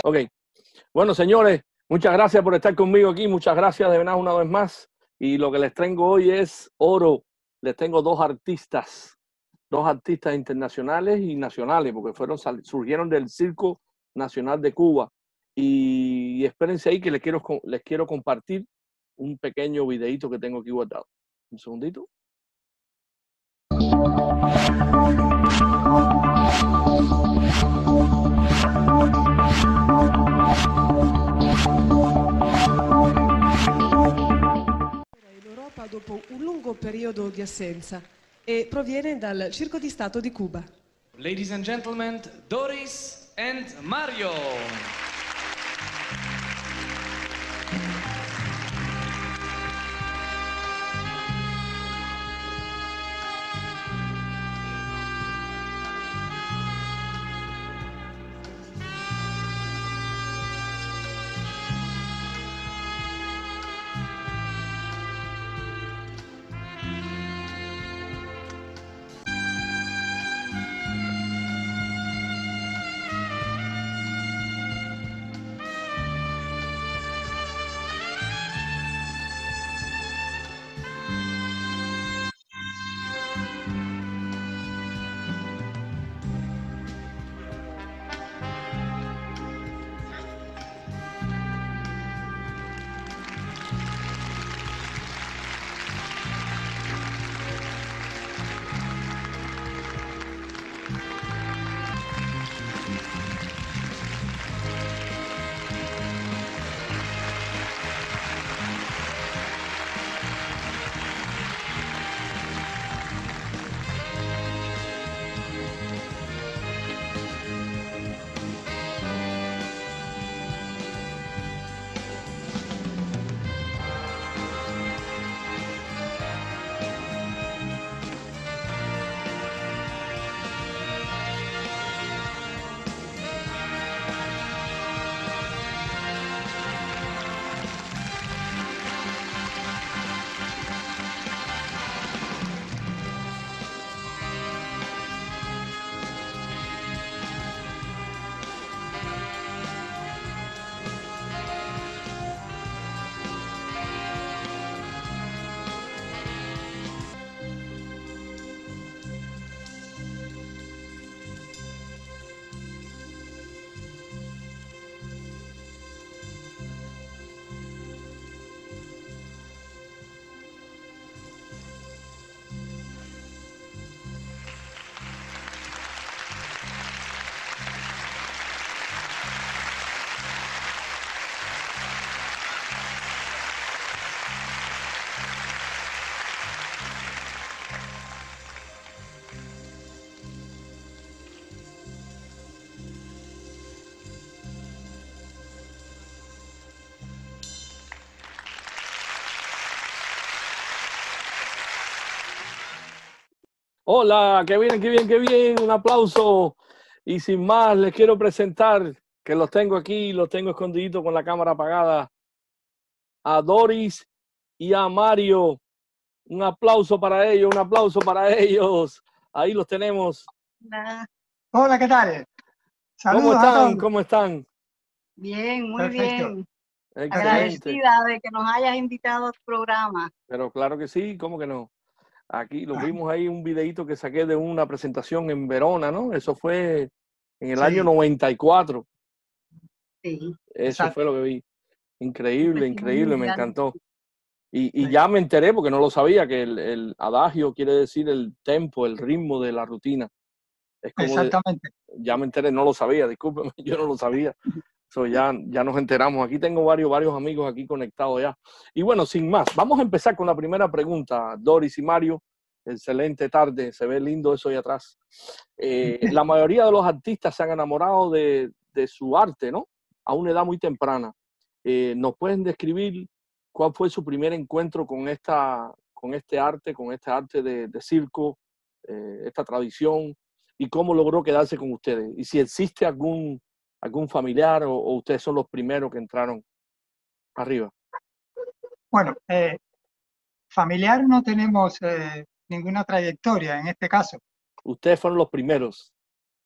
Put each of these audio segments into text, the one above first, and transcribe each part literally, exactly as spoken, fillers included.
Ok. Bueno, señores, muchas gracias por estar conmigo aquí. Muchas gracias de verdad una vez más. Y lo que les tengo hoy es oro. Les tengo dos artistas, dos artistas internacionales y nacionales, porque fueron surgieron del Circo Nacional de Cuba. Y, y espérense ahí que les quiero, les quiero compartir un pequeño videito que tengo aquí guardado. Un segundito. In Europa dopo un lungo periodo di assenza e proviene dal Circo di Stato di Cuba. Ladies and gentlemen, Doris and Mario. Hola, qué bien, qué bien, qué bien. Un aplauso. Y sin más, les quiero presentar, que los tengo aquí, los tengo escondiditos con la cámara apagada, a Doris y a Mario. Un aplauso para ellos, un aplauso para ellos. Ahí los tenemos. Hola, Hola, ¿qué tal? Saludos ¿Cómo a están? todos. ¿Cómo están? bien, muy Perfecto. bien. Excelente. Agradecida de que nos hayas invitado al programa. Pero claro que sí, ¿cómo que no? Aquí los vimos ahí, un videito que saqué de una presentación en Verona, ¿no? Eso fue en el Sí. año noventa y cuatro. Sí. Eso Exacto. fue lo que vi. Increíble, increíble, me encantó. Y, y Sí. ya me enteré, porque no lo sabía, que el, el adagio quiere decir el tempo, el ritmo de la rutina. Es como de, Exactamente. ya me enteré, no lo sabía, discúlpeme, yo no lo sabía. So, ya, ya nos enteramos. Aquí tengo varios, varios amigos aquí conectados ya. Y bueno, sin más, vamos a empezar con la primera pregunta, Doris y Mario. Excelente tarde, se ve lindo eso ahí atrás. Eh, la mayoría de los artistas se han enamorado de, de su arte, ¿no? A una edad muy temprana. Eh, ¿Nos pueden describir cuál fue su primer encuentro con, esta, con este arte, con este arte de, de circo, eh, esta tradición, y cómo logró quedarse con ustedes? Y si existe algún, algún familiar o, o ustedes son los primeros que entraron arriba. Bueno, eh, familiar no tenemos eh, ninguna trayectoria en este caso. Ustedes fueron los primeros.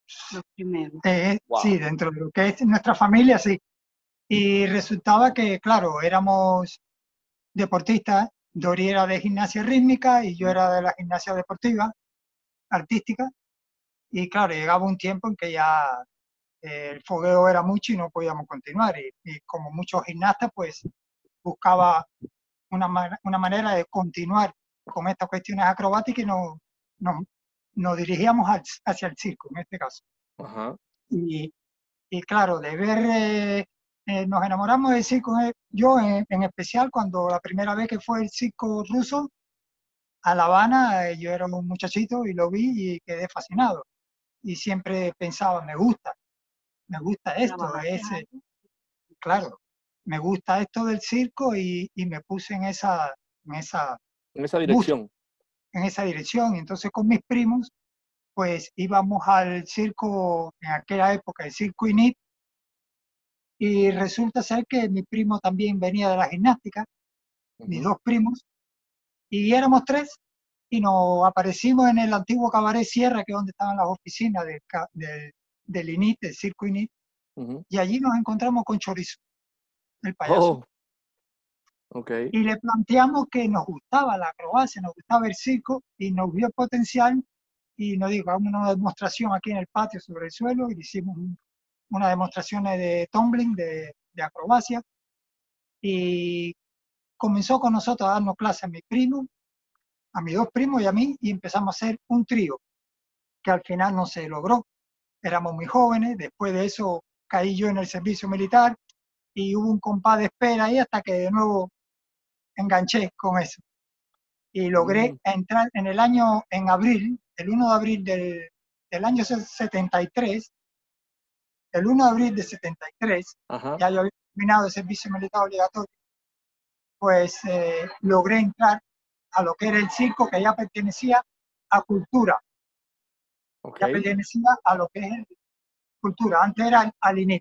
Los primeros. Eh, Wow. Sí, dentro de lo que es nuestra familia, sí. Y resultaba que, claro, éramos deportistas. Dori era de gimnasia rítmica y yo era de la gimnasia deportiva, artística. Y claro, llegaba un tiempo en que ya eh, el fogueo era mucho y no podíamos continuar. Y, y como muchos gimnastas, pues buscaba una, ma- una manera de continuar con estas cuestiones acrobáticas y nos, nos, nos dirigíamos al- hacia el circo, en este caso. Ajá. Y, y claro, de ver, eh, eh, nos enamoramos del circo, eh, yo en, en especial cuando la primera vez que fue el circo ruso a La Habana, eh, yo era un muchachito y lo vi y quedé fascinado. Y siempre pensaba, me gusta, me gusta esto, Trabajaste ese, algo. claro, me gusta esto del circo y, y me puse en esa, en esa En esa búsqueda, dirección. en esa dirección. Y entonces con mis primos, pues íbamos al circo, en aquella época, el circo INIT, y resulta ser que mi primo también venía de la gimnástica, mis Ujú. dos primos, y éramos tres, y nos aparecimos en el antiguo Cabaret Sierra, que es donde estaban las oficinas del, ca- del, del INIT, del circo INIT, Ujú. y allí nos encontramos con Chorizo, el payaso. Oh, ok. Y le planteamos que nos gustaba la acrobacia, nos gustaba el circo, y nos vio potencial, y nos dijo, hagamos una demostración aquí en el patio sobre el suelo, y hicimos un- una demostración de tumbling, de, de acrobacia, y comenzó con nosotros a darnos clases a mi primo, a mis dos primos y a mí, y empezamos a hacer un trío, que al final no se logró. Éramos muy jóvenes, después de eso caí yo en el servicio militar, y hubo un compás de espera ahí hasta que de nuevo enganché con eso. Y logré Mm, entrar en el año, en abril, el uno de abril del, del año setenta y tres, el uno de abril de setenta y tres, ajá. ya yo había terminado el servicio militar obligatorio, pues eh, logré entrar a lo que era el circo, que ya pertenecía a cultura, Ok. ya pertenecía a lo que es cultura, antes era al INIT.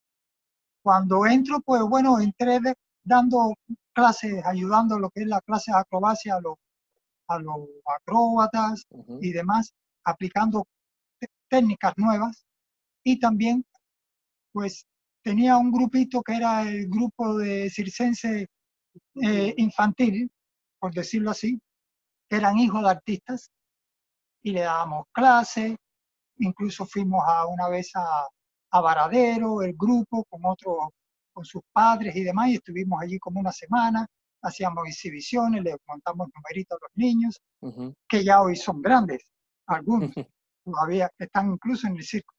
Cuando entro, pues bueno, entré de, dando clases, ayudando a lo que es la clase de acrobacia a los, a los acróbatas Ujú. y demás, aplicando técnicas nuevas, y también pues tenía un grupito que era el grupo de circense eh, infantil, por decirlo así, que eran hijos de artistas, y le dábamos clases. Incluso fuimos a una vez a, a Varadero, el grupo, con otros, con sus padres y demás, y estuvimos allí como una semana, hacíamos exhibiciones, les montamos numeritos a los niños, Ujú. que ya hoy son grandes, algunos, todavía están incluso en el circo,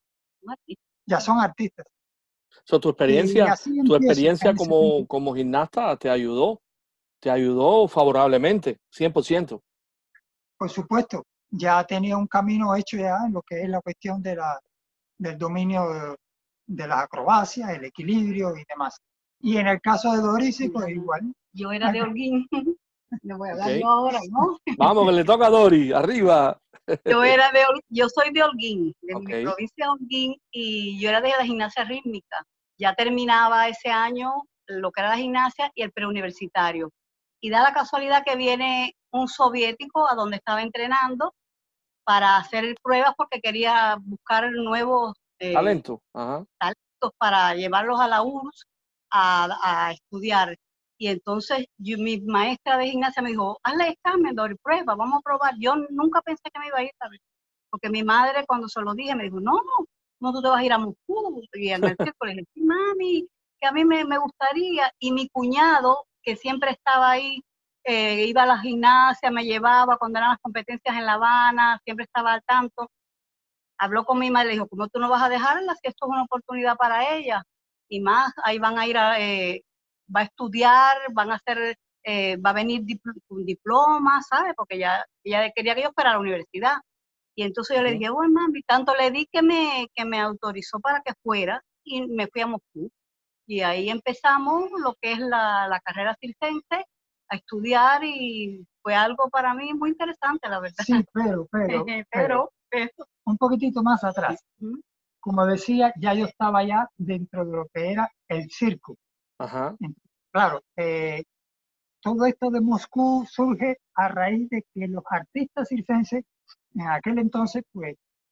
ya son artistas. So, tu Y experiencia, así tu empiezo experiencia en ese como, sentido. como gimnasta te ayudó, te ayudó favorablemente, cien por ciento. Por supuesto, ya tenía un camino hecho ya en lo que es la cuestión de la, del dominio de, de las acrobacias, el equilibrio y demás. Y en el caso de Doris, sí, pues igual. Yo era de Holguín. Le voy a hablar Ok. yo ahora, ¿no? Vamos, que le toca a Dori, arriba. Yo era de Hol- yo soy de Holguín, de mi Ok. provincia de Holguín, y yo era de la gimnasia rítmica. Ya terminaba ese año lo que era la gimnasia y el preuniversitario. Y da la casualidad que viene un soviético a donde estaba entrenando para hacer pruebas porque quería buscar nuevos eh, Talento. Ajá. talentos para llevarlos a la U R S S a, a estudiar. Y entonces yo, mi maestra de gimnasia me dijo, hazle examen, Dori, prueba, vamos a probar. Yo nunca pensé que me iba a ir, ¿sabes? Porque mi madre cuando se lo dije me dijo, no, no, tú te vas a ir a Moscú. Y en el circo le dije, sí, mami, que a mí me, me gustaría. Y mi cuñado, que siempre estaba ahí, eh, iba a la gimnasia, me llevaba cuando eran las competencias en La Habana, siempre estaba al tanto. Habló con mi madre y le dijo, ¿cómo tú no vas a dejarla si esto es una oportunidad para ella? Y más, ahí van a ir a, eh, va a estudiar, van a hacer, eh, va a venir dipl un diploma, ¿sabes? Porque ella, ella quería que yo fuera a la universidad. Y entonces yo le dije, bueno, mami, tanto le di que me, que me autorizó para que fuera y me fui a Moscú. Y ahí empezamos lo que es la, la carrera circense, a estudiar, y fue algo para mí muy interesante, la verdad. Sí, pero, pero, pero, pero, pero, un poquitito más atrás. Como decía, ya yo estaba ya dentro de lo que era el circo. Ajá. Claro, eh, todo esto de Moscú surge a raíz de que los artistas circenses en aquel entonces, pues,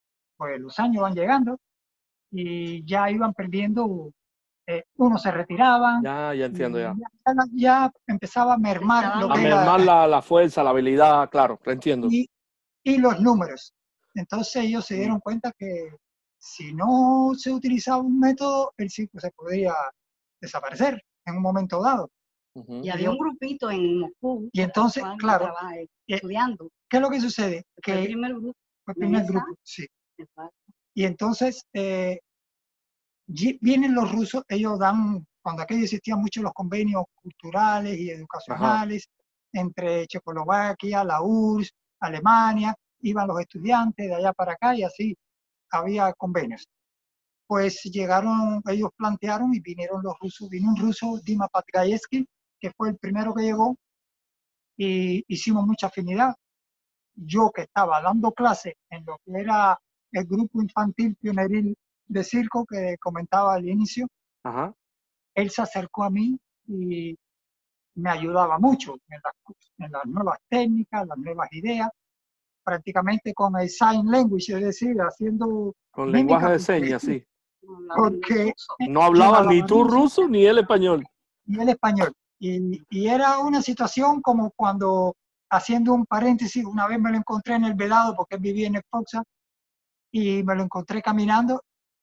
pues los años van llegando y ya iban perdiendo, eh, unos se retiraban, Ya, ya entiendo, ya. ya, ya empezaba a mermar Empezaban lo A que mermar era, la, la fuerza, la habilidad, claro, lo entiendo. y, y los números. Entonces ellos se Mm. dieron cuenta que si no se utilizaba un método, el circo se podría desaparecer en un momento dado. Ujú. Y había un grupito en Moscú. Y entonces, Juan, claro, traba- eh, eh, estudiando. ¿qué es lo que sucede? Fue el Que primer grupo. fue el primer Mesa. grupo, sí. Exacto. Y entonces eh, yi- vienen los rusos, ellos dan, cuando aquello existían mucho los convenios culturales y educacionales entre Checoslovaquia, la U R S S, Alemania, iban los estudiantes de allá para acá y así había convenios. Pues llegaron, ellos plantearon y vinieron los rusos, vino un ruso, Dima Patgaevsky, que fue el primero que llegó, y hicimos mucha afinidad. Yo que estaba dando clases en lo que era el grupo infantil pioneril de circo que comentaba al inicio, Ajá. él se acercó a mí y me ayudaba mucho en las, en las nuevas técnicas, las nuevas ideas, prácticamente con el sign language, es decir, haciendo Con mímica, lenguaje de porque, señas, sí. No hablaba ningún porque ruso. No yo hablaba hablaba ni tú ruso ruso ni él español. y el español. Y, y era una situación como cuando, haciendo un paréntesis, una vez me lo encontré en el Vedado, porque él vivía en el Foxa, y me lo encontré caminando.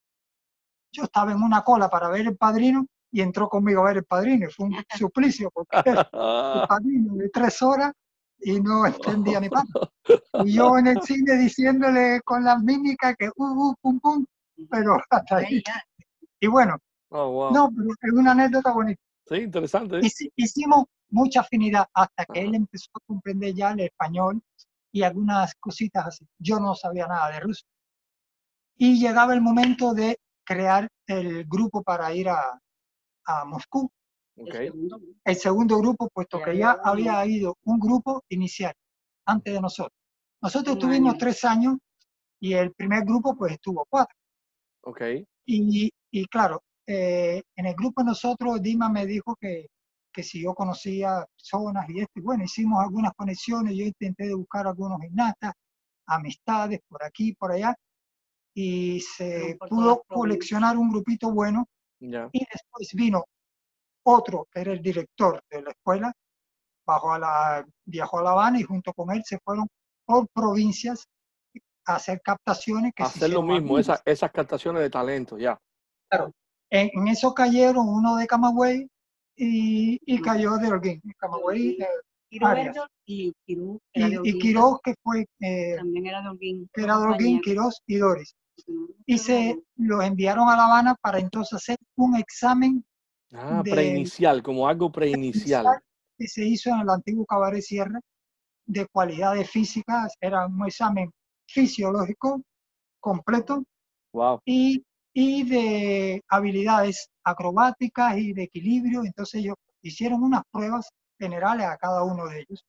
Yo estaba en una cola para ver El Padrino y entró conmigo a ver El Padrino. Y fue un suplicio porque era El Padrino de tres horas y no entendía ni pan. Y yo en el cine diciéndole con las mímicas que uh, uh, pum, pum, pero hasta ahí. Ahí ya. Y bueno, Oh, wow. no, pero es una anécdota bonita. Sí, interesante. ¿eh? Hici- Hicimos mucha afinidad hasta que Ajá. él empezó a comprender ya el español y algunas cositas así. Yo no sabía nada de ruso. Y llegaba el momento de crear el grupo para ir a, a Moscú. El Ok. segundo grupo. El segundo grupo, puesto Ya que había ya uno. había ido un grupo inicial antes de nosotros. Nosotros Un tuvimos año. tres años y el primer grupo pues estuvo cuatro. Ok. Y, y claro, eh, en el grupo nosotros, Dima me dijo que, que si yo conocía personas y esto, y bueno, hicimos algunas conexiones, yo intenté de buscar algunos gimnastas, amistades por aquí, por allá, y se Por todas pudo las provincias. coleccionar un grupito bueno, Ya. y después vino otro, que era el director de la escuela, bajó a la, viajó a La Habana y junto con él se fueron por provincias a hacer captaciones que se Hacer lo hicieron mismo, algunas. esa- esas captaciones de talento, ya. Claro, en, en eso cayeron uno de Camagüey y, y cayó de Holguín. Camagüey, eh, Quiro Arias. Verde y Quirú era de y, y Holguín. Quirós, que fue, eh, También era de Holguín. que era de Holguín, compañero. Quirós y Doris. Ujú. Y se los enviaron a La Habana para entonces hacer un examen Ah, de preinicial, como algo preinicial. que se hizo en el antiguo Cabaret Sierra de cualidades físicas. Era un examen fisiológico completo Wow. y, y de habilidades acrobáticas y de equilibrio. Entonces ellos hicieron unas pruebas generales a cada uno de ellos.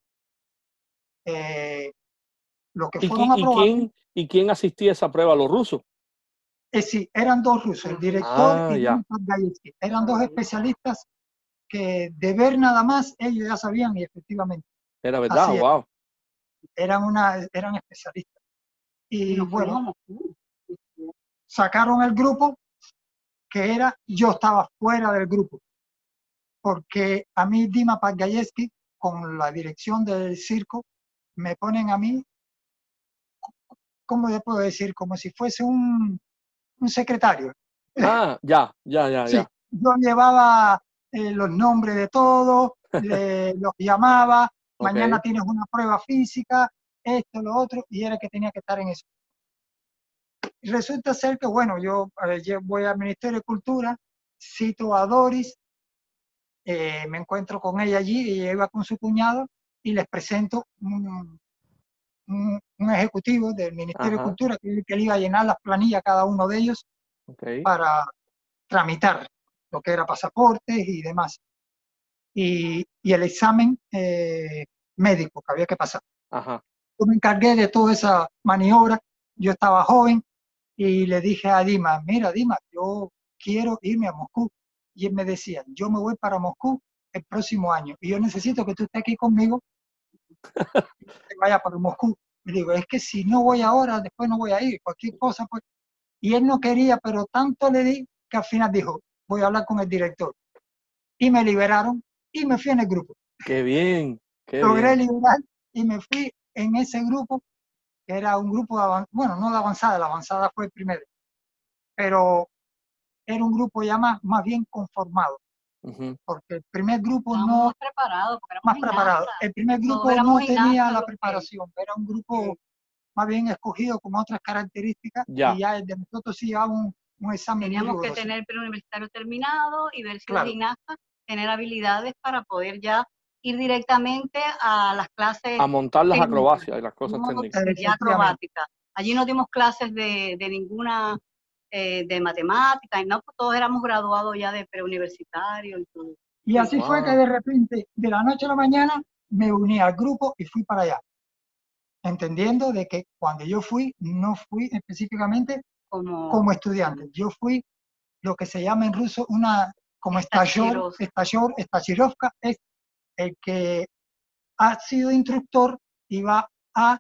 Eh, los que ¿Y, fueron qui- y aprobados, quién, ¿Y quién asistía a esa prueba? ¿Los rusos? eh, sí, eran dos rusos, el director Ah, y ya. Dima Patgaevsky. Eran dos especialistas que de ver nada más ellos ya sabían y efectivamente Era verdad, así era. wow. Eran, una, eran especialistas. Y Y nos fuimos a bueno, Moscú. sacaron el grupo que era, yo estaba fuera del grupo, porque a mí Dima Patgaevsky, con la dirección del circo, me ponen a mí, ¿cómo le puedo decir? Como si fuese un, un secretario. Ah, ya, ya, ya, Sí, ya. yo llevaba eh, los nombres de todos, le- los llamaba, Ok. mañana tienes una prueba física, esto, lo otro, y era que tenía que estar en eso. Y resulta ser que, bueno, yo, eh, yo voy al Ministerio de Cultura, cito a Doris, eh, me encuentro con ella allí, ella iba con su cuñado, y les presento un, un, un ejecutivo del Ministerio de Ajá. Cultura que, que le iba a llenar las planillas a cada uno de ellos Ok. para tramitar lo que era pasaportes y demás. Y, y el examen eh, médico que había que pasar. Ajá. Yo me encargué de toda esa maniobra, yo estaba joven y le dije a Dima, mira Dima, yo quiero irme a Moscú. Y él me decía, yo me voy para Moscú el próximo año y yo necesito que tú estés aquí conmigo y que vaya para Moscú. Y digo, es que si no voy ahora, después no voy a ir, cualquier cosa, pues. Y él no quería, pero tanto le di que al final dijo, voy a hablar con el director. Y me liberaron y me fui en el grupo. Qué bien, qué Logré bien. liberar y me fui en ese grupo, que era un grupo de avanzada, bueno, no de avanzada, la avanzada fue el primero, pero era un grupo ya más, más bien conformado, Ujú. porque el primer grupo Estábamos no, más preparados, porque éramos más preparado. gimnastas. El primer Todos grupo éramos no tenía gimnastas la los que- preparación, era un grupo más bien escogido con otras características Ya. y ya el de nosotros sí llevaba un, un examen muy Teníamos que riguroso. tener el preuniversitario terminado y ver si Claro. los gimnastas tener habilidades para poder ya ir directamente a las clases A montar las técnicas, acrobacias y las cosas no técnicas. ya Efectivamente. acrobáticas. Allí no dimos clases de, de ninguna, eh, de matemáticas, no, pues todos éramos graduados ya de preuniversitario y todo. Y así Wow. fue que de repente, de la noche a la mañana, me uní al grupo y fui para allá, entendiendo de que cuando yo fui, no fui específicamente Como, como estudiante, yo fui lo que se llama en ruso una, como estallor, Estachirovka. estallor, estachirovka, es el que ha sido instructor y va a,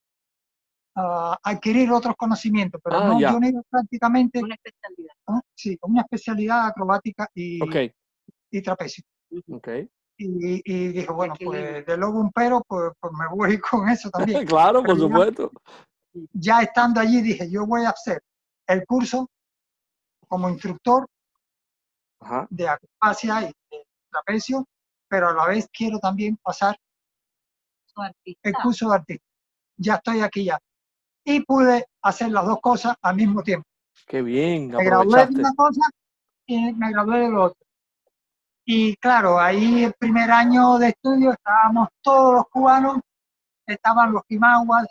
a adquirir otros conocimientos, pero Ah, no, ya. yo no iba prácticamente, una especialidad. ¿no? Sí, una especialidad acrobática y, Ok, y trapecio. Ujú. ok. Y, y dije, bueno, Equilibrio. pues de lobo un pero, pues, pues me voy con eso también. Claro, por Pero ya- supuesto. Ya estando allí dije, yo voy a hacer el curso como instructor Ajá. de acrobacia y de trapecio, pero a la vez quiero también pasar Su artista. el curso de artista. Ya estoy aquí ya. Y pude hacer las dos cosas al mismo tiempo. Qué bien, Me gradué de aprovechaste. una cosa y me gradué de lo otro. Y claro, ahí el primer año de estudio estábamos todos los cubanos, estaban los Quimaguas,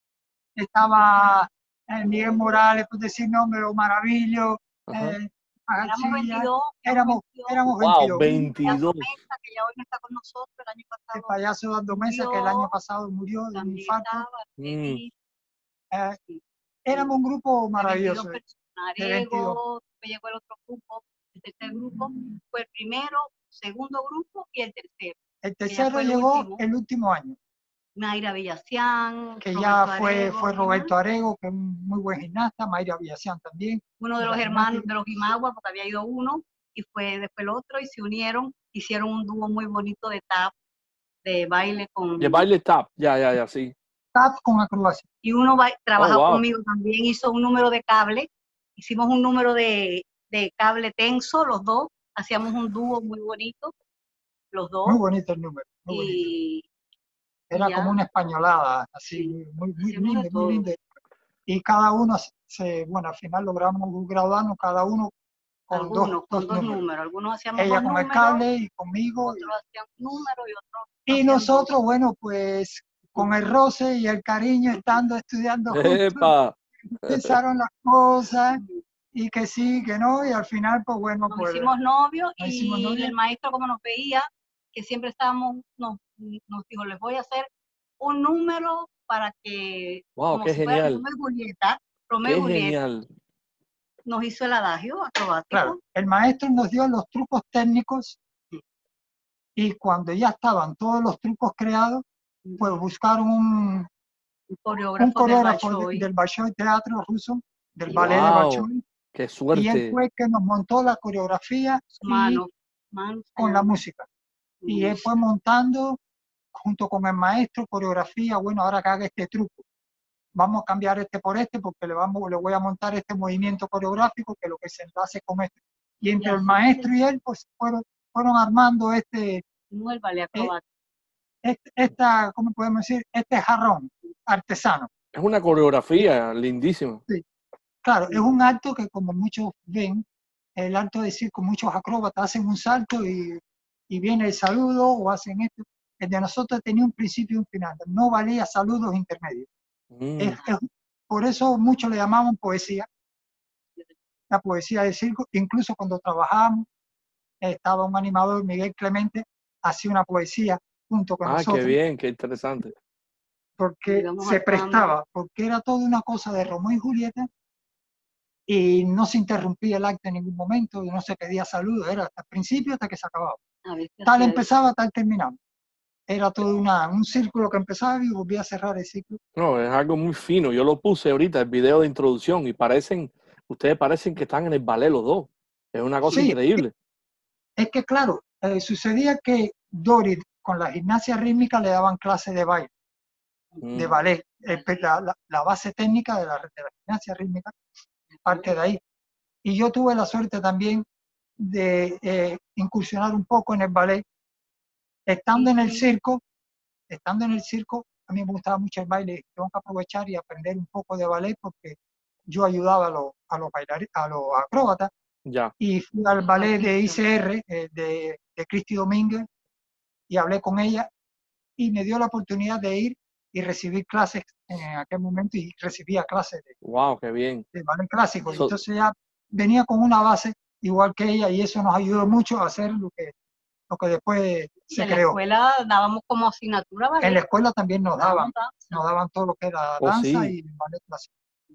estaba eh, Miguel Morales, por decir nombre, o Maravillo, Ajá. eh, Éramos García, veintidós, éramos, veintidós. éramos Wow, veintidós. veintidós. Mesa, que ya hoy no está con nosotros, el año El pasado payaso Dando Mesa, que el año pasado murió de un también infarto. estaba, Mm. Feliz, Eh, sí. éramos un grupo de maravilloso. veintidós de personas. de veintidós. Arego, después llegó el otro grupo, el tercer grupo, fue el primero, segundo grupo y el tercero. El ya tercero fue el llegó último. el último año, Naira Villacián, que Roberto ya fue, Arego, fue Roberto Arego, que es un muy buen gimnasta, Mayra Villacián también. uno de de los la hermanos gimnástica. de los Guimagua, porque había ido uno y fue después el otro y se unieron, hicieron un dúo muy bonito de tap, de baile con... De baile tap. Ya, ya, ya, sí. Tap con acrobacia. Y uno ba- trabajó wow. conmigo también, hizo un número de cable, hicimos un número de, de cable tenso, los dos, hacíamos un dúo muy bonito, los dos, Muy bonito el número. Muy bonito. y Era ya. como una españolada, así, Sí, muy, muy hacíamos de lindo, muy todo. lindo. Y cada uno, se, bueno, al final logramos graduarnos cada uno con algunos dos, con dos dos números. números, algunos hacíamos Ella dos con números, el cable y conmigo. otros hacían un número y otros Y hacían nosotros, dos. bueno, pues con el roce y el cariño, estando estudiando juntos, Epa. empezaron las cosas, y que sí, que no, y al final, pues bueno, Nos pues hicimos novios nos y hicimos novios. el maestro, como nos veía, que siempre estábamos, nos, nos dijo, les voy a hacer un número para que, Wow, como qué si fuera genial. Romeo y Julieta, Romeo Qué y Julieta, genial. nos hizo el adagio acrobático. Claro, el maestro nos dio los trucos técnicos y cuando ya estaban todos los trucos creados, pues buscaron un, Un coreógrafo, un coreógrafo del de- Bolshoi. del Bolshoi Teatro ruso, del Sí. ballet de Wow, Bolshoi, qué y él suerte. fue el que nos montó la coreografía y Mano, mano, con la mano. música. Y él fue montando junto con el maestro coreografía, bueno, ahora que haga este truco, vamos a cambiar este por este porque le, vamos, le voy a montar este movimiento coreográfico que lo que se enlace con este. Y entre Y el así maestro y él, pues fueron, fueron armando este, no el ballet acrobático. este, esta, ¿cómo podemos decir? Este jarrón artesano. Es una coreografía lindísima. Claro, es un acto que como muchos ven, el acto de circo, muchos acróbatas hacen un salto y, y viene el saludo o hacen esto. El de nosotros tenía un principio y un final, no valía saludos intermedios. Mm. Es, es, por eso muchos le llamaban poesía, la poesía del circo. Incluso cuando trabajábamos, estaba un animador, Miguel Clemente, hacía una poesía junto con Ah, nosotros. qué bien, qué interesante. Porque Digamos, se actuando. prestaba, porque era toda una cosa de Romeo y Julieta y no se interrumpía el acto en ningún momento, no se pedía saludos, era hasta el principio hasta que se acababa. A ver, ¿qué Tal hacía? empezaba, tal terminaba. era todo una, un círculo que empezaba y volvía a cerrar el ciclo. No, es algo muy fino. Yo lo puse ahorita, el video de introducción, y parecen, ustedes parecen que están en el ballet los dos. Es una cosa Sí, increíble. es que claro, eh, sucedía que Doris con la gimnasia rítmica le daban clases de baile, de Mm, ballet, eh, pe- la, la- la base técnica de la, de la gimnasia rítmica parte de ahí. Y yo tuve la suerte también de eh, incursionar un poco en el ballet. Estando en el circo, estando en el circo, a mí me gustaba mucho el baile. Tengo que aprovechar y aprender un poco de ballet porque yo ayudaba a los, a los bailarines, a los acróbatas, ya. y fui al ballet de I C R, eh, de, de Cristi Domínguez, y hablé con ella y me dio la oportunidad de ir y recibir clases en aquel momento, y recibía clases de, Wow, qué bien. de ballet clásico. Y So- entonces ya venía con una base igual que ella, y eso nos ayudó mucho a hacer lo que, lo que después Y se en la creó. escuela dábamos como asignatura ballet. En la escuela también nos daban, Dábamos danza, nos daban todo lo que era Oh, danza sí. y ballet clásico.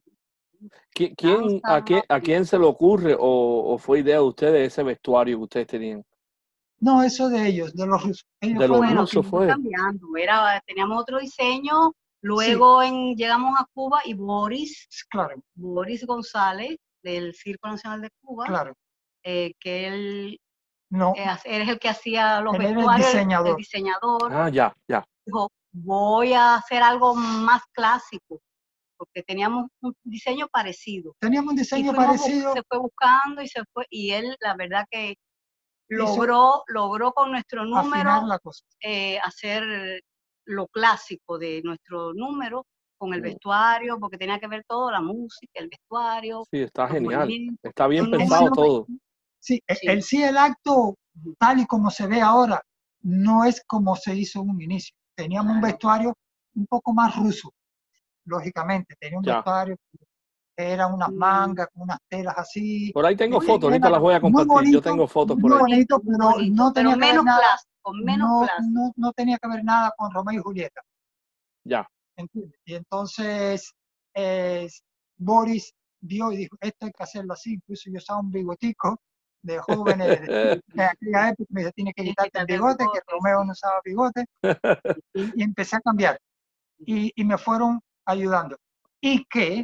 ¿Qui- ¿Quién, a, danza, quién, a quién se le ocurre o, o fue idea de ustedes ese vestuario que ustedes tenían? No, eso de ellos, de los rusos. Ellos De los fueron Bueno, los que- rusos fue fue. cambiando. Era, teníamos otro diseño. Luego en, llegamos a Cuba y Boris, Claro, Boris González, del Circo Nacional de Cuba, claro. eh, que él, No, eh, él es el que hacía los él era el vestuarios, el- diseñador. el diseñador. Ah, ya, ya. Dijo, voy a hacer algo más clásico, porque teníamos un diseño parecido. teníamos un Y diseño fuimos bu- parecido. se fue buscando y se fue, y él, la verdad que Hizo logró, logró con nuestro afinar número la cosa. eh, hacer lo clásico de nuestro número con el Mm. vestuario, porque tenía que ver todo, la música, el vestuario, Sí, está los genial. movimientos. Está bien Un pensado número- todo. Sí, e- Sí. el sí, el acto, tal y como se ve ahora, no es como se hizo en un inicio. Teníamos un Claro. vestuario un poco más ruso, lógicamente. Tenía un Ya. vestuario que eran unas Mm. mangas, con unas telas así. Por ahí tengo Muy fotos, ahorita era las voy a muy compartir. Yo bonito, tengo fotos por muy ahí. bonito, Muy pero bonito, no pero tenía que ver menos nada, clásico, menos no, clásico. no, no tenía que ver nada con Romeo y Julieta. Ya. ¿Entiendes? Y entonces eh, Boris vio y dijo, esto hay que hacerlo así. Incluso yo usaba un bigotico de jóvenes de, de aquella época. Me dice, tiene que Tienes quitarte el quitarte el bigote, que bigote, Romeo sí. no usaba bigote. Y, y empecé a cambiar. Y, y me fueron ayudando. Y que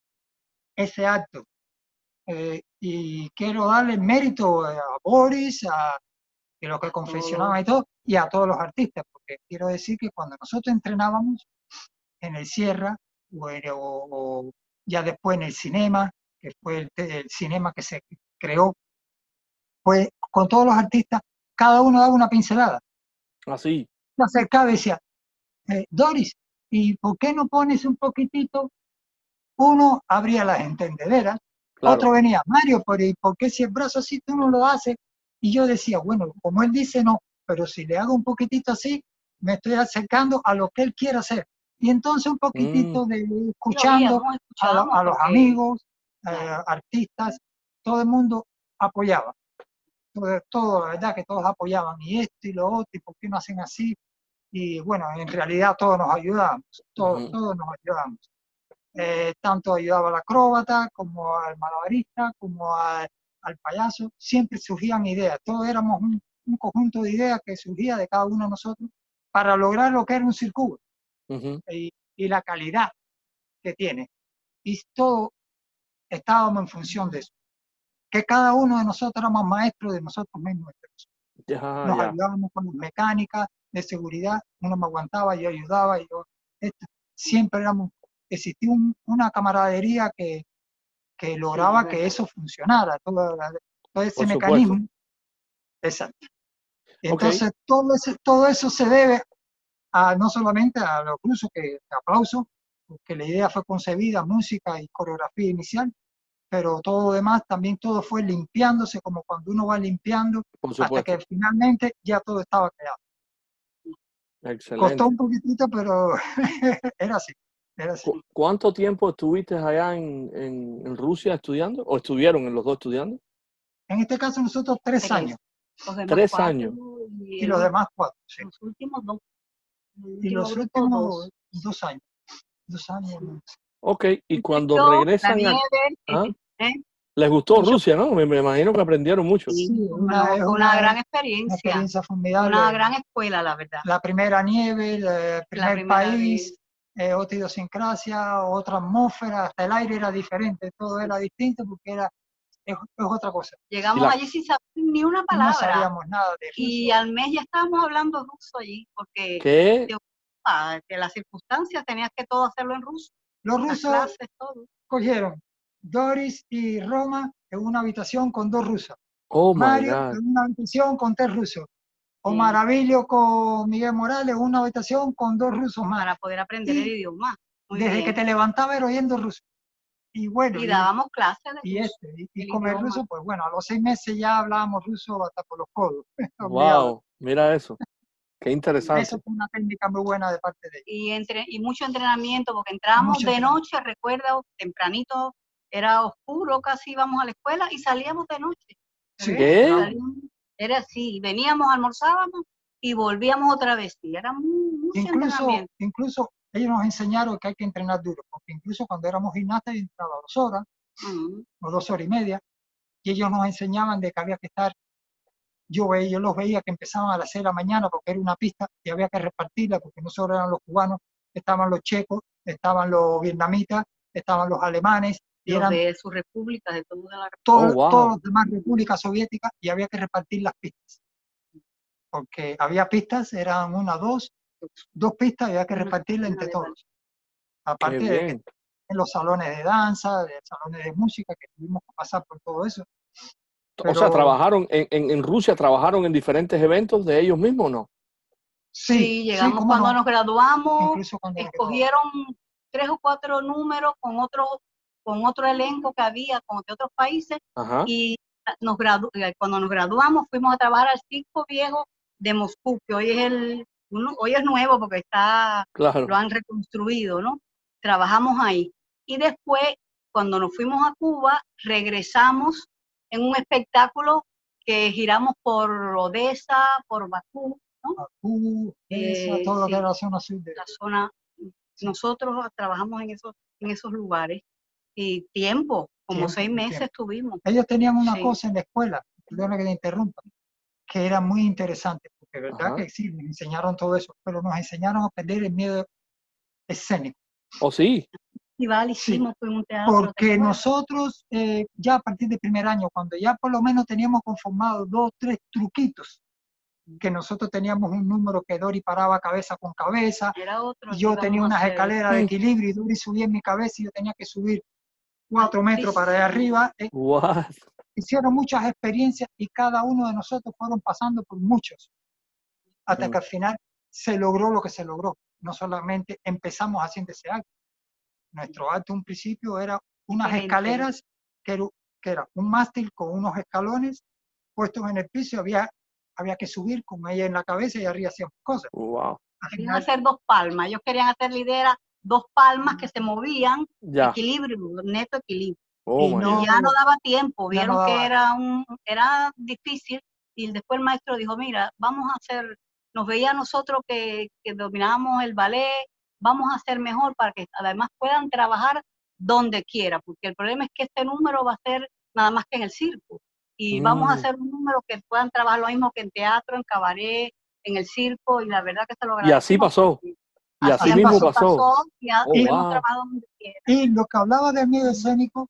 ese acto, eh, y quiero darle mérito a Boris, a que lo que confeccionaba y todo, y a todos los artistas, porque quiero decir que cuando nosotros entrenábamos en el Sierra, o, en- o- o ya después en el cinema, que fue el, te- el cinema que se creó, pues con todos los artistas, cada uno daba una pincelada. Así. Se acercaba y decía, eh, Doris, ¿y por qué no pones un poquitito? Uno abría las entendederas, Claro. otro venía, Mario, pero ¿y por qué si el brazo así tú no lo haces? Y yo decía, bueno, como él dice, no, pero si le hago un poquitito así, me estoy acercando a lo que él quiere hacer. Y entonces un poquitito de escuchando Lo oíamos, a, lo- escuchábamos, a los porque- amigos, eh, Claro. artistas, todo el mundo apoyaba. Todo, todo, la verdad que todos apoyaban, y esto y lo otro, y por qué no hacen así. Y bueno, en realidad todos nos ayudamos, todos, Ujú. todos nos ayudamos. Eh, tanto ayudaba al acróbata, como al malabarista, como al, al payaso. Siempre surgían ideas, todos éramos un, un conjunto de ideas que surgía de cada uno de nosotros para lograr lo que era un circuito Ujú. y, y la calidad que tiene. Y todo estábamos en función de eso. Que cada uno de nosotros éramos maestros de nosotros mismos. Ya, Nos ya. ayudábamos con las mecánicas de seguridad, uno me aguantaba, yo ayudaba, y yo, esto, siempre éramos, existía un- una camaradería que, que lograba que eso funcionara, todo, la- todo ese Por supuesto. mecanismo. Exacto. Entonces, todo, ese, todo eso se debe a, no solamente a los rusos, que aplauso, porque la idea fue concebida, música y coreografía inicial, pero todo lo demás también todo fue limpiándose, como cuando uno va limpiando, Por hasta supuesto. que finalmente ya todo estaba creado. Excelente. Costó un poquitito, pero era así, era así. ¿Cu- ¿Cuánto tiempo estuviste allá en, en, en Rusia estudiando? ¿O estuvieron en los dos estudiando? En este caso nosotros tres Tres. años, Los demás Tres cuatro, años. Y, y los el- demás cuatro, sí. los últimos dos. El Y los último grupo, últimos dos. dos años, dos años. Ok, y cuando Yo, regresan a... Daniel, ¿Ah? ¿eh? Les gustó Mucho. Rusia, ¿no? Me, me imagino que aprendieron mucho. Sí, Sí, fue una- una, es fue una- una gran Una experiencia, experiencia formidable. una gran escuela, la verdad. La primera nieve, el primer primera país, eh, otra idiosincrasia, otra atmósfera, hasta el aire era diferente, todo era distinto porque era es, es otra cosa. Llegamos Y la- allí sin saber ni una No palabra sabíamos nada de y ruso. al mes ya estábamos hablando ruso allí porque ¿Qué? de, ah, de las circunstancias tenías que todo hacerlo en ruso, Los las rusos clases, todo. cogieron Doris y Roma en una habitación con dos rusos, Oh, my Mario God. en una habitación con tres rusos, o Sí. Maravillo con Miguel Morales en una habitación con dos rusos más. Para poder aprender Y el idioma. Muy Desde bien. que te levantaba era oyendo ruso. Y bueno, Y y- dábamos clases de y, ruso. este, y, y el con el idioma. ruso, pues bueno, a los seis meses ya hablábamos ruso hasta por los codos. obligado. Wow, mira eso. Qué interesante. Eso fue una técnica muy buena de parte de ellos. Y, entre, y mucho entrenamiento, porque entrábamos Mucho de entrenamiento. noche, recuerdo, tempranito, era oscuro, casi íbamos a la escuela y salíamos de noche. Sí, ¿Qué? claro. Salíamos, era así, veníamos, almorzábamos y volvíamos otra vez. Y era muy, mucho Incluso, entrenamiento. incluso ellos nos enseñaron que hay que entrenar duro, porque incluso cuando éramos gimnastas yo entraba dos horas Ujú. o dos horas y media, y ellos nos enseñaban de que había que estar, yo, veía, yo los veía que empezaban a las seis de la mañana porque era una pista y había que repartirla, porque no solo eran los cubanos, estaban los checos, estaban los vietnamitas, estaban los alemanes, y Los eran de sus repúblicas, de toda la todos, Oh, wow. todas las demás repúblicas soviéticas, y había que repartir las pistas. Porque había pistas, eran una, dos, dos pistas, y había que Una- repartirlas una entre de todos. Qué Aparte de que bien. en los salones de danza, de salones de música, que tuvimos que pasar por todo eso. O sea, Pero trabajaron en, en, en Rusia, trabajaron en diferentes eventos de ellos mismos, ¿o no? Sí, sí, llegamos sí, cómo cuando no, nos graduamos, incluso cuando nos graduamos. escogieron tres o cuatro números con otro, con otro elenco que había, con de otros países, Ajá. y nos gradu- eh, cuando nos graduamos fuimos a trabajar al Circo Viejo de Moscú, que hoy es el uno- hoy es nuevo porque está Claro. lo han reconstruido, ¿no? Trabajamos ahí. Y después, cuando nos fuimos a Cuba, regresamos en un espectáculo que giramos por Odessa, por Bakú, ¿no? Bakú, esa, Eh, todo lo que sí. era la zona sur de La zona, nosotros trabajamos en esos, en esos lugares y tiempo, como Tiempo, seis un meses tiempo. estuvimos. Ellos tenían una Sí. cosa en la escuela, perdona que te interrumpa, que era muy interesante, porque verdad Ajá. que sí, nos enseñaron todo eso, pero nos enseñaron a perder el miedo escénico. ¿O sí? Festival Sí, hicimos, fuimos a un teatro. Porque ¿te acuerdas? nosotros, eh, ya a partir del primer año, cuando ya por lo menos teníamos conformados dos, tres truquitos, que nosotros teníamos un número que Dori paraba cabeza con cabeza, Era otro. y que yo íbamos tenía a unas hacer. escaleras de Mm. equilibrio y Dori subía en mi cabeza y yo tenía que subir cuatro metros para allá Altísimo. arriba. eh, What? Hicieron muchas experiencias y cada uno de nosotros fueron pasando por muchos, hasta Mm. que al final se logró lo que se logró. No solamente empezamos haciendo ese acto. Nuestro acto, un principio, era unas Excelente. escaleras que era, que era un mástil con unos escalones puestos en el piso y había, había que subir con ella en la cabeza y arriba hacíamos cosas. Wow. Al Querían final, hacer dos palmas. Ellos querían hacer la idea era dos palmas que se movían, Ya. equilibrio, neto equilibrio. Oh, y my no- God. Y ya no daba tiempo, ya vieron no que daba. era un era difícil y después el maestro dijo, mira, vamos a hacer, nos veía a nosotros que, que dominábamos el ballet, vamos a hacer mejor para que además puedan trabajar donde quiera, porque el problema es que este número va a ser nada más que en el circo y vamos a Mm. hacer un número que puedan trabajar lo mismo que en teatro, en cabaret, en el circo y la verdad que se lo Y así agradecemos pasó. porque Y así Así mismo pasó. pasó. y, a- Oh, y hemos wow. trabajado donde quiera. Y lo que hablaba del miedo escénico,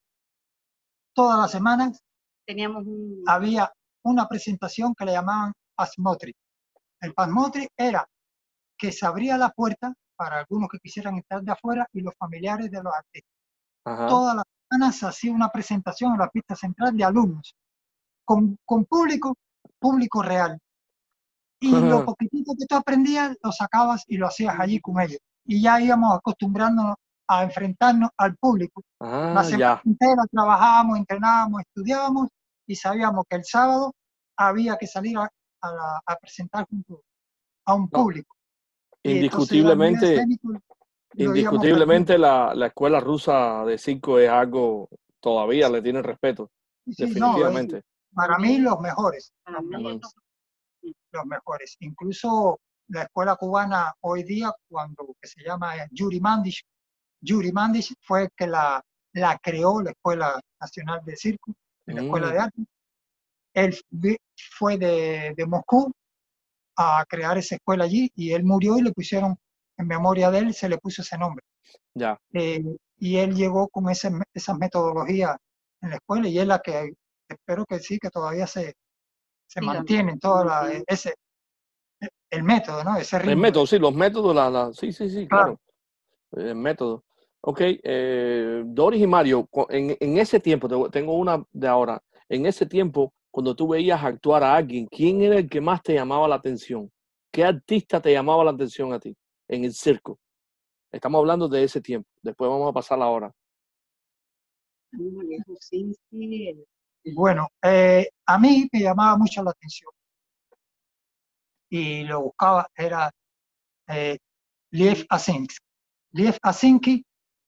todas las semanas Teníamos un había una presentación que le llamaban Pasmotri. El Pasmotri era que se abría la puerta para algunos que quisieran estar de afuera y los familiares de los artistas. Ajá. Todas las semanas se hacía una presentación en la pista central de alumnos, con, con público, público real. Y lo poquitito que tú aprendías, lo sacabas y lo hacías allí con ellos. Y ya íbamos acostumbrándonos a enfrentarnos al público. La Ah, semana ya. entera trabajábamos, entrenábamos, estudiábamos y sabíamos que el sábado había que salir a, a la- a presentar junto a un No, público. Y entonces ya el miedo indiscutiblemente, escénico lo íbamos indiscutiblemente la, la escuela rusa de circo es algo, todavía le tienen respeto, perdiendo. Sí, no, es- definitivamente. para mí los mejores, para los mí mejores, eso. los mejores. Incluso la escuela cubana hoy día, cuando que se llama Yuri Mandish, Yuri Mandish fue el que la, la creó la Escuela Nacional de Circo, la Escuela Mm, de Arte. Él vi- fue de, de Moscú a crear esa escuela allí y él murió y le pusieron, en memoria de él, se le puso ese nombre. ya. Eh, y él llegó con ese, esas metodologías en la escuela y es la que espero que sí, que todavía se, se Sí, la- mantiene en toda la, mantiene. ese, el método, ¿no? Ese El ritmo. método, sí, los métodos, la, la, sí, sí, sí, Claro. claro. El método. Ok, eh, Doris y Mario, cu- en, en ese tiempo, te- tengo una de ahora, en ese tiempo, cuando tú veías actuar a alguien, ¿quién era el que más te llamaba la atención? ¿Qué artista te llamaba la atención a ti en el circo? Estamos hablando de ese tiempo, después vamos a pasar la hora. María Jusinski, el- Bueno, eh, a mí me llamaba mucho la atención y lo buscaba, era eh, Lev Asinski. Lev Asinski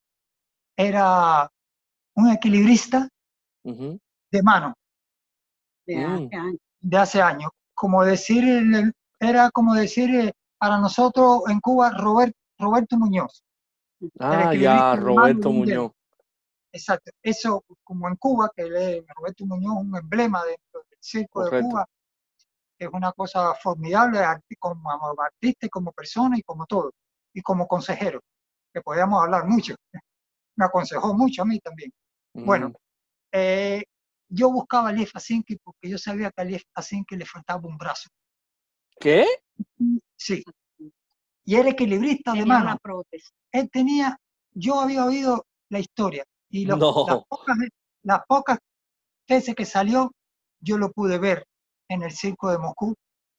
era un equilibrista Ujú. de mano de Mm. hace años. de hace años. Como decir, el- era como decir eh, para nosotros en Cuba Robert- Roberto Muñoz, el Ah, equilibrista ya, de mano Roberto de un dedo. Muñoz. Exacto. Eso, como en Cuba, que él es- Roberto Muñoz, un emblema dentro del circo de Correcto. Cuba, es una cosa formidable arti- como artista y como persona y como todo, y como consejero, que podíamos hablar mucho. Me aconsejó mucho a mí también. Bueno, Mm. eh, yo buscaba a Lev Asinski porque yo sabía que a Lev Asinski le faltaba un brazo. ¿Qué? Sí, y era equilibrista de Tenía mano. una prótesis. Él tenía, yo había oído la historia y los- No. las, pocas, ve- las pocas veces que salió, yo lo pude ver en el circo de Moscú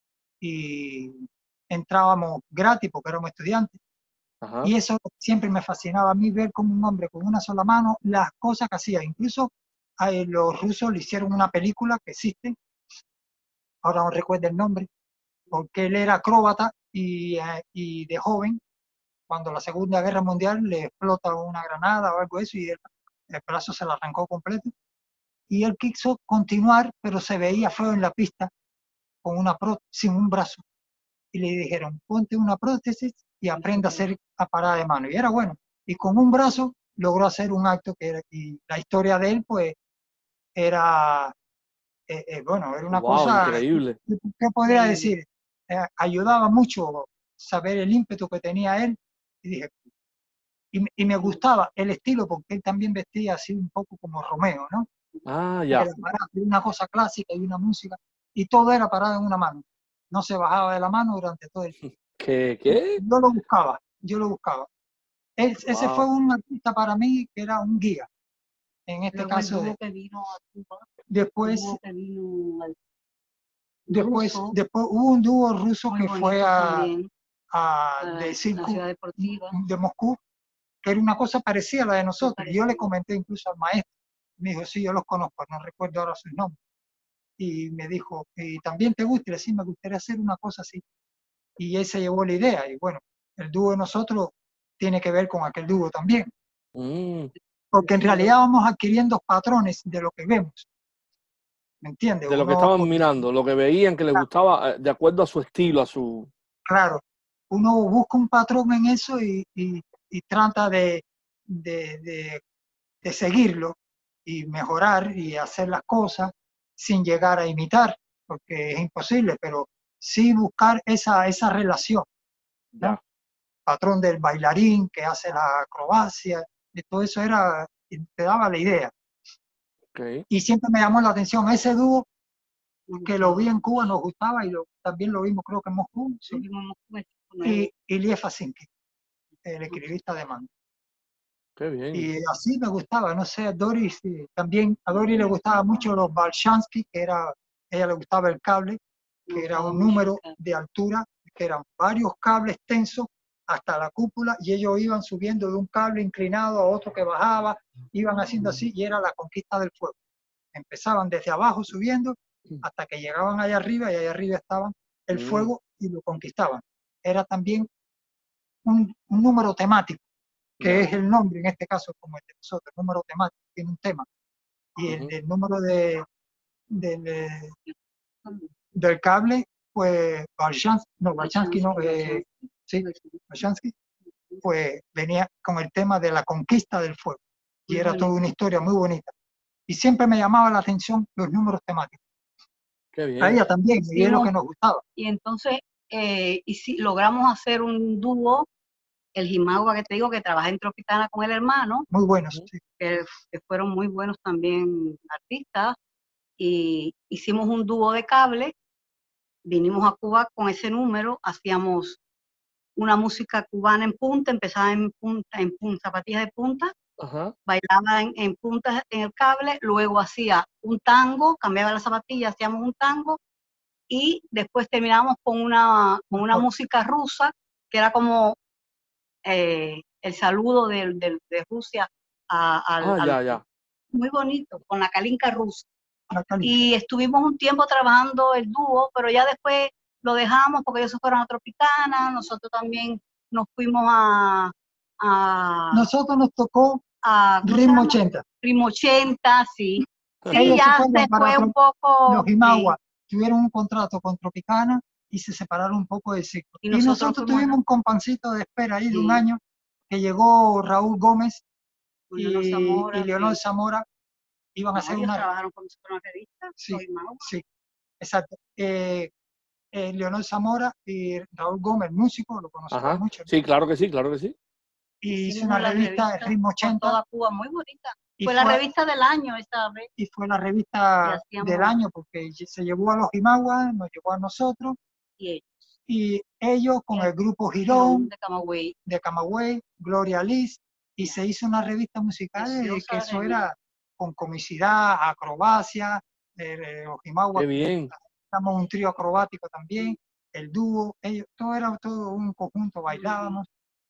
y entrábamos gratis porque éramos estudiantes. Ajá. Y eso siempre me fascinaba a mí, ver como un hombre con una sola mano las cosas que hacía. Incluso a los rusos le hicieron una película que existe, ahora no recuerdo el nombre, porque él era acróbata y, eh, y de joven, cuando la Segunda Guerra Mundial le explota una granada o algo de eso y el, el brazo se le arrancó completo. Y él quiso continuar, pero se veía feo en la pista con una pró- sin un brazo. Y le dijeron, ponte una prótesis y aprenda a hacer a parada de mano. Y era bueno. Y con un brazo logró hacer un acto que era, y la historia de él, pues, era, eh, eh, bueno, era una Wow, cosa, increíble. ¿qué podría Increíble. decir? Eh, ayudaba mucho saber el ímpetu que tenía él. Y dije, y, y me gustaba el estilo, porque él también vestía así un poco como Romeo, ¿no? Ah, ya. Era parado, una cosa clásica y una música, y todo era parado en una mano. No se bajaba de la mano durante todo el tiempo. ¿Qué? ¿Qué? Yo lo buscaba, yo lo buscaba. Él, ese fue Wow. un artista para mí que era un guía. En este Luego el caso, dúo de- que vino a Cuba, el después, dúo que vino al después, ruso, después hubo un dúo ruso muy que bonito fue a, también, a a de la circo ciudad deportiva. de Moscú, que era una cosa parecida a la de nosotros. Yo le parecida. comenté incluso al maestro, me dijo, sí, yo los conozco, no recuerdo ahora sus nombres. Y me dijo, ¿y también te gusta? Y le dije, sí, me gustaría hacer una cosa así. Y él se llevó la idea. Y bueno, el dúo de nosotros tiene que ver con aquel dúo también. Mm. Porque en realidad vamos adquiriendo patrones de lo que vemos. ¿Me entiendes? De lo que Uno, estaban mirando, lo que veían que les gustaba, eh, de acuerdo a su estilo, a su... claro, uno busca un patrón en eso y, y- y trata de, de, de- de seguirlo y mejorar y hacer las cosas sin llegar a imitar, porque es imposible, pero sí buscar esa, esa relación, ¿no? Ya. Patrón del bailarín que hace la acrobacia, y todo eso era, te daba la idea. Ok. Y siempre me llamó la atención ese dúo, que lo vi en Cuba, nos gustaba y lo, también lo vimos creo que en Moscú, ¿sí? Lo vimos en Moscú, en Chico Nuevo. y, y Lev Asinski, el equilibrista de mano. Qué bien. Y así me gustaba, no sé, a Doris eh, también, a Doris le gustaba mucho los Balshansky, que era, a ella le gustaba el cable, que era un número de altura, que eran varios cables tensos hasta la cúpula, y ellos iban subiendo de un cable inclinado a otro que bajaba, iban haciendo así, y era la conquista del fuego. Empezaban desde abajo subiendo hasta que llegaban allá arriba, y allá arriba estaban el Mm. fuego y lo conquistaban. Era también un, un número temático, que Ya. es el nombre, en este caso, como el de nosotros, el número temático, tiene un tema. Y el Ujú. del número de, del, de- del cable, pues, Balshansky, no, Balshansky no, eh, sí, Balshansky, pues venía con el tema de la conquista del fuego. y Muy era bonito. toda una historia muy bonita. Y siempre me llamaba la atención los números temáticos. Qué A bien. ella también, y es lo Hicimos- que nos gustaba. Y entonces eh, y si, logramos hacer un dúo, el Jimagua que te digo que trabaja en Tropicana con el hermano, Muy buenos, Ujú. sí. que, que fueron muy buenos también artistas, y hicimos un dúo de cable, vinimos a Cuba con ese número, hacíamos una música cubana en punta, empezaba en punta, en punta, zapatillas de punta, Ajá. bailaba en, en puntas en el cable, luego hacía un tango, cambiaba las zapatillas, hacíamos un tango, y después terminamos con una, con una música rusa, que era como eh, el saludo del- del- de Rusia a- al, Ah, al- ya, ya. muy bonito, con la calinca rusa. La calidad. Y estuvimos un tiempo trabajando el dúo, pero ya después lo dejamos porque ellos se fueron a Tropicana, nosotros también nos fuimos a, a, Nosotros nos tocó a ¿cómo se ritmo llama? ochenta. Ritmo ochenta, sí. Sí, Ellos se ya fueron se para fue Tro- un poco. Los Jimagua tuvieron un contrato con Tropicana y se separaron un poco del ciclo. Y Y nosotros nosotros, fuimos tuvimos a- un compancito de espera ahí de un Sí. año que llegó Raúl Gómez con y, Leonor Zamora, y Leonor sí. Zamora. Iban No, a hacer ellos una... trabajaron con nosotros en la revista, Sí, los Jimagua. sí, exacto. Eh, eh, Leonor Zamora y Raúl Gómez, músico, lo conocemos Ajá. mucho. Sí, claro que sí, claro que sí. Y hizo Hicimos una la revista, Ritmo por ochenta, toda Cuba, muy bonita. y Fue la fue, revista del año esa vez. y fue la Y revista hacíamos- del año porque se llevó a los Jimagua, nos llevó a nosotros, Y ellos, y ellos con El el grupo Girón, de Camagüey. de Camagüey, Gloria Liz, y se hizo una revista musical eh, Preciosa que eso revista. era con comicidad, acrobacia, eh, los Jimagua, Qué bien. estamos un trío acrobático también, el dúo, ellos, todo era todo un conjunto, bailábamos,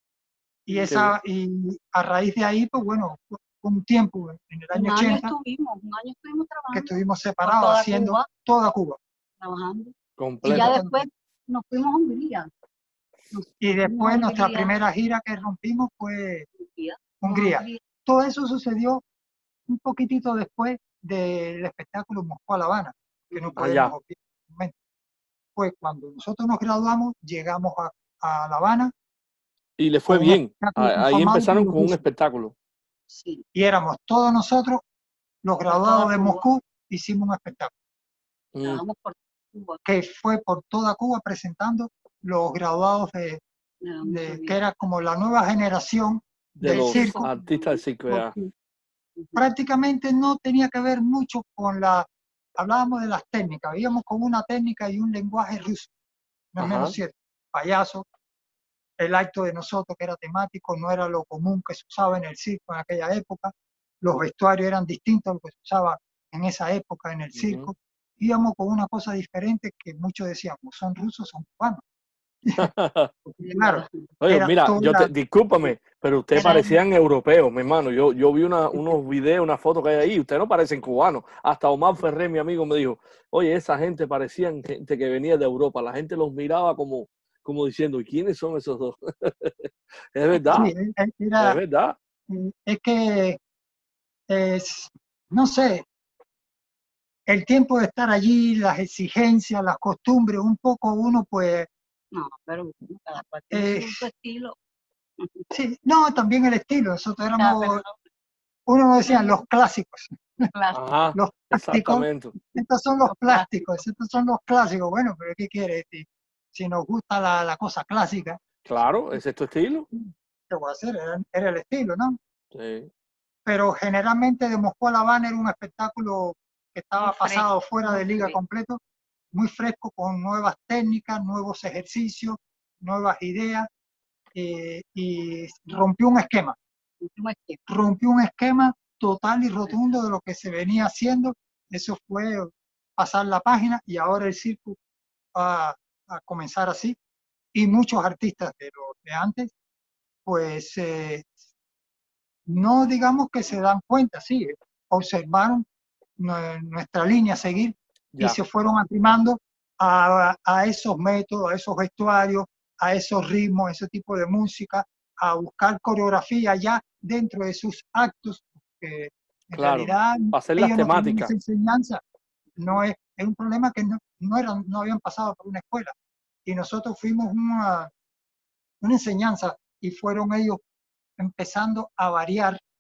y Qué esa, y a raíz de ahí, pues bueno, fue un tiempo en el Un año año ochenta estuvimos, un año estuvimos que trabajando, estuvimos separados toda haciendo Cuba. toda Cuba. trabajando. Y Completo. ya después nos fuimos a Hungría. Nos Y fuimos a después nuestra Hungría, primera gira que rompimos fue Hungría. Hungría. Hungría. Todo eso sucedió un poquitito después del espectáculo Moscú a La Habana, que no Ah, podemos ya. olvidar en ese momento. Fue cuando nosotros nos graduamos, llegamos a, a La Habana Y le fue con un bien. espectáculo Ah, Ahí conformado empezaron por los con un rusos. espectáculo. Sí. Y éramos todos nosotros, los Por graduados toda de Cuba. Moscú, hicimos un espectáculo Mm. Trabajamos por Cuba. que fue por toda Cuba presentando los graduados de, Me da de- mucho que bien. era como la nueva generación De del los circo. artistas del circo, ya. porque prácticamente no tenía que ver mucho con la, hablábamos de las técnicas, veíamos con una técnica y un lenguaje ruso, no es Ajá. menos cierto, payaso, el acto de nosotros que era temático, no era lo común que se usaba en el circo en aquella época, los vestuarios eran distintos a lo que se usaba en esa época en el Ujú. circo, íbamos con una cosa diferente que muchos decíamos, son rusos, son cubanos. Porque, claro, Oye, era mira, toda yo te, la- discúlpame, pero ustedes era- parecían europeos, mi hermano. Yo, yo vi una, unos videos, una foto que hay ahí, ustedes no parecen cubanos. Hasta Omar Ferrer, mi amigo, me dijo, oye, esa gente parecían gente que venía de Europa. La gente los miraba como, como diciendo, ¿y quiénes son esos dos? Es verdad, sí, e- es era, verdad. es que es, no sé, el tiempo de estar allí, las exigencias, las costumbres, un poco uno pues, No, pero cada cual tiene eh, su, su estilo. sí, no, también el estilo, nosotros Ya, éramos, pero uno nos decía los clásicos, no, claro. Ajá, los plásticos, exactamente. estos son los Los plásticos, estos son los clásicos, bueno, pero ¿qué quiere decir? Si nos gusta la, la cosa clásica, Claro, ese es tu estilo. ¿qué voy a hacer? Era, era el estilo, ¿no? Sí. Pero generalmente de Moscú a La Habana era un espectáculo que estaba Muy fresco, pasado fuera muy de liga fresco. completo, muy fresco, con nuevas técnicas, nuevos ejercicios, nuevas ideas, eh, y rompió un esquema, Último esquema. rompió un esquema total y rotundo de lo que se venía haciendo. Eso fue pasar la página y ahora el circo va a comenzar así. Y muchos artistas de los de antes, pues eh, no digamos que se dan cuenta, sí, observaron nue- nuestra línea a seguir y Ya, se fueron arrimando a, a esos métodos, a esos vestuarios, a esos ritmos, a ese tipo de música, a buscar coreografía ya dentro de sus actos, que en claro. realidad Para hacer las ellos no tienen temáticas. esa enseñanza, no es, es un problema que no, no, eran, no habían pasado por una escuela. Y nosotros fuimos una, una enseñanza y fueron ellos empezando a variar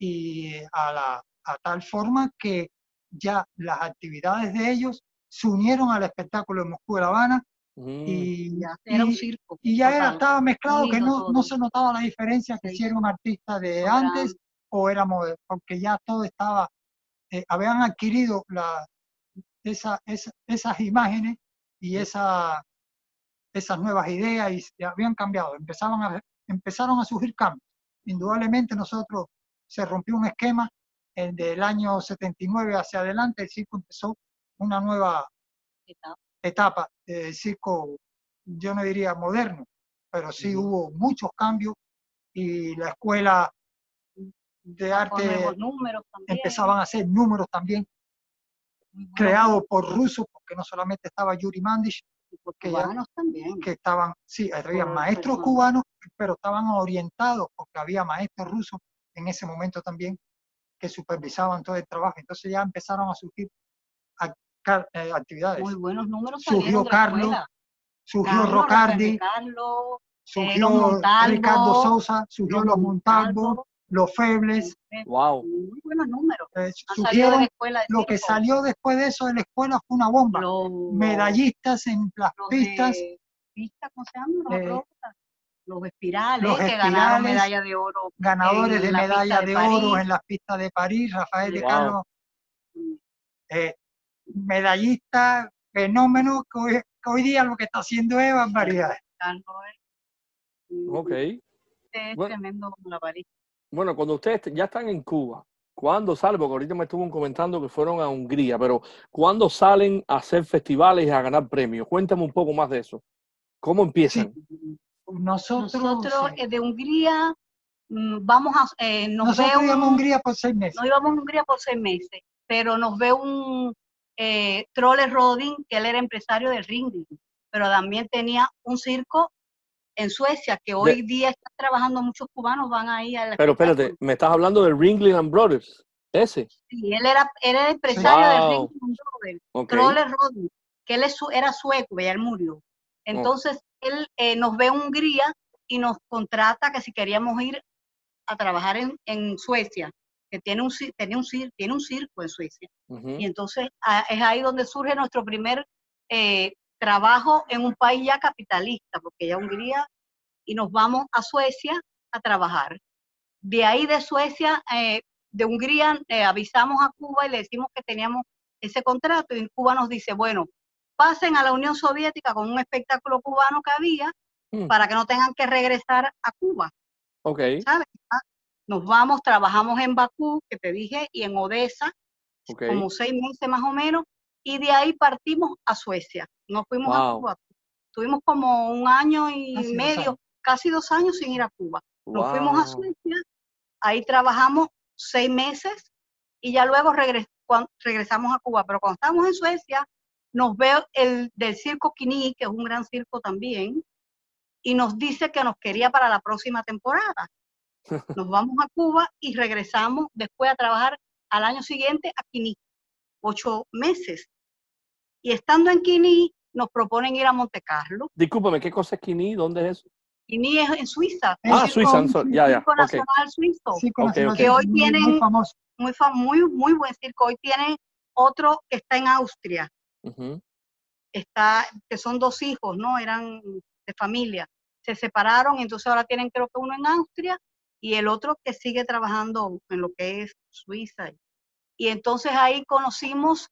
y a, la, a tal forma que ya las actividades de ellos se unieron al espectáculo de Moscú de La Habana Mm. y, Ya era un y- circo. y ya era, total. estaba mezclado, que Unido no, todo. no se notaba la diferencia que Sí. si era un artista de Ahora- antes o era moderno, porque ya todo estaba, eh, habían adquirido la, esa, esa- esas imágenes y esa, esas nuevas ideas y se habían cambiado, empezaban a, empezaron a surgir cambios. Indudablemente nosotros se rompió un esquema, el del año setenta y nueve hacia adelante, el circo empezó una nueva Etapa. etapa del circo, yo no diría moderno, pero sí Ujú. hubo muchos cambios y la escuela de Con arte nuevos números también. empezaban a hacer números también Muy buenos creados números. por rusos, porque no solamente estaba Yuri Mandish, Y por que ya- cubanos también. que estaban, sí, había Por maestros personas. cubanos, pero estaban orientados porque había maestros rusos en ese momento también que supervisaban todo el trabajo. Entonces ya empezaron a surgir ac- eh, actividades. Muy buenos números Surgió salieron de la Carlos, escuela. surgió Carlos, Rocardi, Rafael Carlos, eh, surgió los Montalvo, Ricardo Sousa, surgió los los Montalvo, Montalvo. los Febles, Wow. Muy buenos números. eh, Han salido de surgieron. la escuela de Lo que circo. salió después de eso de la escuela fue una bomba. Los, Medallistas en las los pistas, de pistas, ¿cómo se llaman? Los eh, acróbatas. Los espirales, los que ganaron espirales, medalla de oro. ganadores en de la medalla pista de, de oro París. en las pistas de París, Rafael de Wow. Carlos, eh, medallista, fenómeno, que hoy, que hoy día lo que está haciendo es barbaridad. Carlos es, Ok. es Bueno. tremendo como la París. Bueno, cuando ustedes ya están en Cuba, ¿cuándo salen? Porque ahorita me estuvo comentando que fueron a Hungría, pero ¿cuándo salen a hacer festivales y a ganar premios? Cuéntame un poco más de eso. ¿Cómo empiezan? Nosotros, Nosotros sí. eh, de Hungría mm, vamos a, eh, nos Nosotros ve íbamos a un, Hungría por seis meses. no íbamos a Hungría por seis meses, pero nos ve un eh, Trolle Rodin, que él era empresario del Ringling, pero también tenía un circo en Suecia, que hoy día están trabajando muchos cubanos, van ahí al Pero espectáculo. espérate, me estás hablando de Ringling and Brothers, ese. Sí, él era, era el empresario Wow. del Ringling Brothers, Ok. Trolle Rodin, que él es su- era sueco, ya él murió. Entonces, él eh, nos ve en Hungría y nos contrata que si queríamos ir a trabajar en, en Suecia, que tiene un, cir- tenía un, cir- tiene un circo en Suecia. Ujú. Y entonces a- es ahí donde surge nuestro primer eh, trabajo en un país ya capitalista, porque ya Hungría, y nos vamos a Suecia a trabajar. De ahí de Suecia, eh, de Hungría, eh, avisamos a Cuba y le decimos que teníamos ese contrato y Cuba nos dice, bueno, pasen a la Unión Soviética con un espectáculo cubano que había Mm. para que no tengan que regresar a Cuba, Ok. ¿sabes? Ah, Nos vamos, trabajamos en Bakú, que te dije, y en Odessa, Ok. como seis meses más o menos, y de ahí partimos a Suecia. Nos fuimos a Wow. Cuba. Tuvimos como un año y Casi dos medio, años. casi dos años sin ir a Cuba. Nos fuimos a Wow. Suecia, ahí trabajamos seis meses y ya luego regres cuan- regresamos a Cuba. Pero cuando estábamos en Suecia, nos ve el del circo Quini, que es un gran circo también, y nos dice que nos quería para la próxima temporada. Nos vamos a Cuba y regresamos después a trabajar al año siguiente a Quini, ocho meses. Y estando en Quini, nos proponen ir a Monte Carlo. Discúlpame, ¿qué cosa es Quini? ¿Dónde es eso? Quini es en Suiza. Es Ah, el Suiza, circo, I'm sorry. el Ya, ya. circo Ok. nacional suizo. Circo Ok, Nacional ok. Que hoy muy, tienen- muy famoso. Muy, fa- muy, muy buen circo. Hoy tiene otro que está en Austria. Ujú. Está, que son dos hijos, ¿no? Eran de familia. Se separaron y entonces ahora tienen creo que uno en Austria y el otro que sigue trabajando en lo que es Suiza. Y entonces ahí conocimos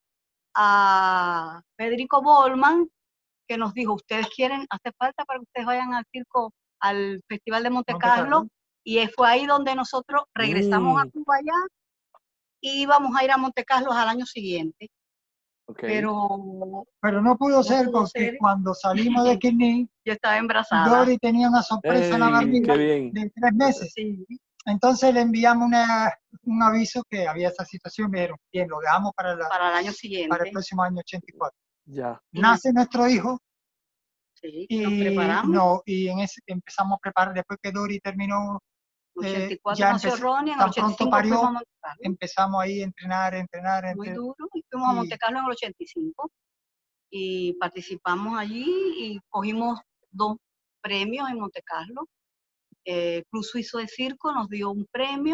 a Federico Bollman, que nos dijo, ustedes quieren, hace falta para que ustedes vayan al circo, al Festival de Monte Monte Carlo, Carlo. y fue ahí donde nosotros regresamos a Mm. Cuba allá y íbamos a ir a Monte Carlo al año siguiente. Ok. Pero Pero no pudo ser pudo porque ser. cuando salimos de Quini, yo estaba embarazada. Dori tenía una sorpresa en la Ey, barriga qué bien. de tres meses. Sí, Entonces le enviamos una, un aviso que había esa situación. Me dijeron, bien, lo dejamos para, la, para el año para siguiente. el próximo año ochenta y cuatro. Ya. Y- Nace nuestro hijo Sí, y nos y, preparamos. no, y en ese, empezamos a preparar, después que Dori terminó, En eh, ochenta y cuatro ya nació empecé- Ronnie, en el tan ochenta y cinco pronto parió, fuimos a Monte Carlo. empezamos ahí a entrenar, a entrenar, a Muy entrenar. duro, y fuimos a y- Monte Carlo en el ochenta y cinco y participamos allí y cogimos dos premios en Monte Carlo. Eh, Club Suizo de Circo nos dio un premio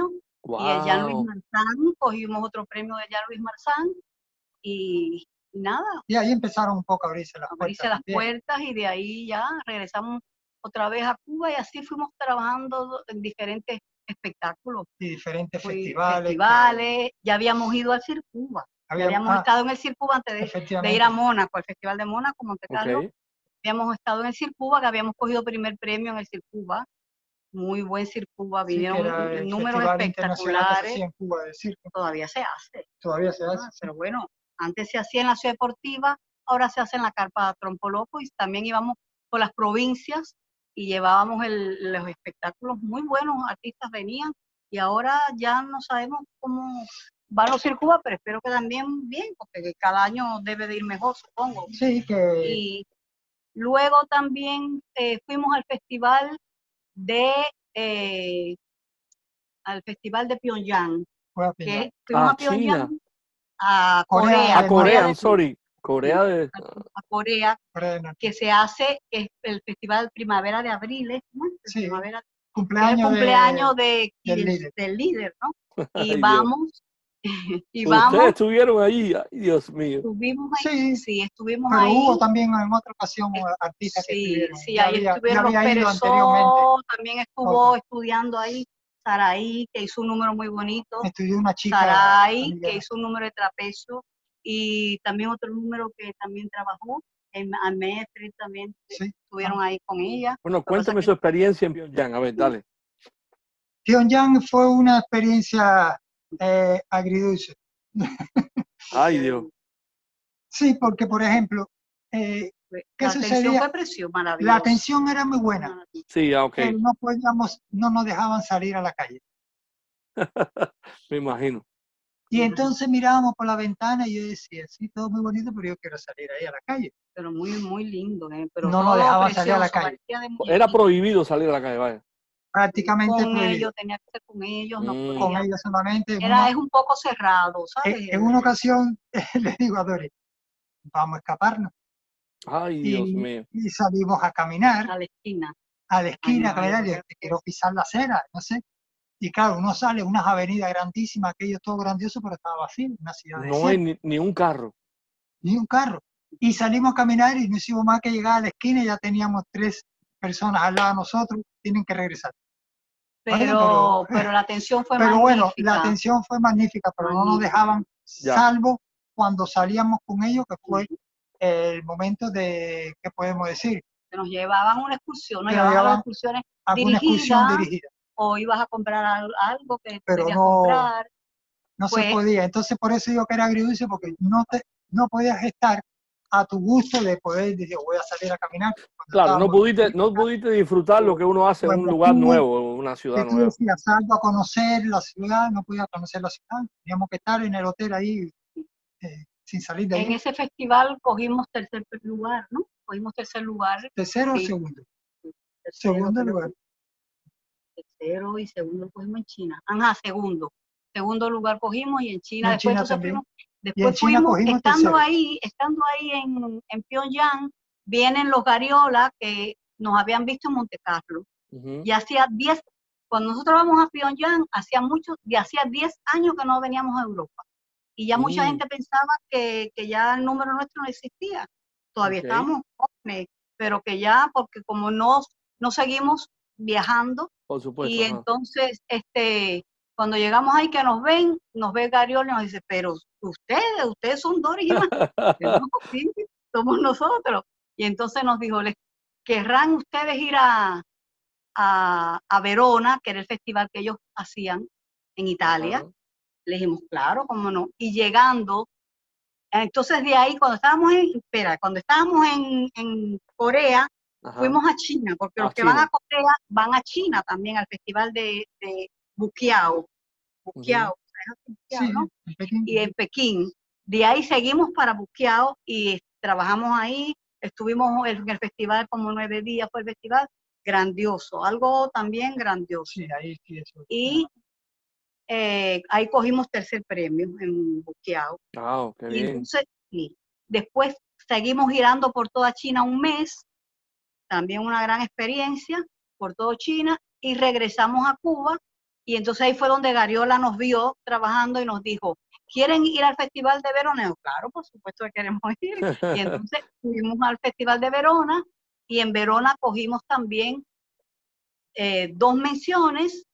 Y el Jean Louis Wow. Marzán, cogimos otro premio de Jean Louis Marzán y nada, Y ahí empezaron un poco a abrirse las abrirse puertas las también. puertas y de ahí ya regresamos otra vez a Cuba y así fuimos trabajando en diferentes espectáculos. Y diferentes Fui- festivales. que festivales, ya habíamos ido al Circuba, ya había- habíamos ah, estado en el Circuba antes de, de efectivamente. ir a Mónaco, al Festival de Mónaco, Monte Carlo. Ok. Habíamos estado en el Circuba, que habíamos cogido primer premio en el Circuba, muy buen Circuba, Sí, que vinieron era el números festival internacional que se espectaculares, hacía en Cuba del circo. todavía se hace. Todavía se hace. Ah, pero bueno, antes se hacía en la ciudad deportiva, ahora se hace en la carpa Trompo Loco y también íbamos por las provincias y llevábamos el- los espectáculos muy buenos, artistas venían y ahora ya no sabemos cómo van los Circuba, pero espero que también bien, porque cada año debe de ir mejor, supongo. Sí, que Y luego también eh, fuimos al festival de eh, al festival de Pyongyang, fue a que Pyongyang. fuimos Ah, a Pyongyang, China. a Corea Corea, A del Corea, del I'm Sur, sorry. Corea de... a Corea, Corea del Norte. que se hace, que es el festival Primavera de Abril, ¿eh? ¿no? El Sí, Primavera, que es el cumpleaños, cumpleaños de, de, del del, líder. del líder, ¿no? Y Ay, Dios. vamos, y Ustedes vamos, estuvieron allí. Ay, Dios mío. estuvimos ahí, Sí, sí, estuvimos pero ahí. hubo también en otra ocasión artistas que Sí, estuvieron. sí, Ya ahí había, ya estuvieron los había ido Pérez anteriormente. Sol, también estuvo Ok. estudiando ahí Saraí, que hizo un número muy bonito, Estudió una chica Sarai, que colombiana. hizo un número de trapecio, y también otro número que también trabajó, en Ametri también Sí. estuvieron ahí con ella. Bueno, Lo que pasa cuéntame es su que experiencia en Pyongyang. A ver, dale. Pyongyang fue una experiencia eh, agridulce. Ay, Dios. Sí, porque por ejemplo, eh, ¿qué la atención sucedía? fue preciosa, La maravillosa. atención era muy buena, Sí, ah, ok. pero no podíamos, no nos dejaban salir a la calle. Me imagino. Y entonces mirábamos por la ventana y yo decía, sí, todo muy bonito, pero yo quiero salir ahí a la calle. Pero muy, muy lindo, ¿eh? Pero No nos todo dejaban salir a la precioso, calle. parecía de Era muñequito. prohibido salir a la calle, vaya. Prácticamente Con prohibido. ellos, tenía que ser con ellos, no Mm. Con podía. ella solamente. En Era, una, es un poco cerrado, ¿sabes? en, en una ocasión le digo a Doris, vamos a escaparnos. Ay, Dios Y, mío. y salimos a caminar A la esquina. a la esquina, Ay, a caminar, no, y no. te quiero pisar la acera, no sé. Y claro, uno sale, unas avenidas grandísimas, aquello todo grandioso, pero estaba vacío, una ciudad No hay desierta, ni, ni un carro. ni un carro. Y salimos a caminar y no hicimos más que llegar a la esquina y ya teníamos tres personas al lado de nosotros, tienen que regresar. Pero, Bueno, pero- pero la atención fue Pero bueno, magnífica. la atención fue magnífica, pero no nos Magnífica. dejaban, Ya. salvo cuando salíamos con ellos, que fue el momento de, ¿qué podemos decir? Que nos llevaban a una excursión, nos Que nos llevaban a las llevaban excursiones Alguna excursión dirigidas, dirigida, o ibas a comprar al- algo que pero querías no, comprar. no se Pues- podía. Entonces por eso digo que era agridulce, porque no, te, no podías estar a tu gusto de poder decir, voy a salir a caminar. Cuando Claro, no estábamos pudiste, en- no pudiste disfrutar lo que uno hace en un Cuando lugar tú- nuevo, en una ciudad que tú nueva. decías, salgo a conocer la ciudad, no podía conocer la ciudad, teníamos que estar en el hotel ahí eh, sin salir de En ahí. ese festival cogimos tercer lugar, ¿no? Cogimos tercer lugar. ¿Tercero o Sí. segundo? tercero, Segundo creo lugar. que Tercero y segundo cogimos en China. Ajá, segundo. Segundo lugar cogimos y en China. Y en después China entonces también. fuimos, Y en después China fuimos, cogimos estando tercero. ahí, estando ahí en, en Pyongyang, vienen los Gariola que nos habían visto en Monte Carlo. Ujú. Y hacía diez, cuando nosotros vamos a Pyongyang, hacía mucho, y hacía diez años que no veníamos a Europa. Y ya mucha Mm. gente pensaba que, que ya el número nuestro no existía. Todavía Ok. estábamos jóvenes, pero que ya, porque como no, no seguimos viajando, Por supuesto. y ajá. entonces, este, cuando llegamos ahí que nos ven, nos ve Gariola y nos dice, pero ustedes, ustedes son Doris y Manuel. No, sí, somos nosotros. Y entonces nos dijo, ¿les querrán ustedes ir a, a, a Verona, que era el festival que ellos hacían en Italia? Ajá. Le dijimos, claro, cómo no. Y llegando, entonces de ahí, cuando estábamos en, espera, cuando estábamos en, en Corea, Ajá. fuimos a China, porque A los que van China. a Corea van a China también, al festival de, de Bukiao. Bukiao, ¿sabes? Bukiao, Sí, ¿no? en Pekín. Y en Pekín. De ahí seguimos para Bukiao y trabajamos ahí. Estuvimos en el festival como nueve días, fue el festival grandioso, algo también grandioso. Sí, ahí sí, eso. Y eh, ahí cogimos tercer premio en Bukiao. Ah, qué Y bien. entonces, sí. Después seguimos girando por toda China un mes, también una gran experiencia por todo China, y regresamos a Cuba Y entonces ahí fue donde Gariola nos vio trabajando y nos dijo, ¿quieren ir al Festival de Verona? Y yo, claro, por supuesto que queremos ir. Y entonces fuimos al Festival de Verona y en Verona cogimos también eh, dos menciones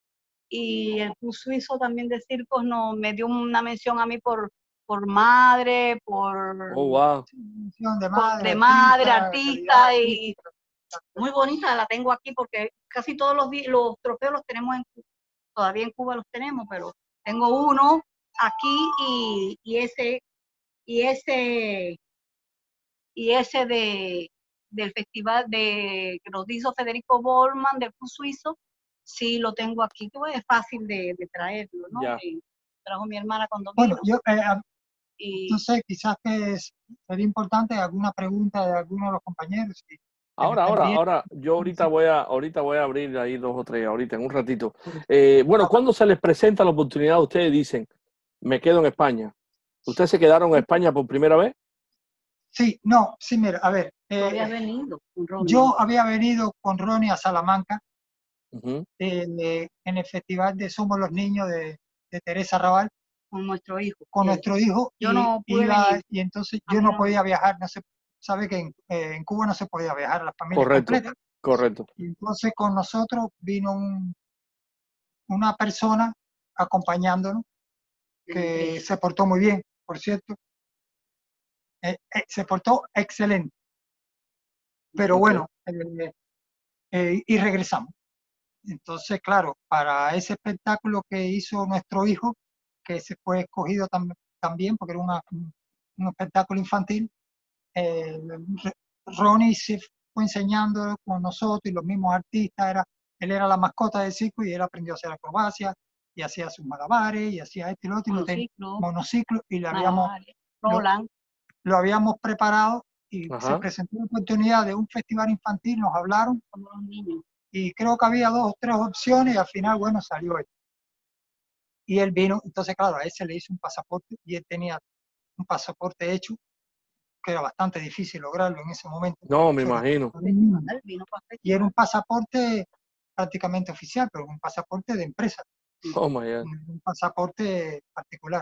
y el Club Suizo también de Circos no, me dio una mención a mí por, por madre, por Oh, wow. De por- madre, de madre, artista, artista, y muy bonita, la tengo aquí porque casi todos los, di- los trofeos los tenemos en Cuba. Todavía en Cuba los tenemos, pero tengo uno aquí y, y ese y ese y ese de del festival de que nos hizo Federico Bollman del Club Suizo, sí lo tengo aquí, que bueno, es fácil de, de traerlo, ¿no? Ya. Que trajo mi hermana cuando Bueno, vino. yo eh, a- Y no sé, quizás que es- sería importante alguna pregunta de alguno de los compañeros. que- que me Ahora, estén ahora, viendo. ahora, yo ahorita voy a, ahorita voy a abrir ahí dos o tres, ahorita en un ratito. Eh, bueno, cuando se les presenta la oportunidad, ustedes dicen, me quedo en España. ¿Ustedes se quedaron en España por primera vez? Sí, no, sí, mira, a ver, tú habías eh, venido con Ronnie, yo había venido con Ronnie a Salamanca Ujú. eh, en el festival de Somos los Niños de, de Teresa Raval con nuestro hijo. con Sí. nuestro hijo Yo y, no pude iba- venir. y entonces A yo mí no no. podía viajar, no se sabe que en, eh, en Cuba no se podía viajar la familia Correcto, completa. correcto. Y entonces con nosotros vino un- una persona acompañándonos que se portó muy bien, por cierto. Eh, eh, se portó excelente. Pero Ok. bueno, eh, eh, y regresamos. Entonces, claro, para ese espectáculo que hizo nuestro hijo, que se fue escogido tam- también, porque era una- un, un espectáculo infantil, eh, Re- Ronnie se fue enseñando con nosotros y los mismos artistas, era, él era la mascota del circo y él aprendió a hacer acrobacia y hacía sus malabares y hacía esto y lo otro, y lo ten- Monociclo, monociclo, y le habíamos, malabares, lo, Roland. lo habíamos preparado y se Ajá. presentó la oportunidad de un festival infantil, nos hablaron Como los niños. y creo que había dos o tres opciones y al final, bueno, salió él. Y él vino, entonces claro, a él se le hizo un pasaporte y él tenía un pasaporte hecho, que era bastante difícil lograrlo en ese momento. No, me Sobre imagino. todo un niño. Él vino para Y era un pasaporte prácticamente oficial, pero un pasaporte de empresa, Oh my God. un un pasaporte particular.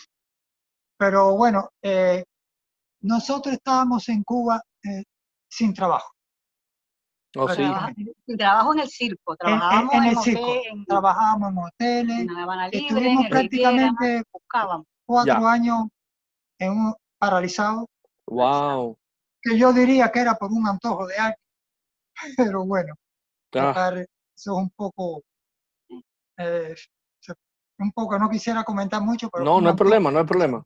Pero bueno, eh, nosotros estábamos en Cuba eh, sin trabajo. Oh, sí. Trabaja- trabajo en el circo, En, en- trabajábamos en en, el circo, hotel, en, trabajábamos en hoteles, en La Habana Libre, en estuvimos el Riviera, prácticamente buscábamos. cuatro Ya. años en un paralizado, Wow. que yo diría que era por un antojo de alguien, pero bueno, Ah, tocar, eso es un poco, eh, se- un poco, no quisiera comentar mucho, pero no, un no hay antojo. problema, no hay problema.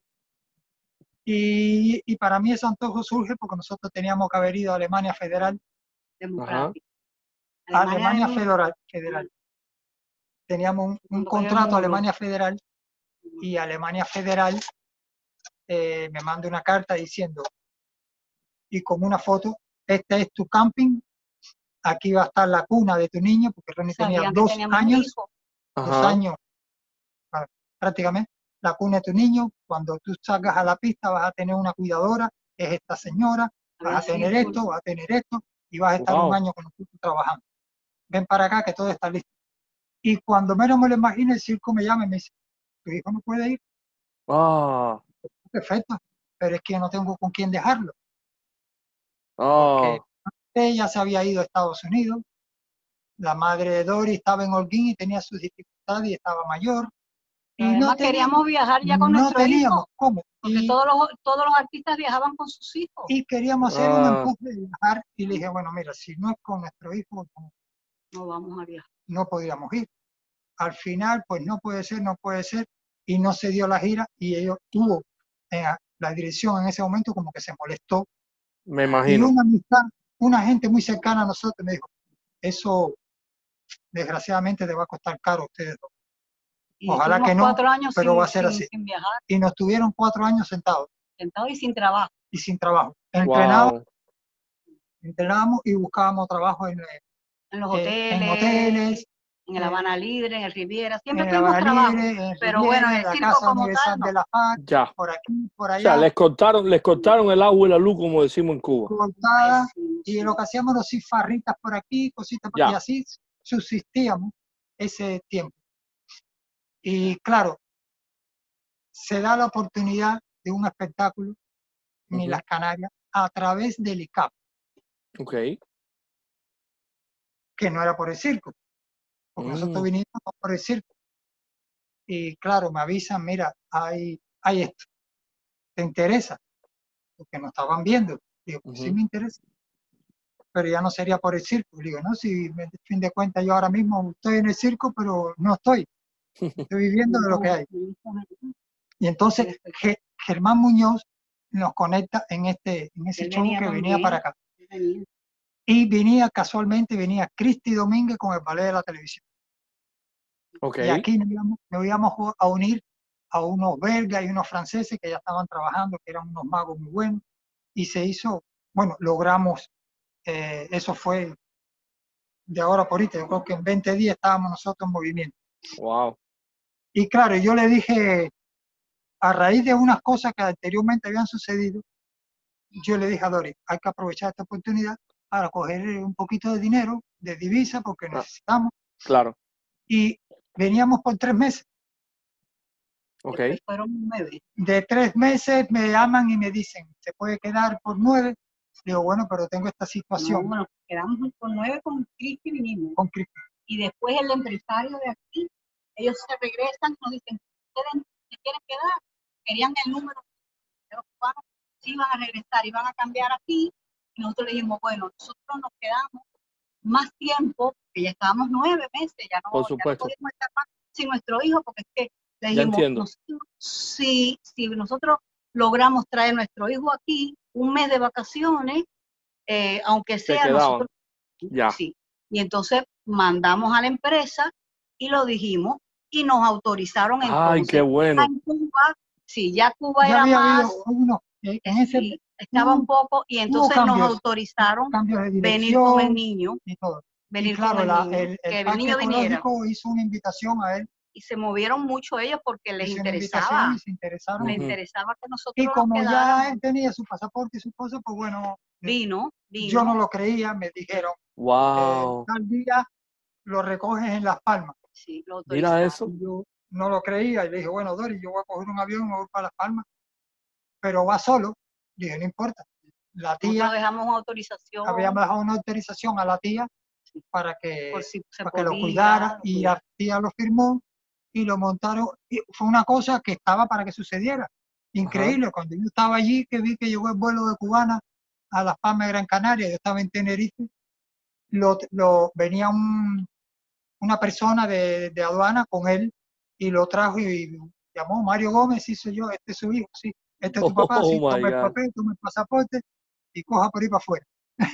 Y, y para mí ese antojo surge porque nosotros teníamos que haber ido a Alemania Federal, Democrático. a Alemania del- Federal, Federal. Teníamos un, un Cuando cayó el contrato a muro. Alemania Federal y Alemania Federal eh, me manda una carta diciendo, y con una foto, este es tu camping, aquí va a estar la cuna de tu niño, porque Ronnie tenía Sabían que dos teníamos un años, hijo. dos Ajá. años ah, prácticamente, la cuna de tu niño, cuando tú salgas a la pista vas a tener una cuidadora, es esta señora, vas a Había tener círculo. esto, vas a tener esto, y vas a estar un Wow. año con nosotros trabajando. Ven para acá que todo está listo. Y cuando menos me lo imagino, el circo me llama y me dice, tu hijo no puede ir, Ah, perfecto, pero es que yo no tengo con quién dejarlo, ah, porque ella se había ido a Estados Unidos, la madre de Dory estaba en Holguín y tenía sus dificultades y estaba mayor, Pero y no además teníamos, queríamos viajar ya con no nuestro teníamos hijo, cómo, porque y, todos los, todos los artistas viajaban con sus hijos. y queríamos hacer un ah, empuje de viajar, y le dije, bueno, mira, si no es con nuestro hijo, no, No vamos a viajar. no podíamos ir. Al final, pues no puede ser, no puede ser, y no se dio la gira, y ellos tuvo, eh, la dirección en ese momento como que se molestó, me y imagino. una amistad, una gente muy cercana a nosotros me dijo, eso desgraciadamente te va a costar caro a ustedes dos. Y Ojalá estuvimos que no, cuatro años pero sin, va a ser sin- así. sin viajar, Y nos tuvieron cuatro años sentados sentados y sin trabajo. y sin trabajo. Entrenábamos, Wow. entrenábamos y buscábamos trabajo en, eh, En los eh, hoteles, en hoteles, en el eh, Habana Libre, en el Riviera, siempre en tuvimos la trabajo. Libre, en Pero Riviera, bueno, en en el la circo Casa como Universal tal, no. de la Paz, Ya. por aquí, por O sea, allá, les cortaron, les cortaron el agua y la luz, como decimos en Cuba. cortada, Sí, y sí. lo que hacíamos era sí farritas por aquí, cositas por Ya. y así subsistíamos ese tiempo. Y claro, se da la oportunidad de un espectáculo en Ujú. las Canarias a través del I C A P, Ok. que no era por el circo, porque nosotros Mm, vinimos no por el circo. Y claro, me avisan, mira, hay, hay esto, ¿te interesa? Porque nos estaban viendo. Digo, pues sí ujú. me interesa, pero ya no sería por el circo. Digo, no, si a fin de cuentas yo ahora mismo estoy en el circo, pero no estoy, estoy viviendo de lo que hay. Y entonces Ge- Germán Muñoz nos conecta en, este, en ese Él show venía que venía también. para acá. Él venía. Y venía casualmente, venía Cristi Domínguez con el ballet de la televisión. Ok. Y aquí nos íbamos, nos íbamos a unir a unos belgas y unos franceses que ya estaban trabajando, que eran unos magos muy buenos. Y se hizo, bueno, logramos, eh, eso fue de ahora por ahorita, yo creo que en veinte días estábamos nosotros en movimiento. Wow. Y claro, yo le dije, a raíz de unas cosas que anteriormente habían sucedido, yo le dije a Doris, hay que aprovechar esta oportunidad para coger un poquito de dinero, de divisa, porque Ah, necesitamos. claro. Y veníamos por tres meses. Ok. Después fueron nueve. De tres meses me llaman y me dicen, ¿se puede quedar por nueve? Digo, bueno, pero tengo esta No, situación bueno, quedamos con nueve con Cristi vinimos. con Cristi. Y después el empresario de aquí, ellos se regresan, nos dicen, ¿quieren, ¿se quieren quedar? Querían el número de los cubanos, sí iban a regresar, iban a cambiar aquí. Y nosotros le dijimos, bueno, nosotros nos quedamos más tiempo, que ya estábamos nueve meses, ya no, Por ya no supuesto. podíamos estar más sin nuestro hijo, porque es que le Ya dijimos, entiendo. nosotros, si, si nosotros logramos traer nuestro hijo aquí, un mes de vacaciones, eh, aunque Se sea nosotros, quedaban. Ya. sí. Y entonces mandamos a la empresa y lo dijimos y nos autorizaron Ay, entonces. qué bueno. En Cuba, sí, ya Cuba Ya era había más, habido uno, en ese sí, estaba un hubo, poco, y hubo entonces nos cambios, autorizaron cambios de venir con el dirección niño, y todo. Y venir claro, con el la, niño, el, el que el parque niño viniera. ecológico hizo una invitación a él, Y se movieron mucho ellos porque les hizo una invitación interesaba, y se interesaron. les Ujú. interesaba que nosotros Y nos como ya quedáramos. él tenía su pasaporte y su cosa, pues bueno, Vino, yo no vino, lo creía, me dijeron, eh, Wow. tal día lo recoges en Las Palmas. sí, lo Mira autorizaron. eso. Y yo no lo creía y le dije, bueno, Doris, yo voy a coger un avión y me voy para Las Palmas, pero va solo. Dije, no importa. La Nosotros tía, dejamos autorización habíamos dejado una autorización a la tía sí, para que, por si se para que lo podía, cuidara lo y cuidara. la tía lo firmó y lo montaron. Y fue una cosa que estaba para que sucediera. Ajá. Increíble, cuando yo estaba allí, que vi que llegó el vuelo de Cubana a Las Palmas de Gran Canaria, yo estaba en Tenerife, lo, lo, venía un, una persona de, de aduana con él y lo trajo y llamó Mario Gómez, sí soy yo, este es su hijo, sí, este es tu papá, Oh sí, my toma el God. papel, toma el pasaporte y coja por ahí para afuera.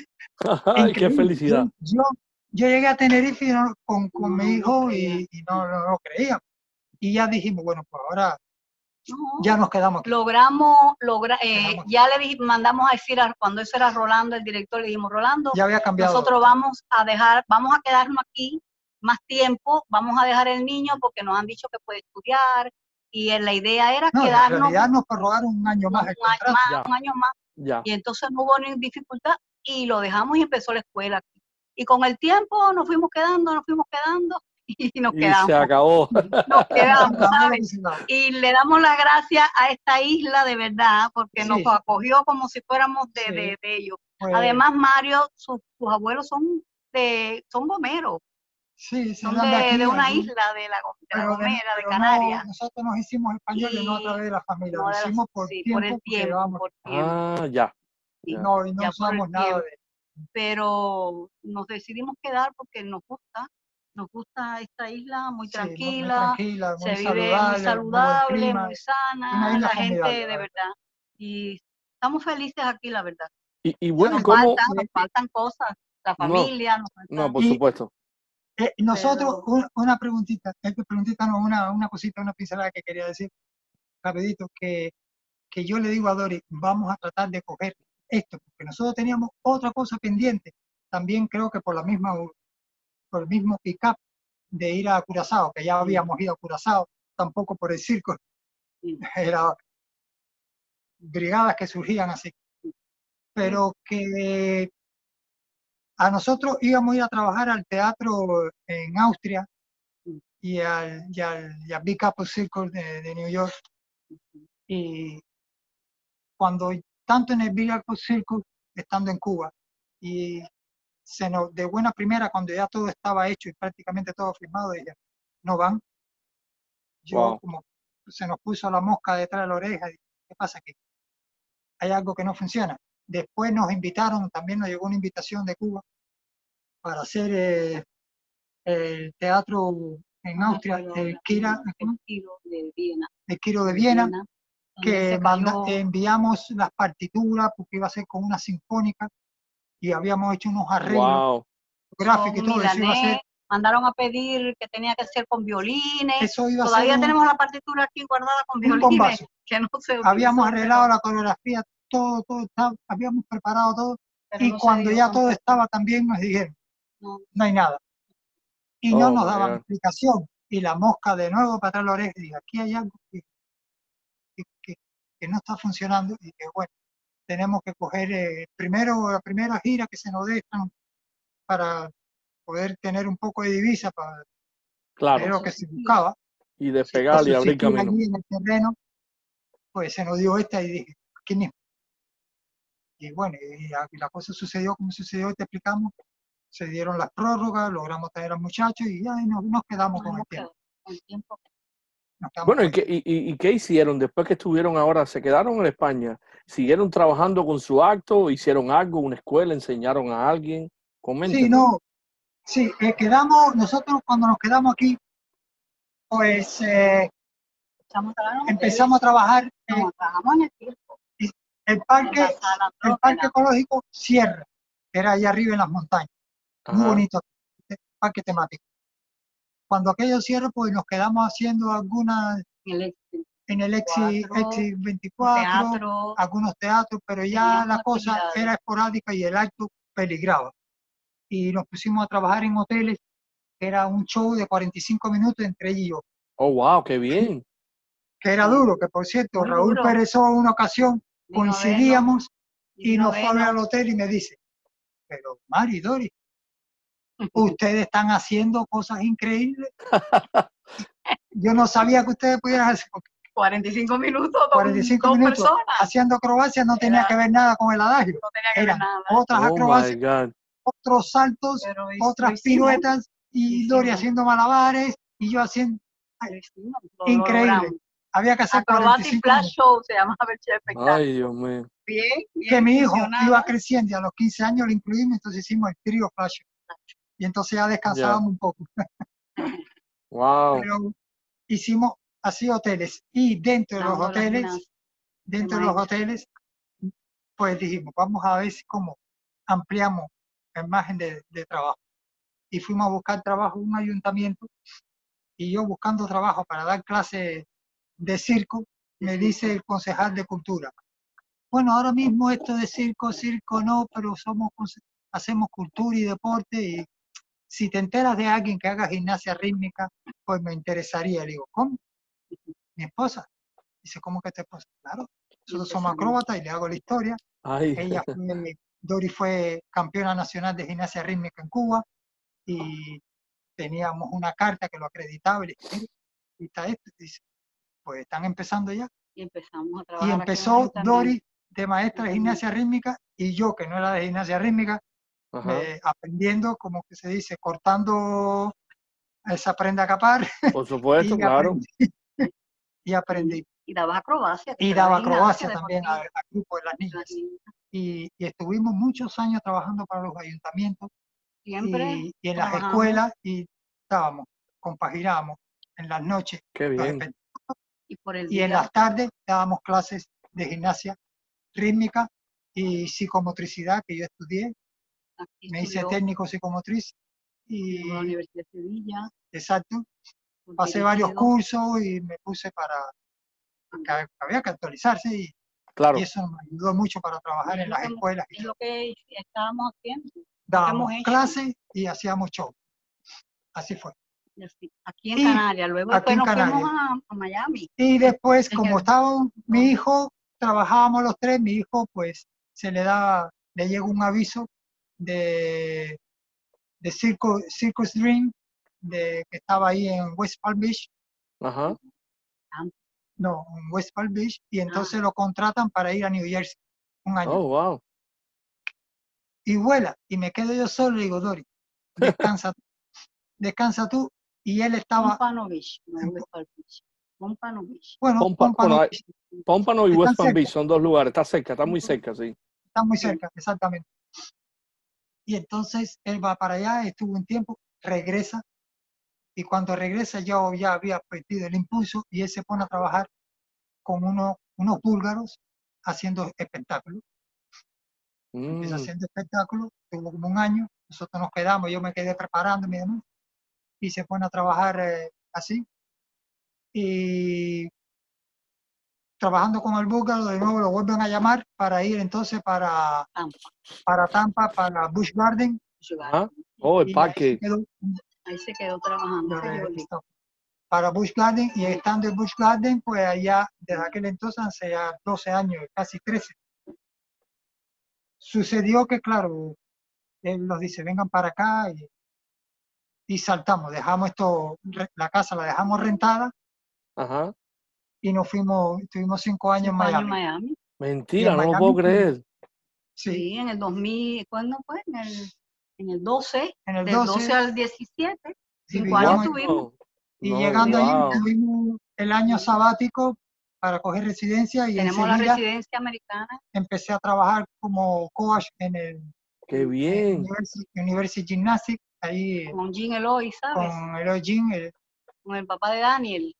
Ay, qué Increíble. Yo, felicidad. yo, yo llegué a Tenerife y no- con, con No, mi no hijo creía. y, y no, no lo creía. Y ya dijimos, bueno, pues ahora No, ya nos quedamos aquí. logramos, logra, eh, Quedamos aquí. ya le dij- mandamos a decir, a, cuando eso era Rolando, el director, le dijimos, Rolando, Ya había cambiado. nosotros vamos a dejar, vamos a quedarnos aquí más tiempo, vamos a dejar el niño porque nos han dicho que puede estudiar y eh, la idea era No, en quedarnos realidad nos prorrogaron un año un, más el un año contrato. más, Ya. un año más, Ya. y entonces no hubo ninguna dificultad y lo dejamos y empezó la escuela aquí. Y con el tiempo nos fuimos quedando, nos fuimos quedando y nos Y quedamos. se acabó. Nos quedamos, Vamos a lo ¿sabes? que se va. Y le damos las gracias a esta isla de verdad, porque nos Sí. acogió como si fuéramos de, Sí. de, de ellos. Pues, Además, Mario, sus, sus abuelos son de, son gomeros, sí, se son dan de, de aquí, de una allí, isla, de la, de la pero, de, Gomera, de pero Canarias. no, nosotros nos hicimos españoles no a Y través de la familia, no lo de la- hicimos por sí, tiempo, por el porque tiempo, llevábamos- por tiempo. Ah, ya. sí, ya. no, y no ya por el usamos nada tiempo. de Pero nos decidimos quedar porque nos gusta, nos gusta esta isla, muy sí, muy- muy tranquila, tranquila, muy se vive saludable, muy muy buen saludable, clima. muy sana, Una isla la gente formidable, de la verdad. Y estamos felices aquí, la verdad. Y, y bueno, ¿y Nos cómo? faltan, nos faltan cosas, la No, familia, nos faltan, no, por Y- supuesto. Eh, nosotros, Pero- una, una preguntita, es que preguntita no, una, una cosita, una pincelada que quería decir rapidito, que, que yo le digo a Doris, vamos a tratar de coger esto, porque nosotros teníamos otra cosa pendiente, también creo que por la misma, por el mismo pick-up de ir a Curazao, que ya habíamos ido a Curazao, tampoco por el circo, Sí. era brigadas que surgían así, pero que a nosotros íbamos a ir a trabajar al teatro en Austria, y al, y al, y al Big Apple Circus de, de New York. Y cuando, tanto en el Big Apple Circus, estando en Cuba, y se nos, de buena primera, cuando ya todo estaba hecho y prácticamente todo firmado, dije, no van. Yo Wow. como se nos puso la mosca detrás de la oreja, dije, ¿qué pasa aquí? Hay algo que no funciona. Después nos invitaron, también nos llegó una invitación de Cuba para hacer eh, el teatro en Austria, el Kira, el Kiro de Viena. el Kiro de de Viena, Viena, donde que se manda- cayó- enviamos las partituras porque iba a ser con una sinfónica y habíamos hecho unos arreglos Wow. gráficos y con todo eso iba a ser. Milanés, mandaron a pedir que tenía que ser con violines. Eso iba a Todavía ser un, tenemos la partitura aquí guardada con un violines bombazo. que no se utilizó, Habíamos arreglado pero- la coreografía, todo, todo, estaba- habíamos preparado todo. pero Y no se cuando dio ya todo tampoco. estaba también nos dijeron, No. no hay nada. Y no Oh, nos my daban God. explicación. Y la mosca de nuevo para atrás de la oreja y dije, aquí hay algo que, que, que- que no está funcionando y que bueno, tenemos que coger eh, primero la primera gira que se nos dejan para poder tener un poco de divisa para Claro. tener lo que se buscaba. Y para despegar y abrir subsistir camino. allí en el terreno, pues se nos dio esta y dije, aquí mismo. Y bueno, y la, y la cosa sucedió como sucedió, te explicamos. Se dieron las prórrogas, logramos traer al muchacho y ya y nos, nos quedamos Nos con el hemos tiempo. quedado con el tiempo. Nos quedamos Bueno, con ¿y el qué, y, y- y qué hicieron después que estuvieron ahora? ¿Se quedaron en España? ¿Siguieron trabajando con su acto? ¿Hicieron algo? ¿Una escuela? ¿Enseñaron a alguien? Sí, Coméntenos. no, sí, eh, quedamos, nosotros cuando nos quedamos aquí, pues eh, Estamos trabajando en empezamos a trabajar, eh, hoteles. No, trabajamos en el circo. el En parque, la sala el propia, parque la- ecológico Sierra, que era allá arriba en las montañas, muy Ajá. bonito, este parque temático. Cuando aquello cierra, pues nos quedamos haciendo algunas en el éxito. en el Exi, Cuatro, Exi veinticuatro, teatro, algunos teatros, pero ya teníamos la cosa actividades. era esporádica y el acto peligraba. Y nos pusimos a trabajar en hoteles, que era un show de cuarenta y cinco minutos entre ellos y yo, Oh, wow, qué bien. que era duro, que por cierto, Muy Raúl duro. Pérezó una ocasión Vino a vernos, coincidíamos y vino a nos fue a ver al vernos. hotel y me dice, pero Mari, Dori, ustedes están haciendo cosas increíbles. Yo no sabía que ustedes pudieran hacer, porque cuarenta y cinco minutos, dos, cuarenta y cinco dos minutos personas. haciendo acrobacias no tenía Era- que ver nada con el adagio. No tenía que ver Eran nada. otras Oh, my acrobacias, God. otros saltos, Pero hic- lo otras hicimos, piruetas y hicimos. Dori haciendo malabares y yo haciendo lo hicimos, lo increíble. logramos. Había que hacer cuarenta y Acrobatic cinco Flash minutos. Show se llamaba el espectáculo. Ay, Dios mío. Bien, bien Que mi hijo funcionaba. iba creciendo y a los quince años lo incluimos, entonces hicimos el trío Flash. Y entonces ya descansábamos un poco. Wow. Pero hicimos así hoteles y dentro de los Dando las hoteles, gimnasias dentro de de los maestro. hoteles, pues dijimos, vamos a ver si cómo ampliamos el margen de, de trabajo. Y fuimos a buscar trabajo en un ayuntamiento y yo buscando trabajo para dar clases de circo, me dice el concejal de cultura, bueno, ahora mismo esto de circo, circo no, pero somos conce- hacemos cultura y deporte y si te enteras de alguien que haga gimnasia rítmica, pues me interesaría. Le digo, ¿cómo? Mi esposa. Dice, ¿cómo que tu esposa? Claro, nosotros somos empezamos. acróbatas y le hago la historia. Ay, Ella fue, Dori fue campeona nacional de gimnasia rítmica en Cuba y teníamos una carta que lo acreditaba y le dije, mire, aquí está esto. Dice, pues están empezando ya. Y empezamos a trabajar. Y aquí en el empezó ayuntamiento. Dori de maestra de gimnasia rítmica y yo, que no era de gimnasia rítmica, ajá. me- aprendiendo, como que se dice, cortando esa prenda a capar Por supuesto, y claro. aprendí. Y aprendí. Y daba acrobacia. que Y se da daba gimnasia acrobacia también al, deportiva. al grupo de las Las niñas. niñas. Y, y estuvimos muchos años trabajando para los ayuntamientos Siempre y, y en las trabajamos. escuelas y estábamos, compaginábamos en las noches Qué los bien. espectáculos Y por el y día. en las tardes dábamos clases de gimnasia rítmica y psicomotricidad que yo estudié. Aquí Me hice estudió técnico psicomotriz en la y Universidad de Sevilla. exacto, fue pasé varios dirigido. cursos y me puse para que había que actualizarse y, Claro. y eso me ayudó mucho para trabajar Y es en lo las que hemos- escuelas. y Es todo. lo que estábamos haciendo. Dábamos hemos hecho. clases y hacíamos show. Así fue. Y así, aquí en Y Canarias. Luego aquí después en nos fuimos Canarias. a, a Miami. Y después, Es como que- estaba mi hijo, trabajábamos los tres, mi hijo pues se le da, le llega un aviso de, de Circo, Circus Dream de, que estaba ahí en West Palm Beach, Ajá. no, en West Palm Beach, y entonces lo contratan para ir a New Jersey un año. Oh, wow. Y vuela, y me quedo yo solo y digo, Dory, descansa, descansa tú. Y él estaba, Pompano Beach, no es West Palm Beach. Pompano Beach. bueno, Pompa- Pompano bueno, hay- Beach, Pómpano y Están West Palm cerca. Beach son dos lugares. Está cerca, está muy cerca, sí. está muy cerca, exactamente. Y entonces él va para allá, estuvo un tiempo, regresa, y cuando regresa yo ya había perdido el impulso y él se pone a trabajar con uno, unos búlgaros haciendo espectáculos. Empieza Mm. haciendo espectáculos, tuvo como un año, nosotros nos quedamos, yo me quedé preparándome y demás, y se pone a trabajar eh, así. Y trabajando con el búlgaro, de nuevo lo vuelven a llamar para ir entonces para Tampa. para Tampa, para Busch Garden. Ajá. Oh, el Y ahí se parque. quedó, Ahí se quedó trabajando. lo ese de- Yoli. esto, para Busch Garden, y estando en Busch Garden, pues allá, desde aquel entonces, hace ya doce años, casi trece, sucedió que, claro, él nos dice, vengan para acá, y, y saltamos, dejamos esto, re- la casa la dejamos rentada, Ajá. y nos fuimos, estuvimos cinco años en Cinco años en Miami. Miami. Mentira, en no lo Miami, puedo pues, creer. Sí, Sí, en el dos mil, ¿cuándo fue? En el, en el doce, en el del doce doce, al diecisiete, y cinco años vivíamos, tuvimos. y No, llegando allí, wow. tuvimos el año sabático para coger residencia, y Tenemos la enseguida residencia americana. empecé a trabajar como coach en el Qué en bien. University, University Gymnastics, ahí Con Jean Eloy, ¿sabes? con Eloy Jean, el, Con el papá de Daniel,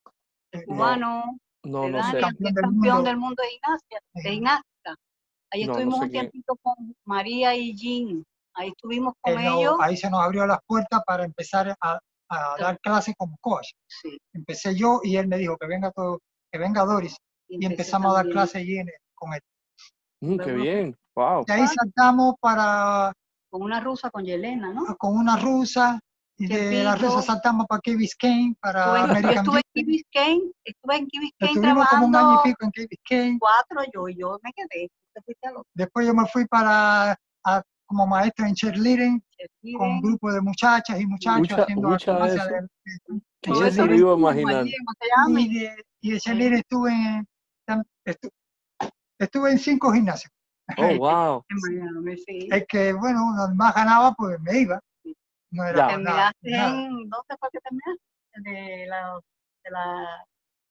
el el- cubano No, de no sé. Daniel, que campeón es del campeón mundo. del mundo de gimnasia, de Eh, gimnástica. Ahí No, no estuvimos sé un quién. tiempito con María y Jean. Ahí estuvimos con él no- ellos. ahí se nos abrió las puertas para empezar a, a dar clases como coach. Sí, Empecé yo y él me dijo que venga todo, que venga Doris, y empecé empezamos a dar también. clases allí en- con él. Mm, qué Luego bien. Wow. De ahí saltamos para con una rusa, con Yelena, ¿no? con una rusa, y de la Tiempito. rusa saltamos para Key Biscayne, para Estuve en- yo American estuve en Key Gymnastics. Biscayne, estuve en Key Biscayne Estuvimos como un año y trabajando pico en Key Biscayne. cuatro, yo, yo me quedé. Te fuiste al otro. Después yo me fui para a- como maestro en cheerleading, con un grupo de muchachas y muchachos Mucha, haciendo mucha acrobacia eso. de, de- de ¿Quién Todo eso se lo cheerleading. iba a mismo, imaginar? allí en Miami. Y de, y de cheerleading estuve en, tam- estu- estuve en cinco gimnasios. Oh, wow. En Miami, sí. El que, bueno, donde más ganaba, pues me iba. No era Ya. por nada. Terminaste nada. en, ¿dónde fue que terminaste? De la, de la,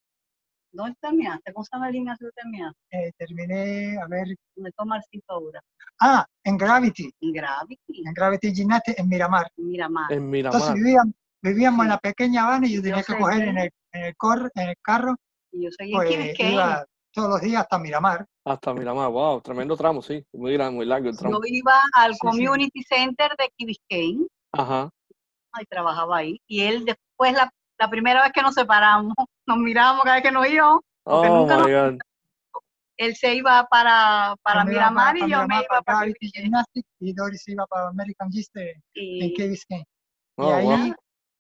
¿dónde terminaste? ¿Cómo se llama el gimnasio que terminaste? Eh, terminé, a ver, ¿Dónde toma el sitio ahora? ah, en Gravity, En Gravity, en Gravity Gymnastics en Miramar. en Miramar. En Entonces Miramar. vivíamos, vivíamos Sí. en la pequeña Habana, y yo Yo tenía que sé coger que- en el, en el, cor- en el carro, Y yo seguí en Key pues Biscayne. iba todos los días hasta Miramar. Hasta Miramar. Wow. Tremendo tramo, sí. Muy grande, muy largo el tramo. Yo iba al Sí, sí. Community Center de Key Biscayne Ajá. y trabajaba ahí. Y él después, la, la primera vez que nos separamos, nos mirábamos cada vez que nos íbamos, porque Oh, nunca my nos, God. él se iba para, para Yo me iba Miramar para- y para yo me Miramar, iba para Key Gravity Biscayne. Gymnastics, y Doris iba para American Gymnastics en Y Key Biscayne. Y Oh, ahí, wow.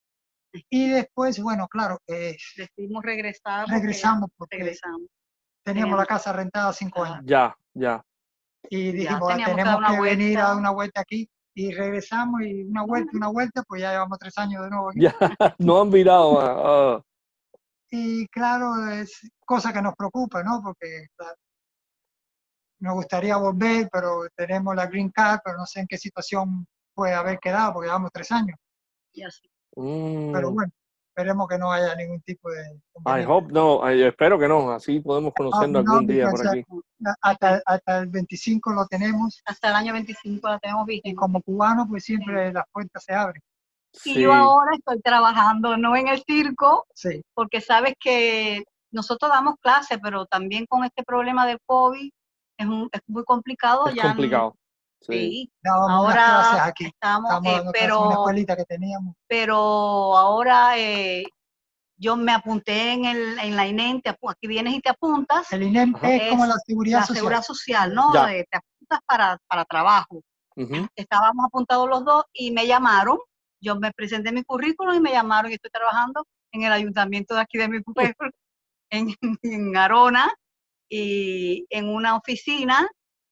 y después, bueno, claro, eh, decidimos regresar. porque regresamos ya porque regresamos. teníamos la teníamos- casa rentada cinco Ah. años. Ya, ya. Y Ya dijimos, "Ah, teníamos que dar tenemos una que venir vuelta". a dar una vuelta aquí". Y regresamos, y una vuelta, una vuelta, pues ya llevamos tres años de nuevo aquí. Ya. No han virado. ah, ah. Y claro, es cosa que nos preocupa, ¿no? Porque claro, nos gustaría volver, pero tenemos la green card, pero no sé en qué situación puede haber quedado, porque llevamos tres años. Y así. Pero Mm. bueno, esperemos que no haya ningún tipo de I inconveniente. hope no. Ay, espero que no. Así podemos Ah, conocernos no, algún día porque, por o sea, aquí. hasta, hasta el veinticinco lo tenemos, Hasta el año veinticinco la tenemos y vigente. como cubanos, pues siempre las puertas se abren. Y Sí. yo ahora estoy trabajando, no en el circo, Sí, porque sabes que nosotros damos clases, pero también con este problema del COVID es, un- es muy complicado. Es ya n- complicado. Sí. Sí, dábamos unas ahora clases aquí. estamos, Estábamos eh, dando clases en una pero, escuelita que teníamos. pero ahora eh, yo me apunté en, el, en la I N E M, te apu- aquí vienes y te apuntas, El I N E M Ajá. es como Es la seguridad la social. seguridad social, ¿no? Ya. Eh, te apuntas para, para trabajo. Ujú. Estábamos apuntados los dos y me llamaron. Yo me presenté mi currículum y me llamaron y estoy trabajando en el ayuntamiento de aquí de mi pueblo, en, en Arona, y en una oficina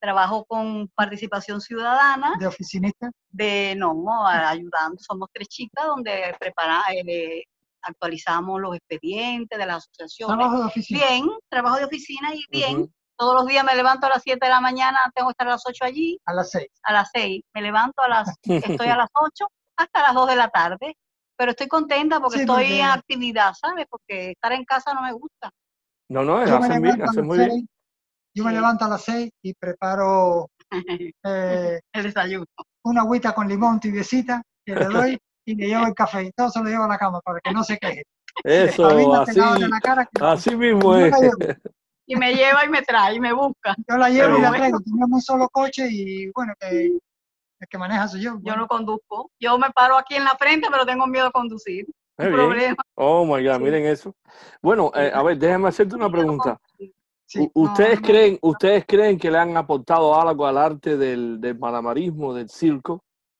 trabajo con participación ciudadana. ¿De oficinista? De, no, ayudando, somos tres chicas donde prepara, eh, actualizamos los expedientes de las asociaciones. Trabajo de oficina. Bien, trabajo de oficina y bien. Ujú. Todos los días me levanto a las siete de la mañana, tengo que estar a las ocho allí. A las seis. A las seis. Me levanto a las, estoy a las ocho hasta las dos de la tarde. Pero estoy contenta porque Sí, estoy porque- en actividad, ¿sabes? Porque estar en casa no me gusta. No, no, Yo me hacen bien, levanto a hacen las muy bien. seis, yo me Sí. levanto a las seis y preparo eh, El desayuno. una agüita con limón tibiecita que le doy y le llevo el café. Y todo se lo llevo a la cama para que no se queje. Eso, Despabilate, así, lávate la cara, que así mismo yo es. la llevo, Y me lleva y me trae y me busca. yo la llevo y la Bueno. traigo. Tenemos un solo coche y bueno, que el que maneja soy yo. Yo Bueno, no conduzco. Yo me paro aquí en la frente, pero tengo miedo de conducir. Muy Un bien. problema. Oh my God, Sí. miren eso. Bueno, eh, a ver, déjame hacerte una pregunta. sí. U- No, ¿Ustedes no me creen, ustedes creen que le han aportado algo al arte del, del malabarismo, del circo?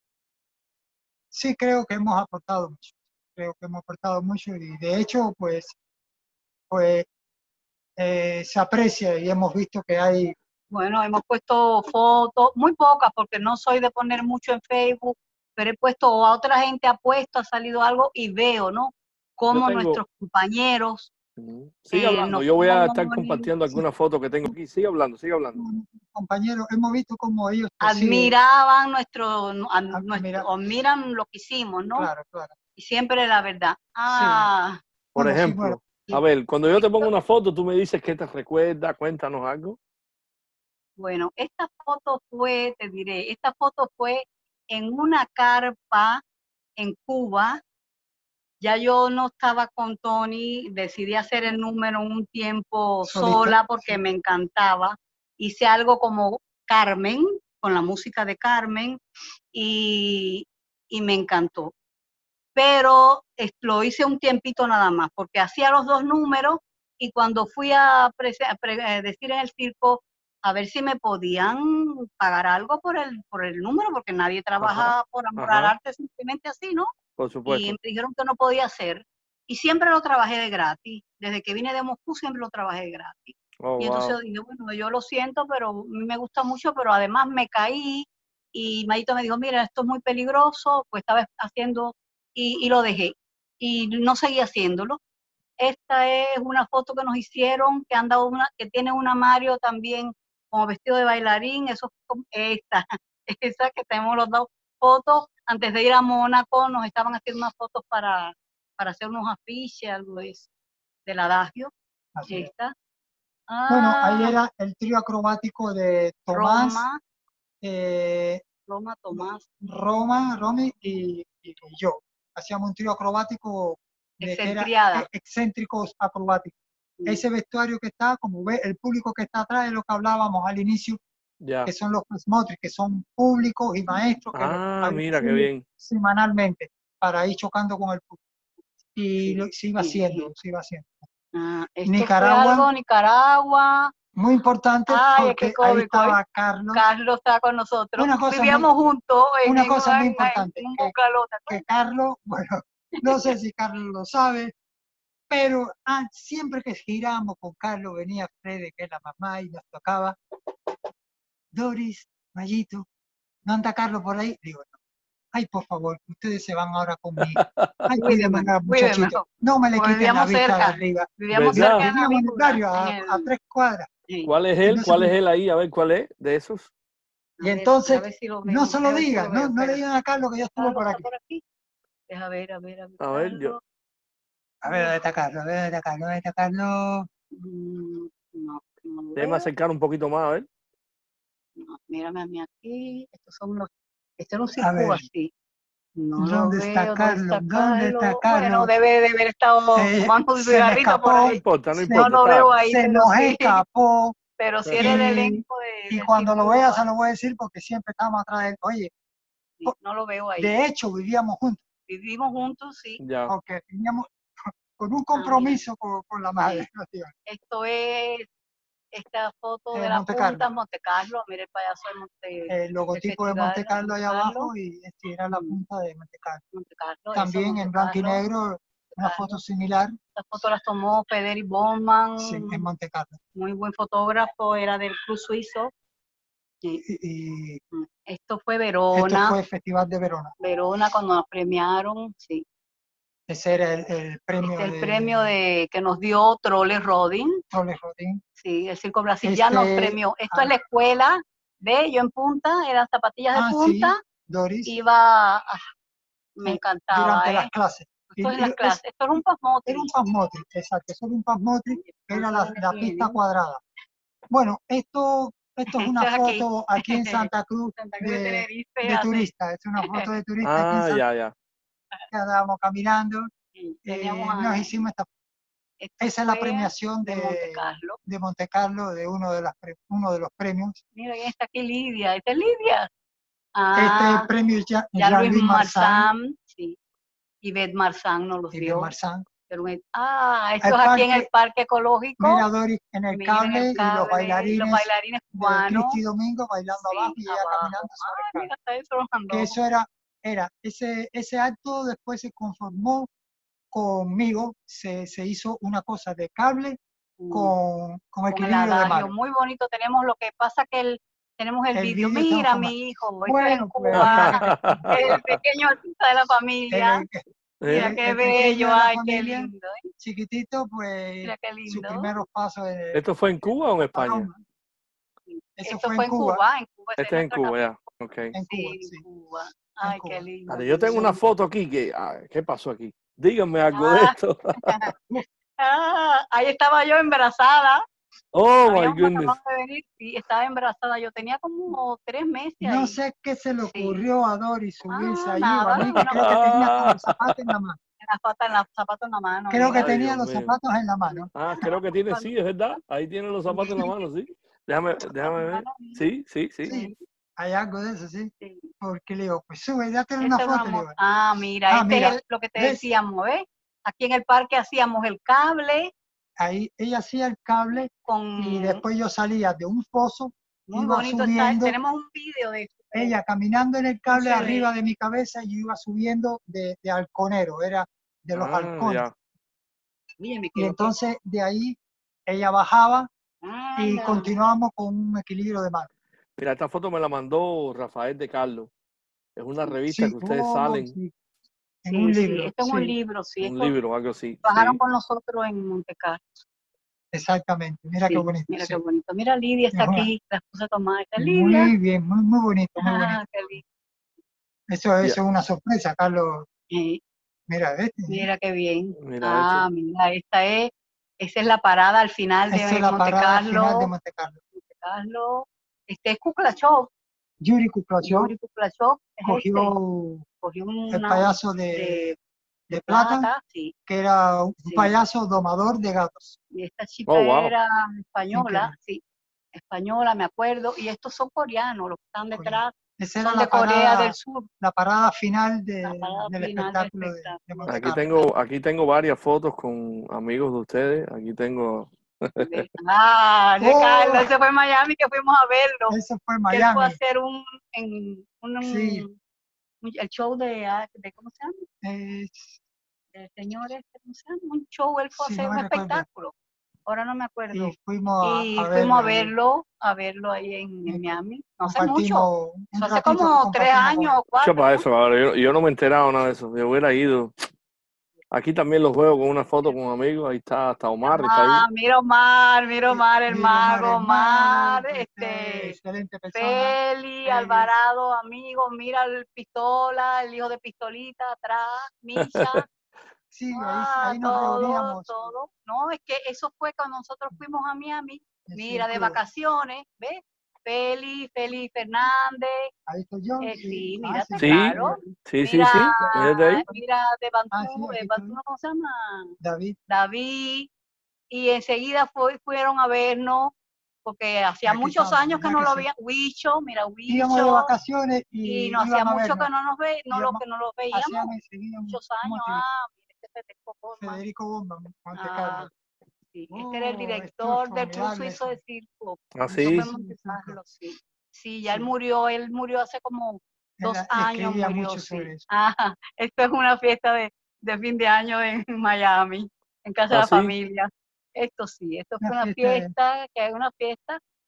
Sí, creo que hemos aportado mucho. Creo que hemos aportado mucho y de hecho, pues, pues eh, se aprecia y hemos visto que hay. Bueno, hemos puesto fotos, muy pocas, porque no soy de poner mucho en Facebook, pero he puesto, o a otra gente ha puesto, ha salido algo y veo, ¿no? Cómo tengo- nuestros compañeros Ujú. Sigue eh, hablando, nos yo voy a estar ponen, compartiendo alguna foto que tengo aquí. Sigue hablando, sigue hablando. Compañeros, hemos visto cómo ellos pues, sí, admiraban nuestro, ad- Admira- nuestro, admiran lo que hicimos, ¿no? claro, claro. Y siempre la verdad. Ah, Por Bueno, sí, ejemplo, bueno. a ver, cuando yo te pongo una foto, tú me dices qué te recuerda, cuéntanos algo. bueno, esta foto fue, te diré, esta foto fue en una carpa en Cuba. Ya yo no estaba con Tony, decidí hacer el número un tiempo Solita, sola porque sí. me encantaba. Hice algo como Carmen, con la música de Carmen, y, y me encantó. Pero es- lo hice un tiempito nada más, porque hacía los dos números y cuando fui a, prese- a pre- a decir en el circo a ver si me podían pagar algo por el, por el número, porque nadie trabaja por amor al ajá. arte simplemente así, ¿no? Por Y supuesto. me dijeron que no podía hacer. Y siempre lo trabajé de gratis. Desde que vine de Moscú siempre lo trabajé de gratis. Oh, Y entonces wow. dije, bueno, yo lo siento, pero a mí me gusta mucho, pero además me caí y Mayito me dijo, mira, esto es muy peligroso, pues estaba haciendo y, y lo dejé. Y no seguí haciéndolo. Esta es una foto que nos hicieron, que han dado una, que tiene una Mario también como vestido de bailarín, eso es como esta, esa que tenemos los dos fotos. Antes de ir a Mónaco nos estaban haciendo unas fotos para, para hacer unos afiches, algo de eso, del adagio. Así es. Esta. Bueno, Ah, ahí era el trío acrobático de Tomás, Roma, eh, Roma, Tomás, Roma, Romy y, y- y yo. Hacíamos un trío acrobático de que era Excentriada. e- excéntricos acrobáticos. Ese vestuario que está, como ve, el público que está atrás es lo que hablábamos al inicio, Ya. que son los Cosmotrics, que son públicos y maestros que Ah, habían mira qué sido bien. semanalmente para ir chocando con el público. Y Sí, lo, se iba sí, haciendo, sí. se iba haciendo. Ah, esto Nicaragua. fue algo, Nicaragua. Muy importante Ay, es que porque ahí cómico, estaba ¿eh? Carlos. Carlos está con nosotros. Una cosa Vivíamos muy- juntos en, una en cosa una- muy en- importante, en un que- bungalow, ¿te que acuerdas? Carlos, bueno, no sé si Carlos lo sabe, pero ah, siempre que giramos con Carlos venía Fede, que es la mamá, y nos tocaba, Doris, Mayito, ¿no anda Carlos por ahí? Digo, no. Ay, por favor, ustedes se van ahora conmigo. Ay, cuídenme, Cuídeme, muchachito. cuídeme. No me le Porque quiten la vivíamos vista de cerca. arriba. Vivíamos ¿Verdad? cerca de la Vivíamos en el vícula, barrio a, en el- a tres cuadras. sí. ¿Cuál es Y él? no se ¿Cuál es me- él ahí? A ver, ¿cuál es de esos? A Y ver, entonces, a ver si lo no veo, se a lo ver si digan, lo no, veo, no le espera. digan a Carlos que yo estuve Carlos por está aquí. por aquí. Deja ver, a ver, a ver. A ver, yo- Carlos. A ver, ¿dónde está Carlos? A ver, ¿dónde está Carlos? ¿Dónde está Carlos? Mm, No, no lo Déjame veo. acercar un poquito más, a ver. No, mírame a mí aquí. Estos son los. Este no A circula ver. así. No lo ¿Dónde está veo. Carlos? ¿Dónde está ¿Dónde está Carlos? Carlos? Bueno, debe de haber estado Eh, fumando un se me cigarrito por escapó. No ahí. importa, no Se- importa. No lo está- veo ahí, Se pero nos sí. escapó. Pero si Sí. era el Y- elenco de. Y del cuando lo circo vea urbano. se lo voy a decir porque siempre estamos atrás de él. Oye, Sí, no lo veo ahí. de hecho vivíamos juntos, Vivimos juntos, sí. Ya. porque teníamos con un Ah, compromiso con, con la madre. Esto es esta foto Eh, de la Monte Carlo. punta, Monte Carlo. Mire el payaso de Monte, El logotipo de festival, Monte Carlo allá Monte Carlo. abajo y esta era la Mm. punta de Monte Carlo. Monte Carlo. eso, También Monte en blanco y Carlo. negro, una Carlo. foto similar, Estas fotos las tomó Federic Bowman, sí, en Monte Carlo. muy buen fotógrafo, era del Club Suizo. Sí. y, y Esto fue esto Verona, fue el Festival de Verona. Verona cuando nos premiaron, sí. Ese era el, el premio Este es el de premio de, que nos dio Trolle Rodin, Troles Rodin. sí, el circo Brasil ya nos Este, premió. Esto ah, es la escuela, ve, yo en punta, eran zapatillas de ah, sí, punta, Doris, iba, ah, me eh, encantaba, durante ¿eh? las clases. Esto Y- es en las y es- clases, esto era un pasmotri. Era un pasmotri, exacto, eso era un pasmotri, que era la, la pista Tienen. cuadrada. Bueno, esto, esto es una Esto es aquí. foto aquí en Santa Cruz Santa Cruz de de, Tenerife, de hace- turista, es una foto de turista aquí en Ah, Santa ya, ya. Cruz, andábamos caminando, sí, eh, teníamos nos a- hicimos esta, esto esa es la fue premiación de de, Monte Carlo. de Monte Carlo, de uno de, las, pre- uno de los premios. Mira, ahí está aquí Lidia, esta es Lidia. Este Ah, premio Jean- Jean-Louis Jean-Louis Marsan Marsan, sí. Yvette Marsan nos los y de dio. Marsan. Pero me- Ah, esto El es aquí en el parque, parque ecológico. Mira Doris en el Miren cable, el y los cable, bailarines los bailarines de cubanos. Cristi Domingo bailando Sí, abajo y ella abajo. caminando sobre el Ay, cable. mira, hasta eso lo mandó. Que eso era, era ese, ese acto después se conformó conmigo, se, se hizo una cosa de cable Mm, con, con con el equilibrio de adagio, mano. muy bonito. Tenemos lo que pasa que el, tenemos el, El vídeo. vídeo está en Mira, forma- mi hijo, este es Bueno, pues Cuba, mira, el pequeño artista de la familia. el, Mira el- qué el pequeño bello, de la ay, qué familia, lindo. ¿eh? chiquitito, pues Mira qué sus lindo. primeros pasos en el ¿Esto fue en Cuba o en España? paloma. Eso Esto fue fue en en Cuba, Cuba, en Cuba. esa Este es en nuestra Cuba, casa. ya. Ok. en Cuba, Sí, sí, en Cuba. en Ay, qué Cuba. lindo. Vale, yo tengo una Sí. foto aquí que, ah, ¿qué pasó aquí? Díganme algo de Ah. esto. Ah, ahí estaba yo embarazada. Oh my Habíamos goodness. acabado de venir y estaba embarazada. Yo tenía como tres meses No ahí. sé qué se le Sí. ocurrió a Doris subirse Ah, allí, nada, o a mí, que una- creo que tenía hasta los zapatos en la mano. En la pata, en la zapato en la mano. Creo que mira. Ay, tenía Dios los mío. zapatos en la mano. Ah, creo que tiene, sí, es verdad. Ahí tiene los zapatos en la mano, sí. Déjame, déjame ver. Sí, sí, sí. Sí, hay algo de eso, sí. Sí. Porque le digo, pues sube, date una Esta es una foto. Le mo- digo, Ah, mira, Ah, este mira, es el- lo que te ¿ves? decíamos, ¿ves? Aquí en el parque hacíamos el cable ahí ella hacía el cable con y después yo salía de un pozo, muy iba bonito. Está, subiendo, tenemos un video de esto. pero ella caminando en el cable se ve. arriba de mi cabeza y yo iba subiendo de, de halconero, era de los Ah, halcones. ya. Oye, me Y equivoqué. entonces de ahí ella bajaba y Anda. continuamos con un equilibrio de mano. Mira, esta foto me la mandó Rafael de Carlos. Es una revista Sí, que ustedes oh, salen, sí, en Sí, un sí, libro. esto es un sí, libro, sí. un esto libro o algo así. Trabajaron Sí. con nosotros en Monte Carlo. Exactamente, mira qué Sí, bonito. Mira sí. qué bonito. Mira, Lidia está Es una- aquí, la esposa Tomás. Está Lidia. Muy bien, muy, muy bonito, muy bonito. Ah, qué lindo. Eso, Ya. eso es una sorpresa, Carlos. Eh, Mira, este, Mira qué bien. Mira Ah, mira, esta es, esa es la parada al final de esa es la Monte parada Carlo. final de Monte Carlo. Monte Carlo. Este es Kuklachov. Yuri Kuklachov Yuri Kuklachov es cogió este. Cogió el una payaso de, de, de plata, plata, sí. que era un Sí. payaso domador de gatos. Y esta chica Oh, wow. era española, Increíble. sí. Española, me acuerdo. Y estos son coreanos, los que están detrás. Esa era Son la de Corea parada, del Sur. la parada final de- La parada del final del espectáculo de, de espectáculo. Monte Aquí Carlo. tengo, aquí tengo varias fotos con amigos de ustedes. Aquí tengo. De- Ah, de Oh. Carlos, ese fue en Miami que fuimos a verlo. Eso fue en Que él fue a Miami. hacer un, en, un, Sí. un- el show de, ah, de ¿cómo se llama? Eh, El señor este, ¿cómo se llama? Un show, él fue Sí, a hacer no un me recuerdo. espectáculo. Ahora no me acuerdo. y fuimos a, Y a fuimos a verlo, y verlo, a verlo ahí en, en Y Miami. No hace mucho. compartimos un Eso hace ratito que como tres compartimos años con- o cuatro. Escucha para ¿no? eso, cabrón. Yo, yo no me he enterado nada de eso. Yo hubiera ido. Aquí también los juego con una foto con amigos. Ahí está, hasta Omar, está ahí. Ah, mira Omar, mira Omar, el Mira, Omar, mago, hermano, Omar, este, este, excelente persona. Feli, Alvarado, amigo, mira el pistola, el hijo de pistolita atrás, Misha, Sí, ahí, ah, ahí nos todo, reuníamos. todo. No, es que eso fue cuando nosotros fuimos a Miami, en mira, de sentido, vacaciones, ¿ves? Feli, Feli Fernández, Ahí estoy yo. eh, y- sí, ah, mírate, Sí. claro. Sí, sí, Mira, sí. Mírate ahí. mira de Bantú, Ah, sí, de aquí Bantú, estoy. ¿cómo se llama? David, David, y enseguida fue, fueron a vernos, porque hacía Aquí muchos estamos, años que ya no que lo sí. habían, Huicho, mira, íbamos de Huicho, vacaciones y, y no hacía iban a mucho vernos. que no nos ve, no lo Íbamos- que no lo veíamos, Hacíamos enseguida un, muchos un años, motivo. ah, mira, este Federico Borman, Federico Bomba, Monte ah, Carlo. sí, este era el Oh, director esto es del Club formidable Suizo de eso. Circo, Ah, eso sí. fue en Sí, Monte sí, sí. Carlo, sí, sí, ya él Sí. murió, él murió hace como Él dos a- años, escribía murió, mucho sí, sobre eso. ah, esto es una fiesta de, de fin de año en Miami, en casa de Ah, la sí. familia. Esto sí, esto fue Una una fiesta de- fiesta, que es una fiesta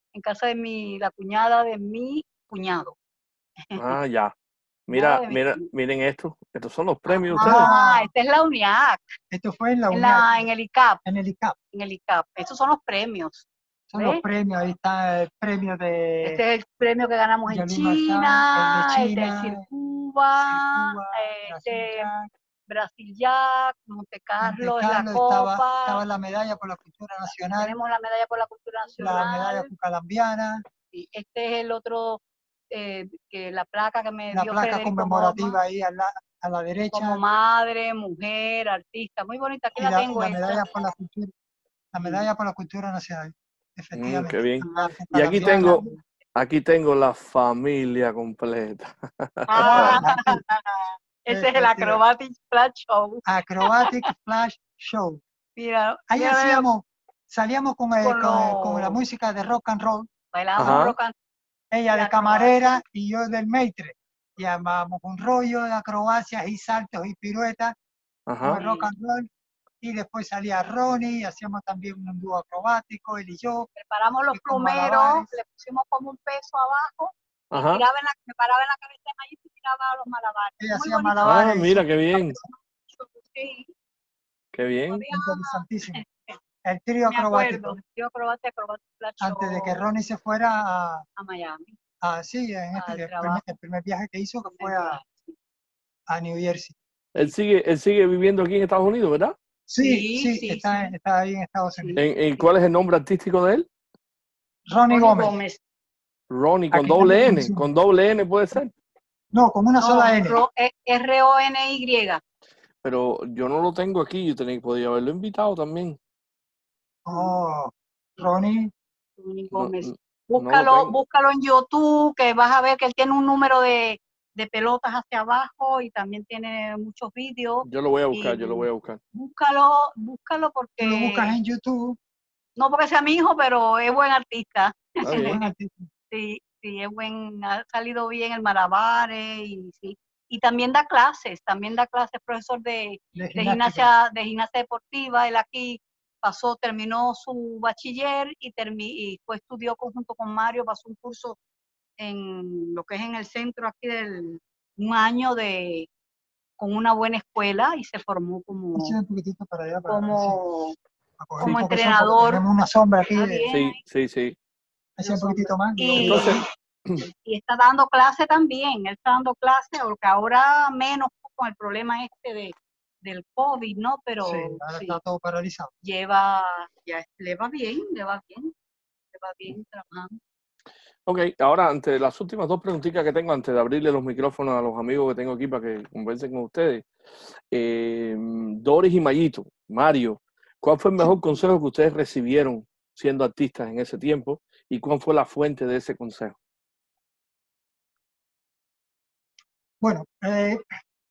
en casa de mi, la cuñada de mi cuñado. Ah, ya. Nada Mira, de mi mira, cuñado. miren esto. Estos son los premios de ustedes. Ah, esta es la UNIAC, Esto fue en la en, UNIAC, la, en el I C A P, en el I C A P. en el I C A P. Estos son los premios. Son ¿Ves? los premios, ahí está el premio de Este es el premio que ganamos en Yolima Alzán, China, el de el del China, Circuba, Cuba, este, Brasil Jack, Brasil Jack, Monte Monte Carlo es la Carlo, estaba, copa, estaba la medalla por la cultura nacional, tenemos la medalla por la cultura la medalla nacional, cucalambiana, y este es el otro, eh, que la placa que me la dio placa Federico conmemorativa Moma, ahí a la, a la derecha, como madre, mujer, artista, muy bonita, aquí y la la, tengo la esta. medalla por la cultura, la medalla por la cultura nacional, Mm, efectivamente. qué bien. Ah, Y aquí Cucalambiana. tengo, aquí tengo la familia completa. ah, ese es el Efectivamente. Acrobatic Flash Show. Acrobatic Flash Show. Mira, Ahí mira, hacíamos, salíamos con, el- Con con, el- con la los- música de rock and roll, bailábamos Ajá. rock and ella la de camarera y yo del maitre. Y armábamos un rollo de acrobacias y saltos y piruetas con Ajá. el rock and roll. Y después salía Ronnie, y hacíamos también un dúo acrobático, él y yo. preparamos los Y con plumeros, malabares. le pusimos como un peso abajo, y Ajá. tiraba en la, me paraba en la cabeza de maíz y tiraba los malabares. Ella Muy hacía bonito. malabares. Ah, mira, qué bien. Sí, Qué bien. todavía Interesantísimo. El trío me acuerdo. acrobático. Yo acrobacia, acrobacia, flash Antes de que show Ronnie se fuera a, a Miami. a- sí, en este, Al el, trabajo. primer, el primer viaje que hizo, que fue a, a New Jersey. Él sigue, él sigue viviendo aquí en Estados Unidos, ¿verdad? Sí, Sí, sí, sí, está, sí. está ahí en Estados Sí. Unidos. ¿En, en cuál es el nombre artístico de él? Ronnie Ronnie Gómez. Ronnie, con Aquí doble también N. funciona. Con doble N puede ser. No, con una No, sola N. Ro- eh, R O N Y. Pero yo no lo tengo aquí. Yo tenía, podría haberlo invitado también. Oh, Ronnie. Ronnie No, Gómez. no lo Búscalo, tengo. búscalo en YouTube, que vas a ver que él tiene un número de, de pelotas hacia abajo y también tiene muchos vídeos. Yo lo voy a buscar, Y yo lo voy a buscar. Búscalo, búscalo Tú lo buscas porque, en YouTube. no porque sea mi hijo, pero es buen artista. Está Buen bien. artista. Sí, sí, es buen, ha salido bien el malabares y sí. Y también da clases, también da clases, profesor de, De de gimnástica. gimnasia, de gimnasia deportiva. Él aquí pasó, terminó su bachiller y, termi y fue estudió conjunto con Mario, pasó un curso en lo que es en el centro aquí del, un año de, con una buena escuela y se formó como, Echa un poquitito para allá para ver si- como, para coger como un poco de sol, porque entrenador. tenemos una sombra aquí. Está de- bien. Sí, sí, sí. Echa un poquitito más. digo, Y, Entonces, y está dando clase también, él está dando clase, porque ahora menos con el problema este de, del COVID, ¿no? Pero sí, ahora sí, está todo paralizado. lleva, ya le va bien, le va bien, le va bien trabajando. ok, ahora ante las últimas dos preguntitas que tengo, antes de abrirle los micrófonos a los amigos que tengo aquí para que conversen con ustedes. Eh, Doris y Mayito, Mario, ¿cuál fue el mejor consejo que ustedes recibieron siendo artistas en ese tiempo? ¿Y cuál fue la fuente de ese consejo? Bueno, eh,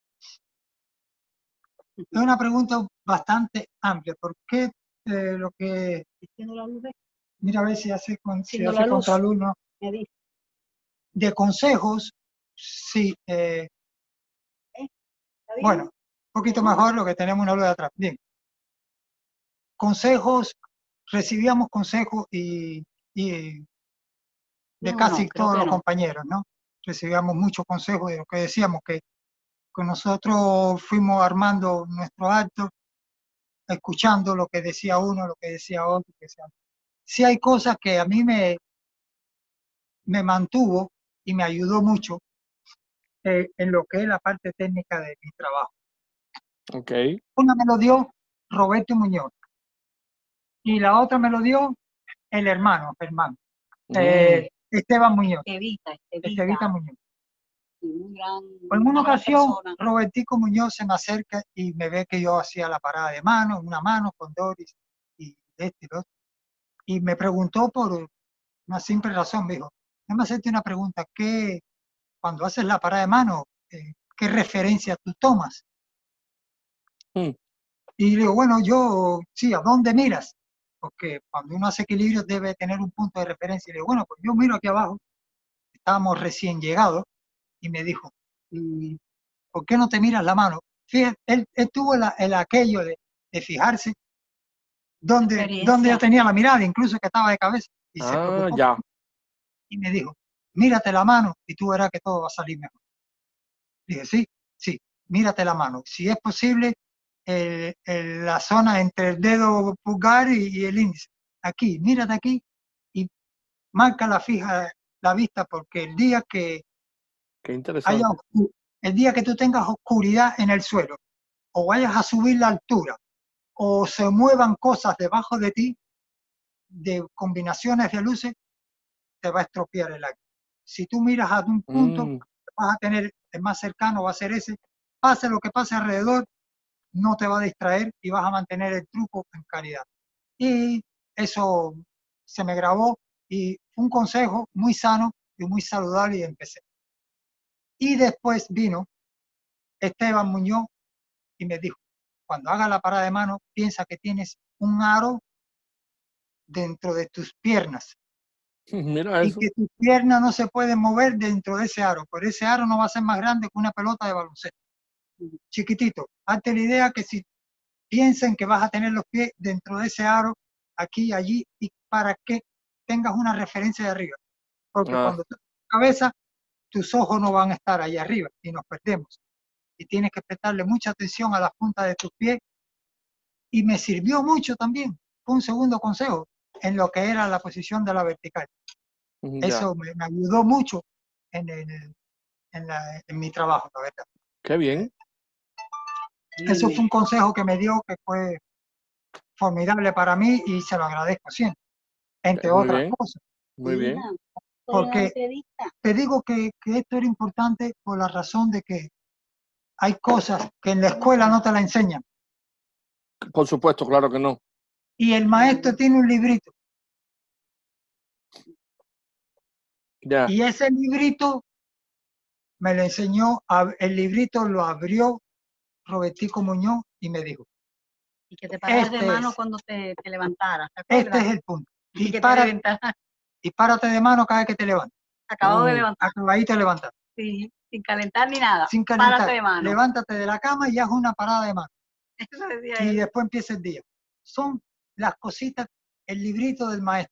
es una pregunta bastante amplia. ¿Por qué eh, lo que... Haciendo la luz, Mira a ver si hace, con, si Haciendo hace la luz. contraluz, ¿no? me dice, De consejos, sí. eh, ¿está bien? bueno, un poquito mejor lo que tenemos una luz de atrás. Bien. Consejos, recibíamos consejos y, y de No, casi no, creo todos que los no. compañeros, ¿no? Recibíamos muchos consejos de lo que decíamos, que con nosotros fuimos armando nuestro acto, escuchando lo que decía uno, lo que decía otro. Que decía. Sí hay cosas que a mí me, me mantuvo y me ayudó mucho eh, en lo que es la parte técnica de mi trabajo. Ok, Una me lo dio Roberto Muñoz y la otra me lo dio el hermano, hermano, eh, Esteban Muñoz, Evita, evita, Estevita Muñoz. un gran, En una una gran ocasión, persona. Robertico Muñoz se me acerca y me ve que yo hacía la parada de mano, una mano con Doris y este y lo otro. Y me preguntó por una simple razón, me dijo, déjame hacerte una pregunta, ¿qué, cuando haces la parada de mano, eh, qué referencia tú tomas? Mm. Y le digo, bueno, yo, sí, ¿a dónde miras? Porque cuando uno hace equilibrio debe tener un punto de referencia. Y le digo, bueno, pues yo miro aquí abajo, estábamos recién llegados, y me dijo, ¿y por qué no te miras la mano? Fíjate, él, él tuvo el, el aquello de, de fijarse dónde, Experiencia. dónde yo tenía la mirada, incluso que estaba de cabeza. Y se Ah, preocupó ya. y me dijo, mírate la mano y tú verás que todo va a salir mejor. Dije, sí, sí, mírate la mano. Si es posible, el, el, la zona entre el dedo pulgar y, y el índice. Aquí, mírate aquí y marca la fija la vista, porque el día que Qué interesante. haya oscu- el día que tú tengas oscuridad en el suelo, o vayas a subir la altura, o se muevan cosas debajo de ti, de combinaciones de luces, te va a estropear el acto. Si tú miras a un punto, Mm, vas a tener el más cercano, va a ser ese. Pase lo que pase alrededor, no te va a distraer y vas a mantener el truco en calidad. Y eso se me grabó y fue un consejo muy sano y muy saludable y empecé. Y después vino Esteban Muñoz y me dijo, cuando hagas la parada de mano, piensa que tienes un aro dentro de tus piernas mira y eso. que tus piernas no se pueden mover dentro de ese aro, pero ese aro no va a ser más grande que una pelota de baloncesto. Chiquitito, hazte la idea que si piensen que vas a tener los pies dentro de ese aro, aquí, allí, y para que tengas una referencia de arriba. Porque Ah, cuando tú cabeza, tus ojos no van a estar ahí arriba y nos perdemos. Y tienes que prestarle mucha atención a las puntas de tus pies. Y me sirvió mucho también. Fue un segundo consejo en lo que era la posición de la vertical. ya. Eso me, me ayudó mucho en, el, en, la, en mi trabajo, la verdad. Qué bien. Eso fue un consejo que me dio que fue formidable para mí y se lo agradezco siempre, entre Muy otras bien. cosas. Muy bien. Porque te digo que, que esto era importante por la razón de que hay cosas que en la escuela no te la enseñan. Por supuesto, claro que no. Y el maestro tiene un librito. Ya. Y ese librito me lo enseñó, a- el librito lo abrió Robertico Muñoz y me dijo, Y que te pararas Este de mano es. cuando te, te levantaras, ¿te este acuerdas? es el punto. Y Y, que te para, levantaras, y párate de mano cada vez que te levantes. acabado de Mm, levantar, Acabadito de levantar. sí, sin calentar ni nada. Sin Párate calentar. de mano. Levántate de la cama y haz una parada de mano. Eso decía Y él. después empieza el día. Son las cositas, el librito del maestro.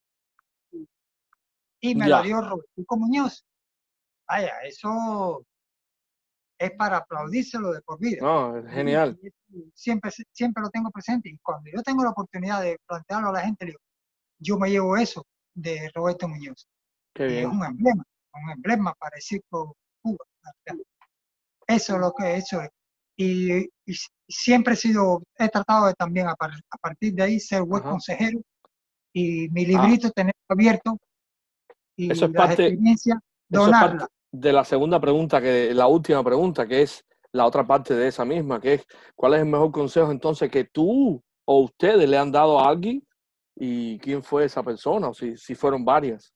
Y me ya. lo dio Robertico Muñoz. Vaya, eso es para aplaudírselo de por vida. No, es genial. Siempre, siempre lo tengo presente. Y cuando yo tengo la oportunidad de plantearlo a la gente, le digo, yo me llevo eso de Roberto Muñoz. Qué Y es bien. un emblema, un emblema para decir por Cuba. Eso es lo que he hecho. Y, y siempre he sido, he tratado de también a, par, a partir de ahí ser buen Ajá. consejero y mi Ah, librito tener abierto y eso es las parte, experiencias eso es donarlas. parte de la segunda pregunta, que la última pregunta, que es la otra parte de esa misma, que es ¿cuál es el mejor consejo entonces que tú o ustedes le han dado a alguien y quién fue esa persona o si, si fueron varias?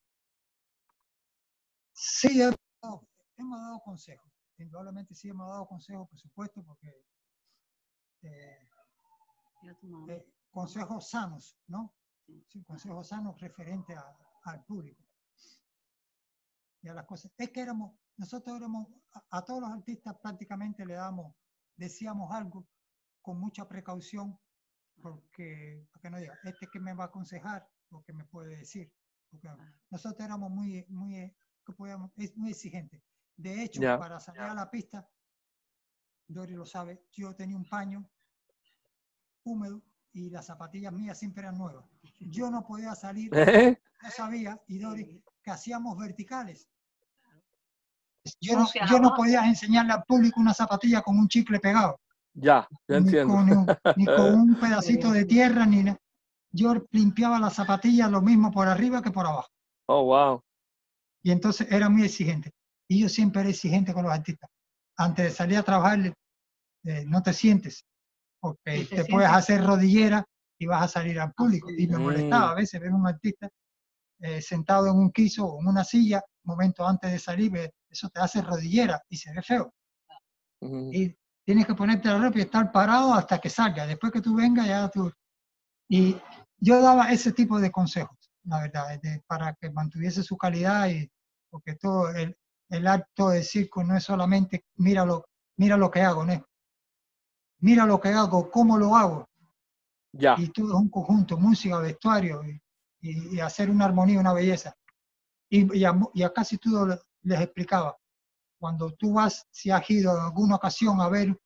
Sí, hemos dado, hemos dado consejos. Indudablemente sí hemos dado consejos, por supuesto, porque eh, eh, consejos sanos, ¿no? Sí, consejos sanos referentes a, al público y a las cosas. Es que éramos, nosotros éramos, a, a todos los artistas prácticamente le damos, decíamos algo con mucha precaución, porque, porque no diga, este que me va a aconsejar, lo que me puede decir. Porque nosotros éramos muy, muy, que podíamos, es muy exigentes. De hecho, Ya. para salir a la pista, Dori lo sabe, yo tenía un paño húmedo y las zapatillas mías siempre eran nuevas. Yo no podía salir, ¿Eh? no sabía, y Dori, que hacíamos verticales. Yo no, yo no podía enseñarle al público una zapatilla con un chicle pegado. Ya, ya Ni entiendo. con, un, ni con un pedacito de tierra, ni nada. Yo limpiaba las zapatillas lo mismo por arriba que por abajo. Oh, wow. Y entonces era muy exigente. Y yo siempre era exigente con los artistas. Antes de salir a trabajar, eh, no te sientes, porque te, te sientes? Puedes hacer rodillera y vas a salir al público. Y me molestaba a veces ver un artista eh, sentado en un quiso o en una silla, momento antes de salir, eso te hace rodillera y se ve feo. Mm. Y tienes que ponerte la ropa y estar parado hasta que salga. Después que tú vengas, ya tú... Y yo daba ese tipo de consejos, la verdad, de, para que mantuviese su calidad, y porque todo el, el acto de circo no es solamente mira lo, mira lo que hago, ¿no? Mira lo que hago, cómo lo hago. Ya. Y todo es un conjunto, música, vestuario, y, y, y hacer una armonía, una belleza. y, y, a, y a casi todo les explicaba. Cuando tú vas, si has ido en alguna ocasión a ver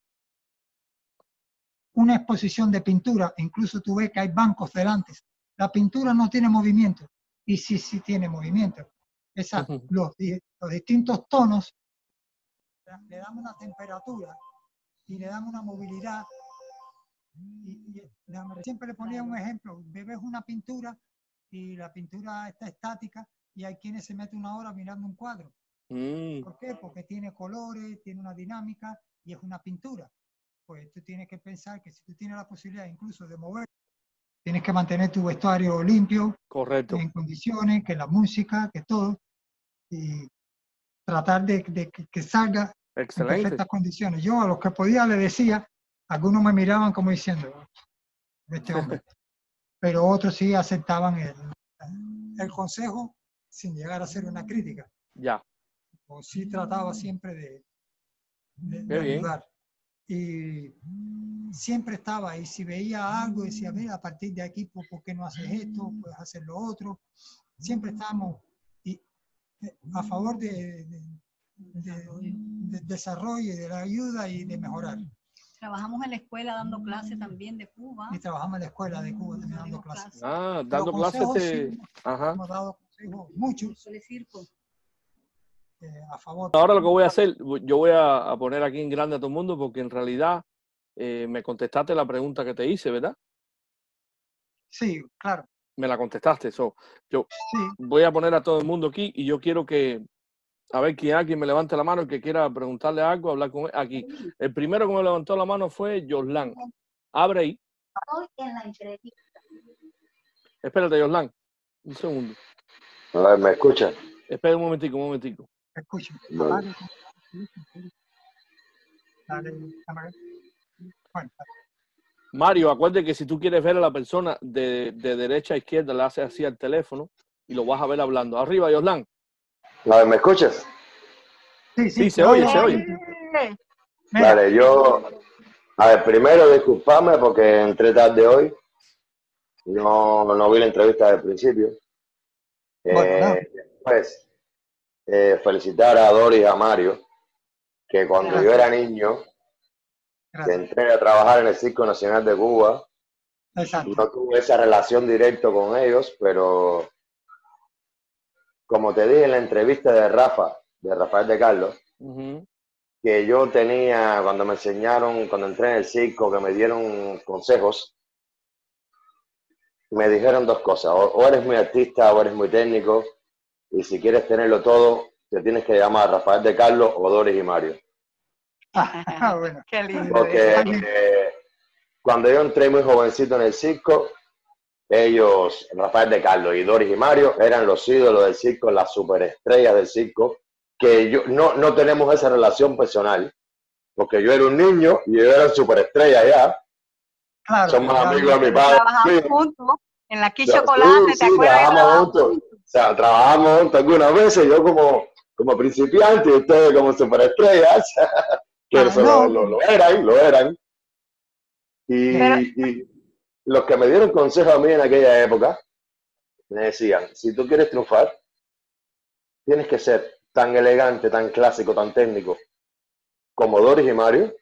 una exposición de pintura, incluso tú ves que hay bancos delante, la pintura no tiene movimiento, y sí, sí tiene movimiento. Esa, Ujú. los, los distintos tonos le dan una temperatura y le dan una movilidad. Y, y, siempre le ponía un ejemplo, ves una pintura y la pintura está estática y hay quienes se meten una hora mirando un cuadro. Mm. ¿Por qué? Porque tiene colores, tiene una dinámica y es una pintura. Pues tú tienes que pensar que si tú tienes la posibilidad incluso de mover, tienes que mantener tu vestuario limpio, Correcto. en condiciones, que la música, que todo, y tratar de, de que, que salga Excelente. en perfectas condiciones. Yo a los que podía le decía, algunos me miraban como diciendo, este hombre, pero otros sí aceptaban el, el consejo sin llegar a ser una crítica. Ya. O sí trataba siempre de, de, de Qué bien. ayudar. Y siempre estaba, y si veía algo, decía, mira, a partir de aquí, ¿por qué no haces esto? Puedes hacer lo otro. Siempre estábamos y, a favor de, de, de, de desarrollo y de la ayuda y de mejorar. Trabajamos en la escuela dando clases también de Cuba. Y trabajamos en la escuela de Cuba también dando clases. Ah, dando Pero clases de... Sí, Ajá. hemos dado consejos, muchos, De circo. eh, a favor. Ahora lo que voy a hacer, yo voy a, a poner aquí en grande a todo el mundo porque en realidad eh, me contestaste la pregunta que te hice, ¿verdad? Sí, claro. Me la contestaste. So, yo Sí. voy a poner a todo el mundo aquí y yo quiero que, a ver, quién alguien me levante la mano, el que quiera preguntarle algo, hablar con él. Aquí. El primero que me levantó la mano fue Yoslan. Abre ahí. En la entrevista. Espérate, Yoslan. Un segundo. A ver, ¿me escucha? Espera un momentico, un momentico. Escucho. Vale. Dale, dale. Bueno, Mario, acuérdate que si tú quieres ver a la persona de, de derecha a izquierda, le haces así al teléfono y lo vas a ver hablando. Arriba, Yoslan. A ver, ¿me escuchas? sí, Sí, se oye, se oye. Mira, Vale, yo... A ver, primero disculparme porque entré tarde hoy. No, no vi la entrevista del principio. Bueno, no. Eh, después, eh, felicitar a Doris y a Mario, que cuando yo era niño, que Gracias. entré a trabajar en el Circo Nacional de Cuba, Exacto. no tuve esa relación directa con ellos, pero como te dije en la entrevista de Rafa, de Rafael de Carlos, Uh-huh. que yo tenía, cuando me enseñaron, cuando entré en el circo, que me dieron consejos, me dijeron dos cosas, o, o eres muy artista o eres muy técnico, y si quieres tenerlo todo, te tienes que llamar Rafael de Carlos o Doris y Mario. Ah, bueno. Qué lindo. Porque eh, cuando yo entré muy jovencito en el circo, ellos, Rafael de Carlos y Doris y Mario, eran los ídolos del circo, las superestrellas del circo, que yo no, no tenemos esa relación personal, porque yo era un niño y ellos eran superestrellas ya. Claro. Somos claro. amigos de mi padre. Trabajamos Sí, juntos en la Aquí sí, Chocolate, sí, ¿te acuerdas? trabajamos juntos. O sea, trabajamos juntos algunas veces, yo como, como principiante y ustedes como superestrellas, que Ah, se no. lo, lo, lo eran, lo eran. Y, Pero- y los que me dieron consejos a mí en aquella época, me decían, si tú quieres triunfar, tienes que ser tan elegante, tan clásico, tan técnico como Doris y Mario,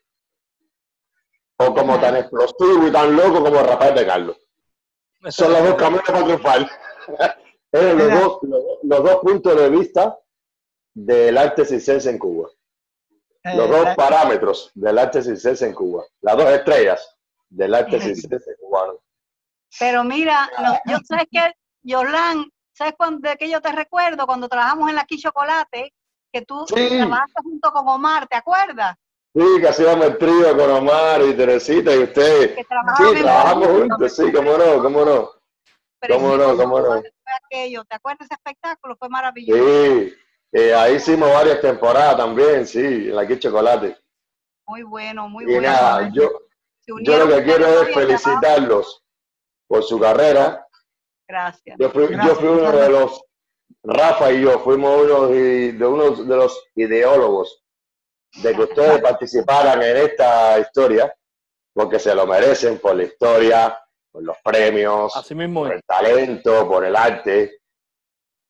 o como tan explosivo y tan loco como Rafael de Carlos. Son los dos caminos para triunfar. Eran los dos, los, los dos puntos de vista del arte circense en Cuba. Los Eh, dos la- parámetros del arte circense en Cuba. Las dos estrellas del arte circense cubano. Pero mira, no, yo sé que, Yolán, ¿sabes cuándo, de qué yo te recuerdo? Cuando trabajamos en la Aquí Chocolate, que tú Sí. trabajaste junto con Omar, ¿te acuerdas? Sí, que hacíamos el trío con Omar y Teresita y ustedes. Que trabajaban Sí, en trabajamos conjunto. juntos, sí, cómo no, cómo no. ¿Cómo no, cómo no? Fue aquello, ¿te acuerdas de ese espectáculo? Fue maravilloso. Sí, eh, ahí hicimos varias temporadas también, sí, en la Aquí Chocolate. Muy bueno, muy Y bueno. nada, yo, Se yo unieron lo que ustedes quiero dos es y el trabajo. felicitarlos por su carrera. Gracias. Yo fui, yo fui uno de los, Rafa y yo fuimos uno de, de unos de los ideólogos de que ustedes participaran en esta historia, porque se lo merecen por la historia, por los premios, Así mismo por es. el talento, por el arte.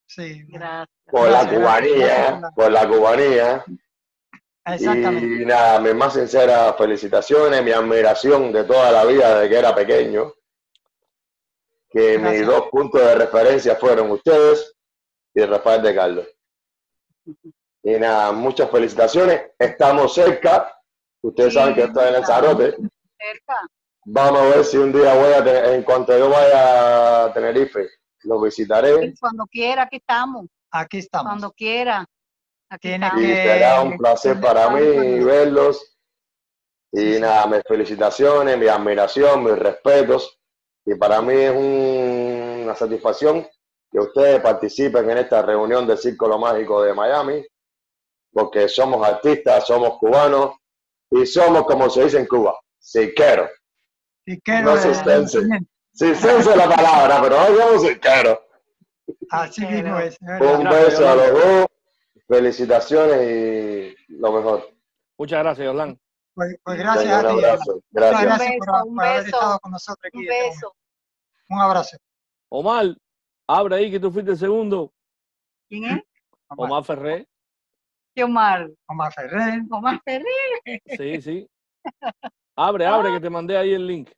Sí, bueno. Gracias. por la Gracias, cubanía, gracias. por la cubanía. Exactamente. Y nada, mis más sinceras felicitaciones, mi admiración de toda la vida desde que era pequeño. Que mis Gracias. dos puntos de referencia fueron ustedes y Rafael de Carlos. Y nada, muchas felicitaciones. Estamos cerca. Ustedes Sí, saben que estoy en Lanzarote. cerca. Vamos a ver si un día voy a tener, en cuanto yo vaya a Tenerife, lo visitaré. Cuando quiera, aquí estamos. Aquí estamos. Cuando quiera. Aquí Tiene estamos. Y que- será un placer para mí verlos. Y Sí, sí. nada, mis felicitaciones, mi admiración, mis respetos. Y para mí es un- una satisfacción que ustedes participen en esta reunión del Círculo Mágico de Miami, porque somos artistas, somos cubanos y somos, como se dice en Cuba, cirqueros. Si quiero, No eh, sustense. Sí, sense la palabra, pero hoy somos cirqueros. así mismo es. es Un verdad. Gracias, beso a Yolanda. los dos, felicitaciones y lo mejor. Muchas gracias, Yolanda. Pues, pues gracias Venga, a un ti. abrazo. Muchas Gracias. gracias Un por, beso, un por haber beso. estado con nosotros aquí. Un en este beso. momento. Un abrazo. Omar, abre ahí que tú fuiste el segundo. ¿Quién es? Omar, Omar Ferrer. ¿Qué Omar? Omar Ferrer. Omar Ferrer. Sí, sí. Abre, abre, que te mandé ahí el link.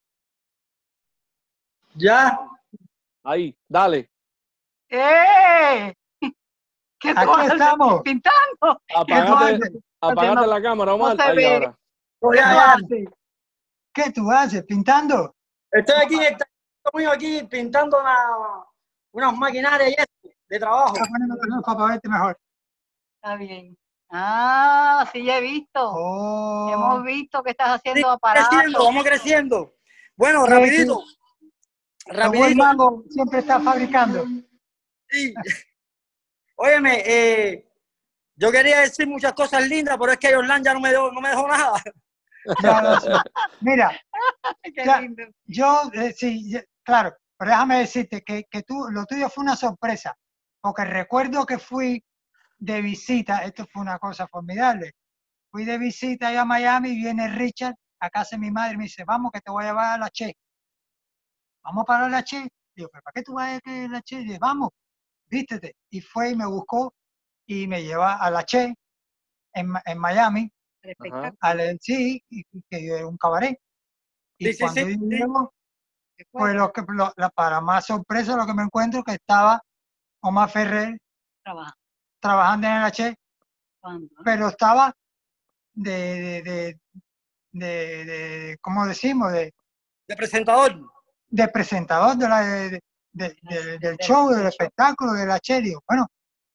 Ya, Ahí, dale. ¡Eh! ¿Qué tú Aquí haces? estamos. Pintando. ¿Qué tú Apagate, haces? apagate no- la cámara, Omar. se Ahí ve. ahora. voy ¿Qué tú allá. haces? ¿Qué tú haces? ¿Pintando? Estoy aquí en el taller mío aquí pintando una, unas maquinarias y eso, de trabajo. Voy a ponerme los ojos para verte mejor. Está bien. Ah, sí, ya he visto. Oh, Hemos visto que estás Sí, haciendo vamos creciendo, aparatos. vamos creciendo. Bueno, Sí, rapidito, como buen rapidito. mago siempre está fabricando. Sí. Óyeme, eh, yo quería decir muchas cosas lindas, pero es que Orlando ya no me dejó, no me dejó nada. Ya lo sé. Mira, Qué Ya. lindo. yo eh, sí, ya- claro, pero déjame decirte que, que tú, lo tuyo fue una sorpresa, porque recuerdo que fui de visita, esto fue una cosa formidable. Fui de visita allá a Miami y viene Richard a casa de mi madre y me dice, vamos que te voy a llevar a la Che. Vamos para la Che. Digo, ¿pero para qué tú vas a la Che? Dice, vamos, vístete. Y fue y me buscó y me lleva a la Che en, Ma- en Miami, Espectacular. al sí, y- y que era un cabaret. Y Sí, sí, cuando sí, yo sí. llego, pues lo que, lo- la, para más sorpresa lo que me encuentro que estaba Omar Ferrer Trabaja. trabajando en el H, ¿Cuándo? pero estaba de, de, de, de, de- ¿cómo decimos? De, De presentador. de presentador de la, de, de- de- del show, del espectáculo, del H. Digo, bueno,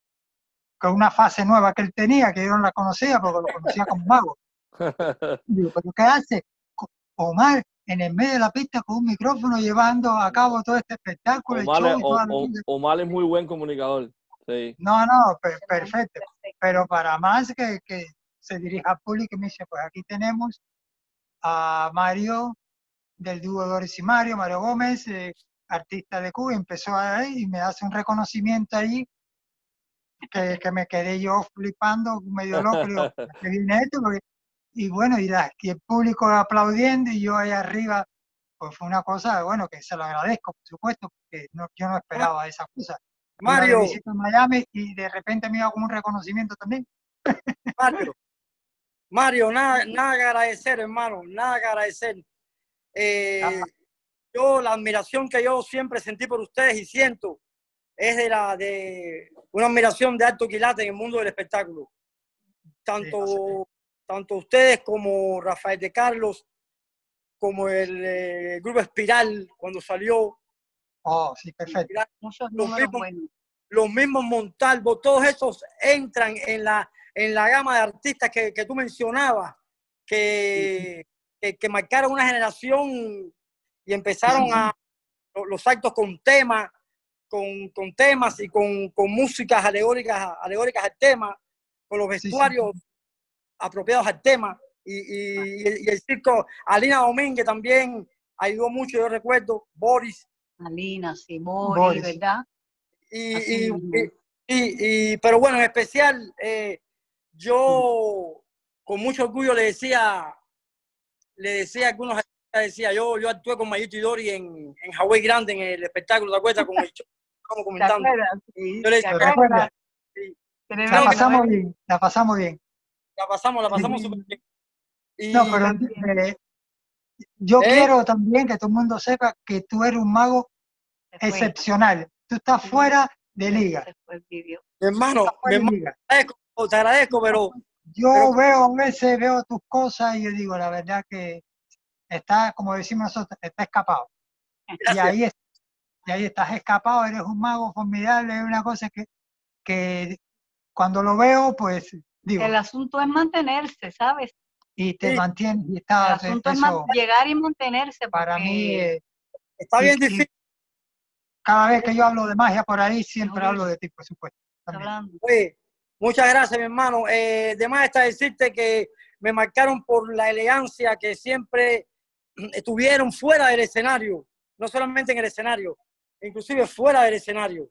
que una fase nueva que él tenía, que yo no la conocía porque lo conocía como mago. Digo, ¿pero qué hace? Co- Omar en el medio de la pista con un micrófono llevando a cabo todo este espectáculo, el Omar, show es- y toda la O- O- cosa. Omar es muy buen comunicador. Sí. No, no, per- perfecto. Pero para más que, que se dirija al público y me dice, pues aquí tenemos a Mario del dúo Doris y Mario, Mario Gómez, eh, artista de Cuba, y empezó ahí y me hace un reconocimiento allí que, que me quedé yo flipando, medio loco, y digo, ¿qué viene esto? Porque- y bueno, y, la- y el público aplaudiendo y yo ahí arriba, pues fue una cosa, bueno, que se lo agradezco, por supuesto, porque no, yo no esperaba esa cosa. Iba de Mario, visita a Miami y de repente me iba con un reconocimiento también. Mario, Mario, nada, nada que agradecer, hermano, nada que agradecer. Eh, yo, la admiración que yo siempre sentí por ustedes y siento es de la de una admiración de alto quilate en el mundo del espectáculo. Tanto, Sí, no sé. tanto ustedes como Rafael de Carlos, como el eh, grupo Espiral cuando salió, Oh, sí, perfecto. Espiral, Muchos Los números mismos- buenos. los mismos Montalvo, todos esos entran en la, en la gama de artistas que, que tú mencionabas, que, que, que marcaron una generación y empezaron Sí, sí, sí. a los actos con temas, con, con temas y con, con músicas alegóricas, alegóricas al tema, con los Sí, sí, vestuarios apropiados al tema. Y, y, y el, y el circo, Alina Domínguez también ayudó mucho, yo recuerdo, Boris. Alina, sí, Boris, Boris. ¿verdad? Y, Así y, mismo. y- y- y- pero bueno, en especial, eh, yo con mucho orgullo le decía, le decía a algunos artistas, decía, yo, yo actué con Mayito y Dori en, en Hawái Grande, en el espectáculo, ¿te acuerdas? Con el show estábamos ¿Te comentando. acuerdas? Sí, Yo le ¿te decía, ¿Te "Creo acuerdas? que La creo que pasamos bien, la pasamos bien. la pasamos, la pasamos Sí. súper bien". Y, No, pero eh, yo ¿Eh? quiero también que todo el mundo sepa que tú eres un mago Se fue. excepcional. Tú estás fuera de liga. Se fue el vídeo. mi hermano, Estás mi fuera de hermano, liga. te agradezco, te agradezco, pero Yo Pero- veo a veces, veo tus cosas y yo digo, la verdad que está, como decimos nosotros, está escapado. Y gracias. ahí, es- y ahí estás escapado, eres un mago formidable, es una cosa que, que cuando lo veo, pues digo, El asunto es mantenerse, ¿sabes? y te Sí. mantienes y El estás, asunto es eso man- llegar y mantenerse. para porque mí, eh, Está y- bien y difícil. cada vez que yo hablo de magia por ahí, siempre Luis, hablo de ti, por supuesto. también. hablando. Oye, muchas gracias, mi hermano. Eh, de más está decirte que me marcaron por la elegancia que siempre estuvieron fuera del escenario, no solamente en el escenario, inclusive fuera del escenario.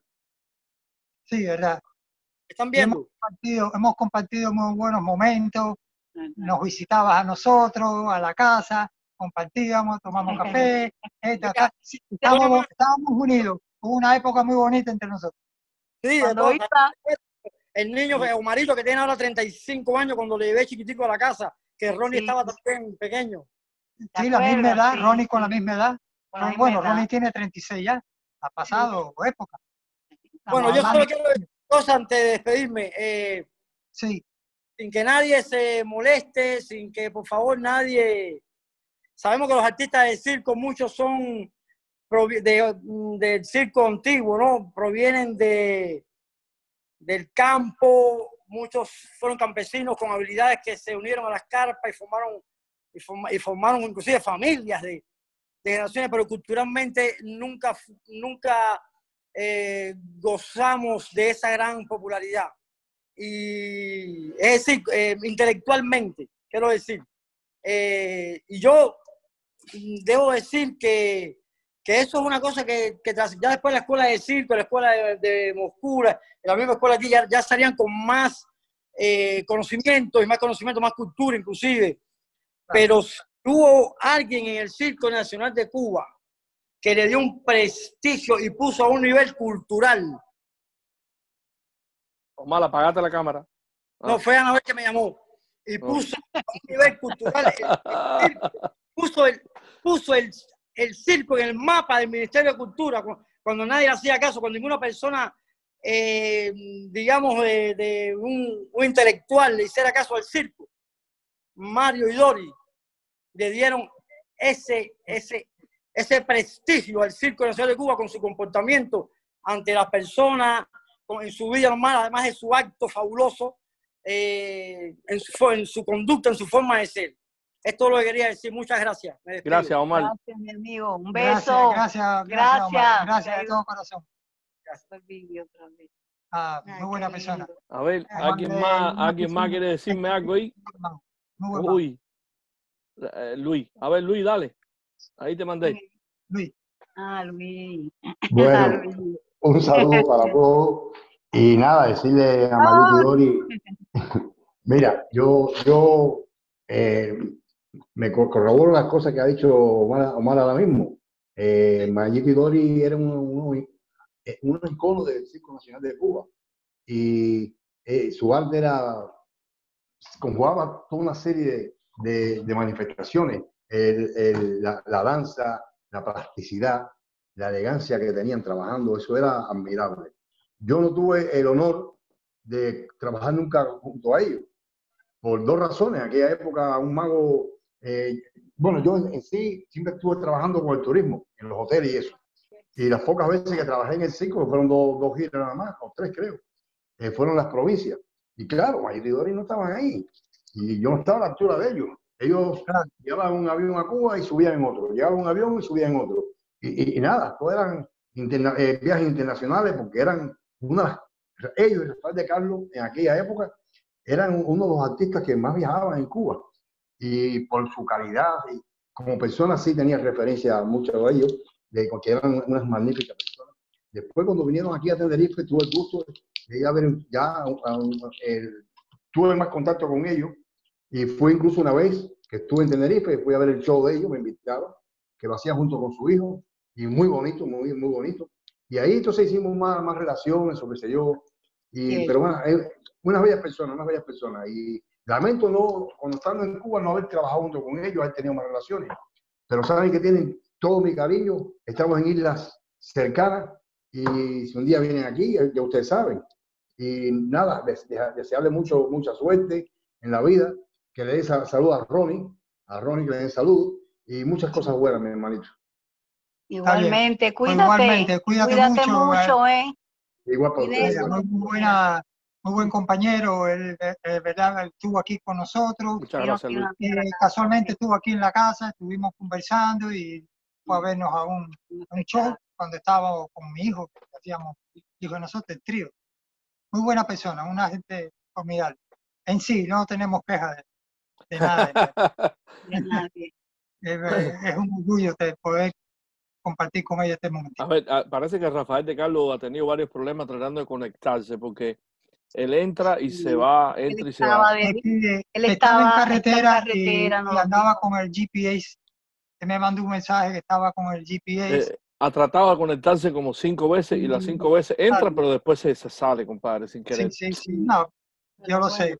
Sí, verdad. ¿Están Y hemos viendo? compartido, hemos compartido muy buenos momentos, nos visitabas a nosotros, a la casa, compartíamos, tomamos café, esto, acá. Sí, estábamos, estábamos unidos. Hubo una época muy bonita entre nosotros. Sí, de Cuando todo. iba, El niño, Omarito, que tiene ahora treinta y cinco años, cuando le llevé chiquitico a la casa, que Ronnie Sí. estaba también pequeño. ¿te Sí, la misma acuerdas? edad, Sí, Ronnie con la sí, misma edad. con la Ron- misma bueno, edad. Ronnie tiene treinta y seis ya, ha pasado época. Bueno, Estamos yo solo hablando- quiero decir una cosa antes de despedirme. Eh, Sí, sin que nadie se moleste, sin que por favor nadie... Sabemos que los artistas del circo, muchos son provi- de- del circo antiguo, ¿no? Provienen de, del campo, muchos fueron campesinos con habilidades que se unieron a las carpas y formaron, y forma- y formaron inclusive familias de, de generaciones, pero culturalmente nunca, nunca eh, gozamos de esa gran popularidad. Y es decir, eh, intelectualmente, quiero decir. Eh, y yo debo decir que, que eso es una cosa que, que tras, ya después de la escuela de circo, la escuela de, de Moscú, la, la misma escuela aquí, ya, ya salían con más eh, conocimiento y más conocimiento, más cultura inclusive. Pero hubo alguien en el Circo Nacional de Cuba que le dio un prestigio y puso a un nivel cultural. Omar, apagate la cámara. Ah. No, fue Anabel que me llamó y puso a un nivel cultural, el, el circo, puso, el, puso el, el circo en el mapa del Ministerio de Cultura, cuando nadie le hacía caso, cuando ninguna persona, eh, digamos, de, de un, un intelectual le hiciera caso al circo. Mario y Dori le dieron ese, ese, ese prestigio al Circo Nacional de Cuba con su comportamiento ante las personas, en su vida normal, además de su acto fabuloso, eh, en, su, en su conducta, en su forma de ser. Esto es lo que quería decir. Muchas gracias. Me despido. Gracias, Omar. Gracias, mi amigo. Un gracias, beso. gracias, gracias, Omar. Gracias. Gracias de todo corazón. El vídeo otra vez. Ah, Ay, muy buena qué persona. lindo. A ver, Omar ¿alguien es más, una ¿alguien más persona quiere decirme algo ahí? muy buen mago. Uy, Eh, Luis. A ver, Luis, dale. Ahí te mandé. Luis. Ah, Luis. Bueno, Ah, Luis. un saludo para todos y nada, decirle a Mayuki Dori, mira, yo, yo eh, me co- corroboro las cosas que ha dicho Omar, Omar ahora mismo. Eh, Mayuki Dori era un, un, un icono del Circo Nacional de Cuba y eh, su arte era, conjugaba toda una serie de, de, de manifestaciones, el, el, la, la danza, la plasticidad, la elegancia que tenían trabajando, eso era admirable. Yo no tuve el honor de trabajar nunca junto a ellos, por dos razones. En aquella época un mago, eh, bueno, yo en sí siempre estuve trabajando con el turismo, en los hoteles y eso. Y las pocas veces que trabajé en el circo, fueron dos, dos giras nada más, o tres creo, eh, fueron las provincias. Y claro, Mayuki Dori no estaban ahí. Y yo no estaba a la altura de ellos. Ellos llevaban un avión a Cuba y subían en otro. Llevaban un avión y subían en otro. Y, y, y nada, todos eran interna eh, viajes internacionales porque eran una... Ellos y Rafael de Carlos en aquella época eran uno de los artistas que más viajaban en Cuba. Y por su calidad, y como personas sí tenían referencia a muchos de ellos, de que eran unas magníficas personas. Después cuando vinieron aquí a Tenerife, tuve el gusto de ir a ver ya a un, el, tuve más contacto con ellos y fue incluso una vez que estuve en Tenerife, fui a ver el show de ellos, me invitaron, que lo hacía junto con su hijo y muy bonito, muy, muy bonito. Y ahí entonces hicimos más, más relaciones, o qué sé yo. Y, Sí. pero bueno, eh, unas bellas personas, unas bellas personas. Y lamento no, cuando estando en Cuba, no haber trabajado junto con ellos, haber tenido más relaciones. Pero saben que tienen todo mi cariño. Estamos en islas cercanas. Y si un día vienen aquí, ya ustedes saben. Y nada, les, les, desearle mucho, mucha suerte en la vida. Que le dé salud a Ronnie, a Ronnie que le den salud. Y muchas cosas buenas, mi hermanito. Igualmente, cuídate. Igualmente, cuídate, Cuídate mucho. mucho, ¿eh? Igual para Cuídate. ustedes. Muy, muy buena, muy buen compañero, él, eh, verdad, él estuvo aquí con nosotros. Muchas Sí, gracias, sí, Luis. una- Eh, casualmente estuvo aquí en la casa, estuvimos conversando y fue a vernos a un, a un show cuando estábamos con mi hijo, que hacíamos, hijo de nosotros, el trío. Muy buena persona, una gente formidable. En sí, no tenemos quejas de, de nada. de nadie. Es, es un orgullo de poder compartir con ella este momento. A ver, a- parece que Rafael de Carlos ha tenido varios problemas tratando de conectarse porque él entra y se va, Él entra y se va. estaba, de- Es que él estaba en estaba, carretera, estaba en carretera, y, no y lo andaba dijo. con el G P S. Él me mandó un mensaje que estaba con el G P S. Eh, ha tratado de conectarse como cinco veces y las cinco veces entra, pero después se, se sale, compadre, sin Sí, querer. sí, sí. No, yo lo sé.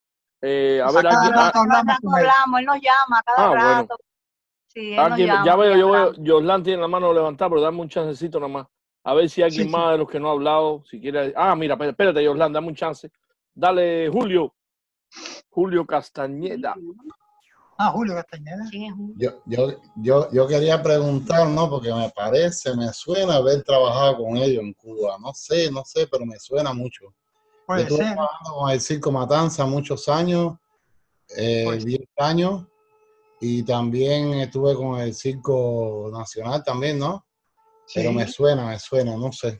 Eh, a A ver, cada alguien, rato ah, hablamos Cada rato con él. hablamos, él nos llama cada ah, bueno. rato. Sí, él nos Alguien, llama ya veo, y yo veo, hablamos. Joslan tiene la mano levantada, pero dame un chancecito nada más. A ver si alguien Sí, sí. más de los que no ha hablado, si quiere. Ah, mira, espérate, espérate, Joslan, dame un chance. Dale, Julio. Julio Castañeda. Ah, Julio Castañeda. ¿Quién es Julio? Yo, yo, yo, yo quería preguntar, ¿no? Porque me parece, me suena haber trabajado con ellos en Cuba. No sé, no sé, pero me suena mucho. Yo Puede estuve ser. trabajando con el Circo Matanza muchos años, eh, Pues, diez años, y también estuve con el Circo Nacional también, ¿no? Pero sí. me suena, me suena, no sé.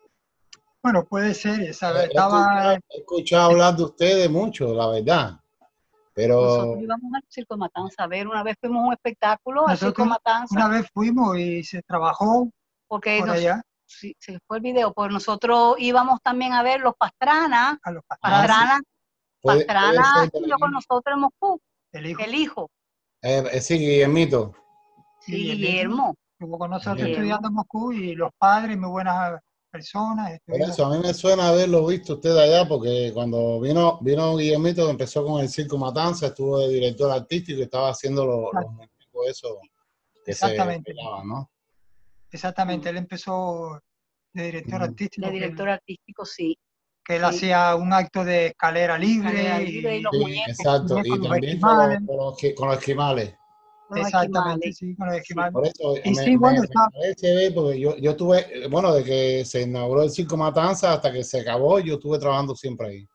Bueno, puede ser. Esa, He estaba, escuchado, he escuchado hablar de ustedes mucho, la verdad. Nosotros Pero íbamos al Circo Matanza a ver, una vez fuimos a un espectáculo al Circo nosotros Matanza, una vez fuimos y se trabajó porque por nos, allá sí, se fue el video, pues nosotros íbamos también a ver los Pastrana, a los ah, Pastrana, Pastrana, puede, puede Pastrana ser estudió con también. nosotros en Moscú, el hijo. el hijo, Eh, eh, sí, Guillermito. sí, Y el Guillermo, estuvo con nosotros Guillermo. estudiando en Moscú y los padres, muy buenas personas. Por Estuvimos. eso a mí me suena haberlo visto usted allá, porque cuando vino, vino Guillermito, que empezó con el Circo Matanza, estuvo de director artístico y estaba haciendo los, los muñecos esos que se Exactamente, pegaban, ¿no? exactamente. Él empezó de director Mm. artístico, de que director él, artístico, sí, que él sí. hacía un acto de escalera libre, Escalera libre y y los Sí, muñecos, exacto. muñecos, Y los también con los, esquimales. con los, esqui- con los esquimales. con los Exactamente, esquimales, sí, con los sí. esquimales. Por eso Y me, sí, me, bueno, me está parece ver, porque yo, yo tuve, bueno, de que se inauguró el Circo Matanza hasta que se acabó, yo estuve trabajando siempre ahí.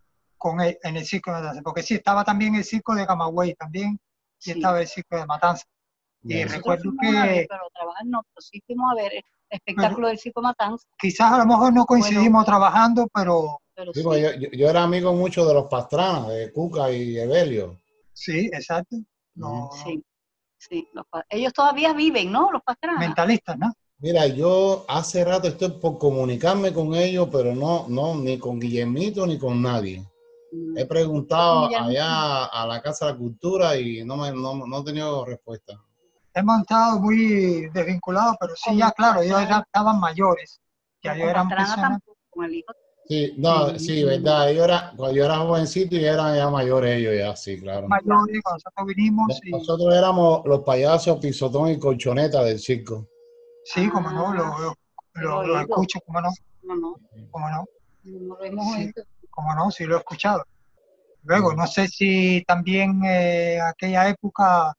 con él en el circo de Matanza, porque sí, estaba también el circo de Camagüey también, y Sí. estaba el circo de Matanza. Y Ya. Nosotros recuerdo fuimos a ver, que pero trabajar no, pero sí fuimos a ver el espectáculo del Circo Matanza, quizás a lo mejor no coincidimos trabajando, pero pero Sí, sí, porque yo, yo, yo era amigo mucho de los Pastrana, de Cuca y Evelio. sí, exacto. Los sí, sí. Los pa- ellos todavía viven, ¿no? Los Pastrana. mentalistas, ¿no? Mira, yo hace rato estoy por comunicarme con ellos, pero no, no, ni con Guillermito ni con nadie. Mm. He preguntado Guillermo. allá a la Casa de la Cultura y no, me, no, no he tenido respuesta. Hemos estado muy desvinculados, pero sí, Con ya claro, Pastrana. ellos ya estaban mayores, ya No, ellos con eran Pastrana personas. tampoco, con el hijo. Sí, no, Sí. sí, verdad. Yo era, cuando yo era jovencito y eran ya mayores ellos ya, sí, claro. Mayores, cuando nosotros vinimos, y Nosotros éramos los payasos pisotón y colchoneta del circo. sí, como no, Ah, lo, lo, lo lo, he lo oído. escucho, como no, No, no, como no, no lo hemos sí, oído. como no, sí lo he escuchado. Luego, Mm. no sé si también en aquella época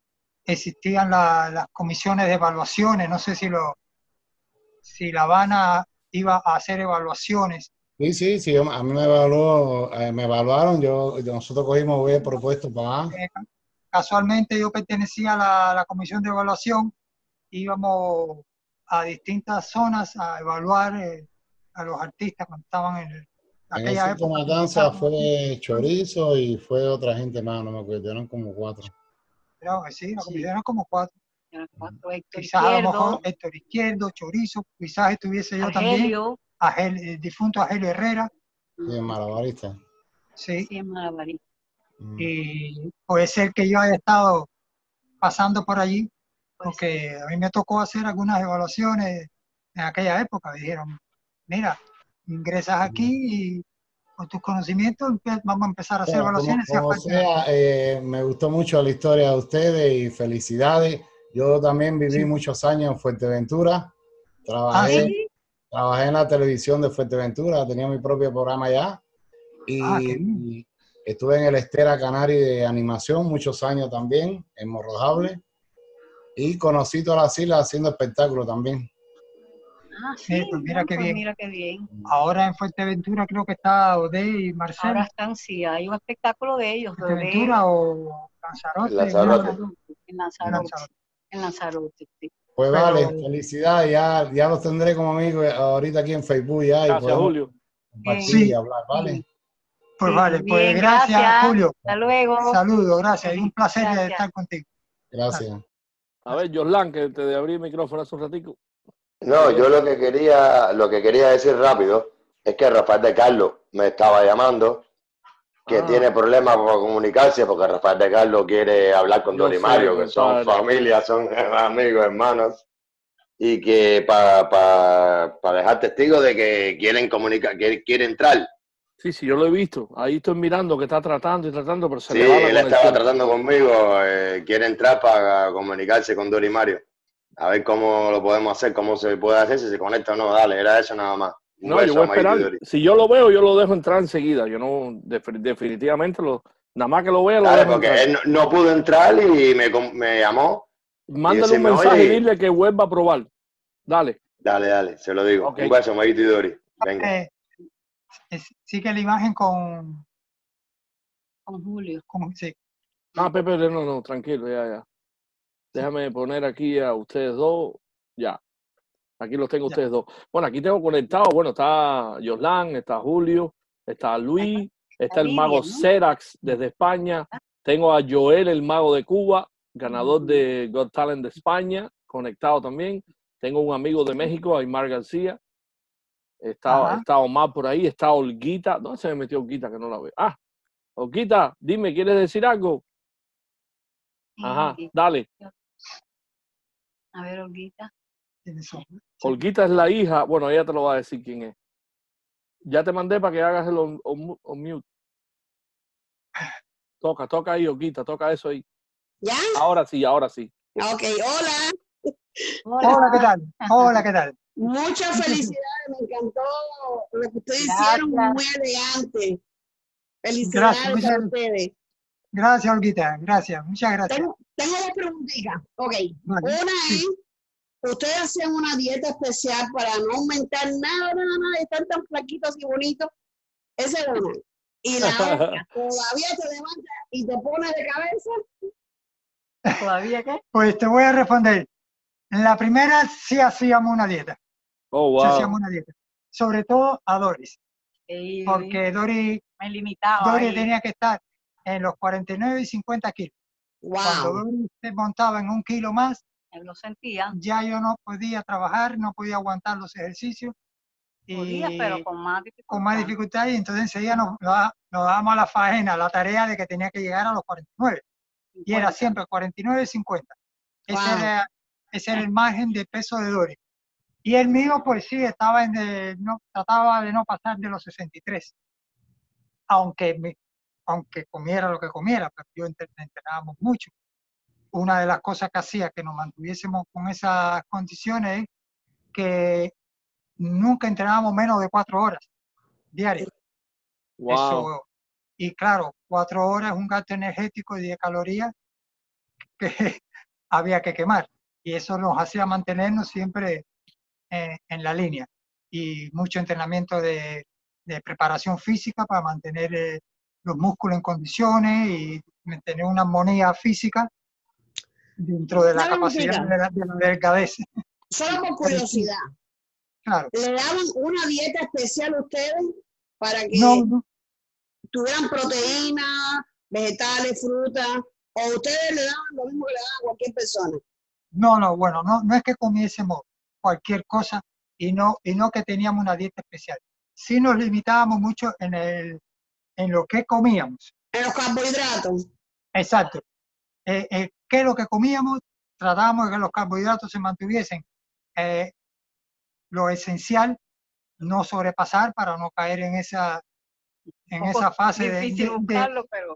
existían la- las comisiones de evaluaciones, no sé si lo, si La Habana iba a hacer evaluaciones. Sí, sí, sí, yo- a mí me evaluó, eh, me evaluaron, yo, nosotros cogimos el propuesto para... Eh, Casualmente yo pertenecía a la, a la comisión de evaluación, íbamos a distintas zonas a evaluar eh, a los artistas cuando estaban en el- En el aquella Circo época. Matanza fue Chorizo y fue otra gente más, no me acuerdo, eran como cuatro. Creo que sí, la Sí. comisión eran como cuatro. Eran cuatro, Héctor Quizás a lo Izquierdo, mejor Héctor Izquierdo, Chorizo, quizás estuviese yo también, Argelio, Agel- el difunto Agelio Herrera, Sí, en Malabarista. sí, sí, en Malabarí. Mm. y puede ser que yo haya estado pasando por allí, Pues porque a mí me tocó hacer algunas evaluaciones en aquella época. Dijeron, mira, ingresas aquí y con tus conocimientos vamos a empezar a hacer Bueno, como, evaluaciones. como sea, eh, me gustó mucho la historia de ustedes y felicidades. Yo también viví Sí. muchos años en Fuerteventura. Ah, Trabajé, sí. trabajé en la televisión de Fuerteventura, tenía mi propio programa allá. Y, Ah, qué bien. y estuve en el Estera Canari de animación muchos años también, en Morrojable. Y conocí todas las islas haciendo espectáculos también. Ah, Sí, sí, pues mira ah, qué pues bien. mira qué bien. Ahora en Fuerteventura creo que está Odé y Marcel. Ahora están, sí, hay un espectáculo de ellos, de Odé Fuerteventura o Lanzarote. Lanzarote. en Lanzarote, Lanzarote. en Lanzarote, sí. Pues Pero vale, felicidades, ya, ya los tendré como amigos ahorita aquí en Facebook ya y Gracias, podemos Julio. compartir sí, y hablar, ¿vale? pues Sí, vale, pues bien, gracias, gracias. Julio. Hasta luego. Saludos, gracias. Y un placer Gracias. estar contigo. Gracias. A ver, Jorlan, que te de abrir el micrófono hace un ratico. No, yo lo que quería, lo que quería decir rápido es que Rafael de Carlos me estaba llamando, que Ah. tiene problemas para comunicarse, porque Rafael de Carlos quiere hablar con Yo Dori sé, Mario, que son compadre. familia, son amigos, hermanos, y que para pa, pa dejar testigo de que quieren comunicar, que quiere entrar. Sí, sí, yo lo he visto. Ahí estoy mirando que está tratando y tratando, pero se Sí, le va la él estaba conexión. tratando conmigo, eh, quiere entrar para comunicarse con Dori Mario. A ver cómo lo podemos hacer, cómo se puede hacer, si se conecta o no. Dale, era eso nada más. Un No, yo beso, voy a Amadito y esperar. Dori. Si yo lo veo, yo lo dejo entrar enseguida. Yo no, def- definitivamente, lo, nada más que lo vea, lo Dale, dejo porque entrar. él no, no pudo entrar y me, com- me llamó. Y Mándale un decirme, mensaje y oye, dile que vuelva a probar. Dale. dale, dale, se lo digo. Ok. Un beso, Amadito y Dori. Venga. Eh, es- sigue la imagen con, Con Julio. con sí. Ah, Pepe, no, no, tranquilo, ya, ya. Déjame poner aquí a ustedes dos. Ya. Aquí los tengo Ya. ustedes dos. Bueno, aquí tengo conectado. Bueno, está Jorlan, está Julio, está Luis, está el mago Lidia, ¿no? Serax desde España. Tengo a Joel, el mago de Cuba, ganador de Got Talent de España, conectado también. Tengo un amigo de México, Aymar García. Está, Ajá. está Omar por ahí, está Olguita. ¿Dónde se me metió Olguita que no la veo? Ah, Olguita, dime, ¿quieres decir algo? Ajá, Sí, dale. a ver, Olguita. ¿Quiénes son? Olguita es la hija, bueno, ella te lo va a decir quién es. Ya te mandé para que hagas el on, on- on mute. Toca, toca ahí, Olguita, toca eso ahí. ¿Ya? Ahora sí, ahora sí. Ok, hola. Hola, ¿qué tal? Hola, ¿qué tal? Muchas felicidades, me encantó lo que ustedes Gracias. hicieron, muy elegante. Gracias, Felicidades muchas a ustedes. gracias, Olguita. Gracias, muchas gracias. Tengo, tengo dos preguntitas. Ok, Vale, una sí. es, ustedes hacen una dieta especial para no aumentar nada, nada, nada, están tan flaquitos y bonitos. Esa es una. Y la otra, todavía te levantas y te pones de cabeza. ¿Todavía qué? Pues te voy a responder. En la primera sí hacíamos una dieta. Oh, Sí wow. hacíamos una dieta. Sobre todo a Doris. Sí, Porque Doris, me limitaba Doris ahí. tenía que estar en los cuarenta y nueve y cincuenta kilos. Cuando Wow. Doris se montaba en un kilo más, Él lo sentía. ya yo no podía trabajar, no podía aguantar los ejercicios. Podía, Y pero con más dificultad. con más dificultad, y entonces enseguida nos, nos, nos dábamos a la faena, la tarea de que tenía que llegar a los cuarenta y nueve. Y era siempre cuarenta y nueve, cincuenta. Ese, Wow. era, ese era el margen de peso de Doris. Y el mío, pues sí, estaba en de, no, trataba de no pasar de los sesenta y tres. Aunque, me, aunque comiera lo que comiera, pero yo entre- entrenábamos mucho. Una de las cosas que hacía que nos mantuviésemos con esas condiciones es que nunca entrenábamos menos de cuatro horas diarias. Wow. Eso, y claro, cuatro horas es un gasto energético y de calorías que había que quemar. Y eso nos hacía mantenernos siempre eh, en la línea. Y mucho entrenamiento de, de preparación física para mantener eh, los músculos en condiciones y mantener una armonía física dentro de la Una capacidad preguntita, de la, de la delgadez. solo por Pero sí, curiosidad, claro. ¿le daban una dieta especial a ustedes para que No, no, tuvieran proteína, vegetales, frutas, o ustedes le daban lo mismo que le daban a cualquier persona? no, no, bueno, no, no es que comiésemos cualquier cosa y no, y no que teníamos una dieta especial. Sí nos limitábamos mucho en, el, en lo que comíamos. En los carbohidratos. Exacto. Eh, eh, ¿Qué es lo que comíamos? Tratábamos de que los carbohidratos se mantuviesen eh, lo esencial, no sobrepasar para no caer en esa, en Un esa poco fase de, difícil de, de, buscarlo, pero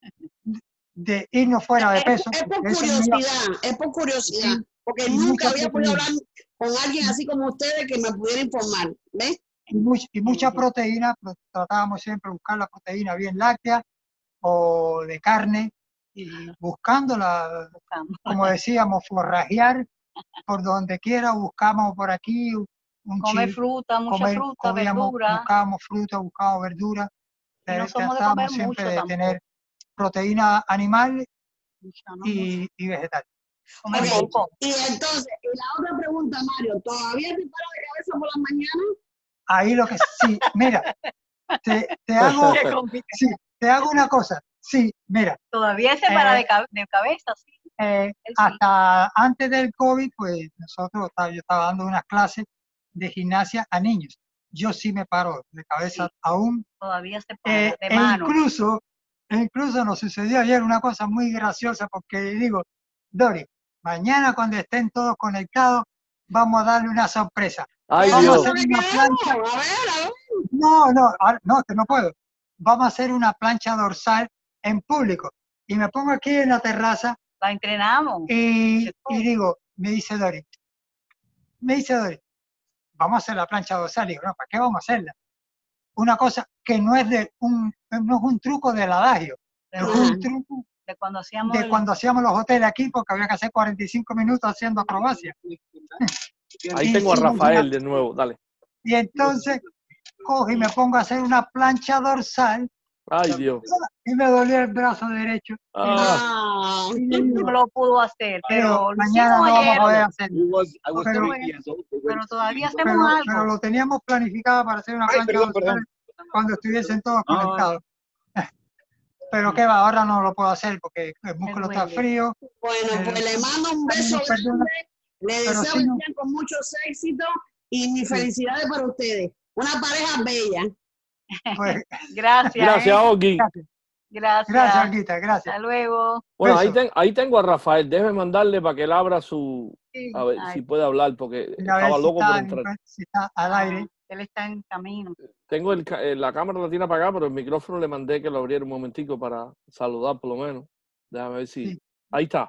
de irnos fuera de Es, peso. es por porque eso me iba- curiosidad, es por curiosidad, y, porque y nunca mucha había podido proteína. hablar con alguien así como ustedes que me pudiera informar, ¿ves? Y, much- y mucha Ujú. proteína, pues, tratábamos siempre de buscar la proteína bien láctea o de carne, y buscándola, buscamos. como decíamos, forrajear por donde quiera, buscamos por aquí un Comer chile, fruta, mucha comer, fruta, comíamos, verdura. buscábamos fruta, buscábamos verdura, Y no pero somos de tratábamos comer siempre mucho de tampoco. tener proteína animal Mucha, no mucho. y, y vegetal. Comer Ok, poco. y entonces, y la otra pregunta, Mario, ¿todavía te paras de cabeza por las mañanas? Ahí lo que sí, mira, te, te hago, Qué complicado. sí, te hago una cosa, sí, mira, Todavía se para eh, de, ca- de cabeza, sí. eh, Él sí. hasta antes del COVID, pues nosotros, estaba- yo estaba dando unas clases de gimnasia a niños. Yo sí me paro de cabeza Sí, aún. todavía se para Eh, de e mano. incluso, e incluso nos sucedió ayer una cosa muy graciosa porque digo, Dori, mañana cuando estén todos conectados, vamos a darle una sorpresa. Ay, ¿Qué Vamos a Dios. es lo hacer que una queremos? plancha. A ver, a ver. No, no, ah, no, que no puedo. Vamos a hacer una plancha dorsal en público. Y me pongo aquí en la terraza La entrenamos. y, Qué y digo, me dice Dori, me dice Dori, vamos a hacer la plancha dorsal. Y digo, no, ¿para qué vamos a hacerla? Una cosa que no es de un, no es un truco del adagio, De, es Ajá. un truco de cuando hacíamos de el... cuando hacíamos los hoteles aquí, porque había que hacer cuarenta y cinco minutos haciendo acrobacia. Ahí Y, tengo a y, Rafael de nuevo, dale. y entonces cojo y me pongo a hacer una plancha dorsal Ay, Dios. y me dolió el brazo derecho. Y, Ah, Ah, y le No digo, lo pudo hacer, le digo, pero lo mañana hicimos no vamos a ayer. poder hacerlo. Pero, Pero, pero todavía hacemos pero, algo. pero lo teníamos planificado para hacer una Ay, plancha perdón, dorsal perdón. cuando estuviesen todos No, conectados. Pero qué va, ahora no lo puedo hacer porque el músculo está duele. frío. bueno, eh, pues le mando un a mí beso nos perdona, grande, le pero deseo sí, que no, sigan con muchos éxitos y mis sí, felicidades para ustedes. Una pareja bella. pues, Gracias, gracias, ¿eh? Oki. gracias, Gracias. gracias, Alguita, gracias. Hasta luego. Bueno, ahí, Besos. ten- ahí tengo a Rafael. Déjeme mandarle para que él abra su... Sí. A ver Ay, si puede hablar, porque Mira a ver estaba si loco por está, entrar. si está al ah, aire. él está en camino. Tengo el, ca- eh, la cámara la tiene apagada, pero el micrófono le mandé que lo abriera un momentico para saludar por lo menos. Déjame ver si... Sí. Ahí está.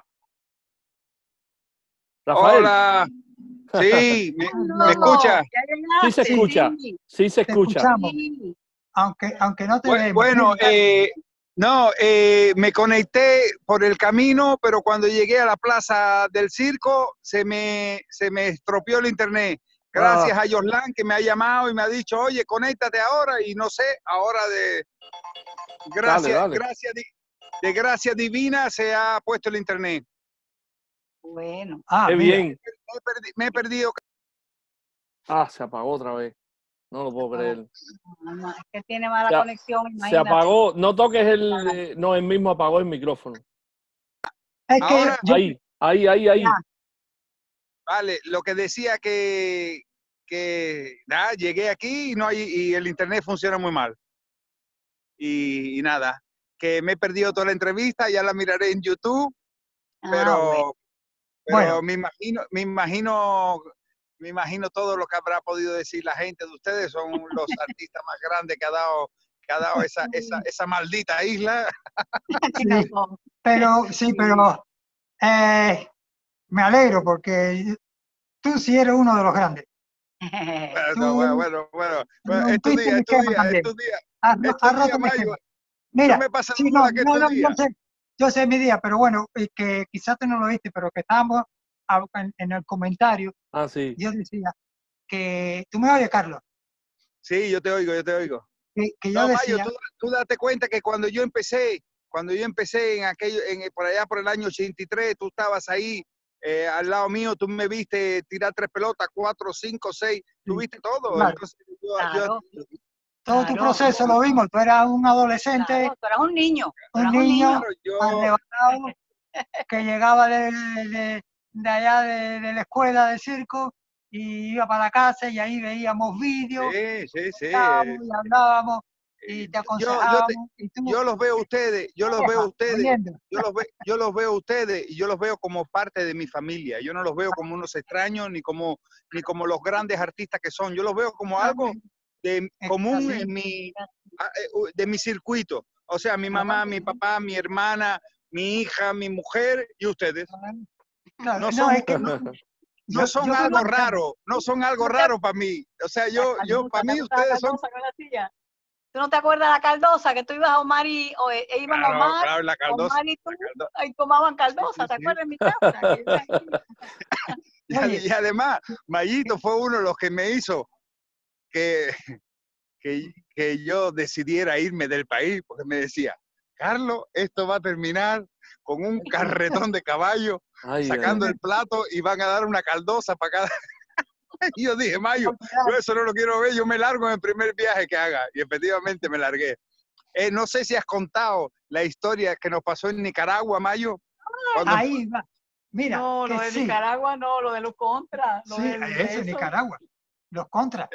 Rafael. Hola. Sí, me, No, me no, escucha. Ya Sí se llegaste, escucha. sí. Sí se te escucha. escuchamos, Sí. aunque, aunque no te Bu- vemos. Bueno, Mira, eh, no, eh, me conecté por el camino, pero cuando llegué a la plaza del circo se me, se me estropeó el internet. Gracias Ah, a Yoslan que me ha llamado y me ha dicho, oye, conéctate ahora y no sé, ahora de dale, gracias, dale. gracias di- de gracia divina se ha puesto el internet. Bueno. ah, Qué mira, bien. Me he, perdi- me he perdido. Ah, se apagó otra vez. No lo puedo Ah, creer. no, es que tiene mala Se, a- conexión, se imagínate. apagó. No toques el... eh, no, él mismo apagó el micrófono. es que Ahora, yo, Ahí, ahí, ahí, ahí. ya, vale, lo que decía que, que nada, llegué aquí y, no hay, y el internet funciona muy mal. Y, y nada, que me he perdido toda la entrevista, ya la miraré en YouTube, Ah, bueno. pero, pero bueno, me imagino, me imagino, me imagino todo lo que habrá podido decir la gente de ustedes, son los artistas más grandes que ha dado, que ha dado esa, esa, esa maldita isla. sí, No. pero sí, pero eh, me alegro porque tú sí eres uno de los grandes. Bueno, Tú bueno, bueno, bueno, bueno, es tu rompiste día, mi es tu esquema día, es también. tu día, Has, es tu has día, roto mi Mario. esquema. No Mira, me pases sí, la no, bola que es no, tu no, día. yo sé, yo sé mi día, pero bueno, y que quizás tú no lo viste, pero que estábamos a- en, en el comentario, Ah, sí. yo decía que, tú me oyes, Carlos, Sí, yo te oigo, yo te oigo. que, que yo No, Mayo, decía, tú, tú date cuenta que cuando yo empecé, cuando yo empecé en aquello, en, por allá por el año ochenta y tres, tú estabas ahí eh, al lado mío, tú me viste tirar tres pelotas, cuatro, cinco, seis, tú sí, viste todo. claro, Entonces, yo, Claro, yo- todo tu claro, proceso lo vimos, tú eras un adolescente, claro. Tú eras un niño. Tú un eras un niño niño. claro, yo, arrebatado, que llegaba de, de, de allá de, de la escuela de circo y iba para la casa y ahí veíamos vídeos, sí, sí, sí. estábamos y hablábamos y te yo, yo, aconsejábamos. te- Y tú, yo los veo a ustedes, yo los veo a ustedes, oyendo. yo los, ve, yo los veo a ustedes y yo los veo como parte de mi familia. Yo no los veo como unos extraños ni como, ni como los grandes artistas que son. Yo los veo como algo de, común en mi, de mi circuito. O sea, mi mamá, mi papá, mi hermana, mi hija, mi mujer y ustedes. Claro, No no, son, es que no, yo, no son yo algo creo que raro, no son algo ¿No te- raro para mí. O sea, yo, La yo, para caldosa, ¿te mí acuerdas de la ustedes son, caldosa con la silla? ¿Tú no te acuerdas de la caldosa? Que tú ibas a Omar y o, e, iban claro, Omar, claro, la caldosa. Omar y tú, La caldo- ahí tomaban sí, caldosa, sí, ¿te sí. acuerdas en mi casa? Que era ahí. Y, ade- Oye, y además, Mayito fue uno de los que me hizo que, que, que yo decidiera irme del país, porque me decía, Carlos, esto va a terminar con un carretón de caballo Ay, ay, sacando ay. el plato y van a dar una caldosa para cada... Y yo dije, Mayo, yo eso no lo quiero ver, yo me largo en el primer viaje que haga. Y efectivamente me largué. Eh, no sé si has contado la historia que nos pasó en Nicaragua, Mayo. Cuando... ahí va. Mira, No, que lo de sí, Nicaragua no, lo de los contras, lo sí, del- de eso, eso. Nicaragua, los contras.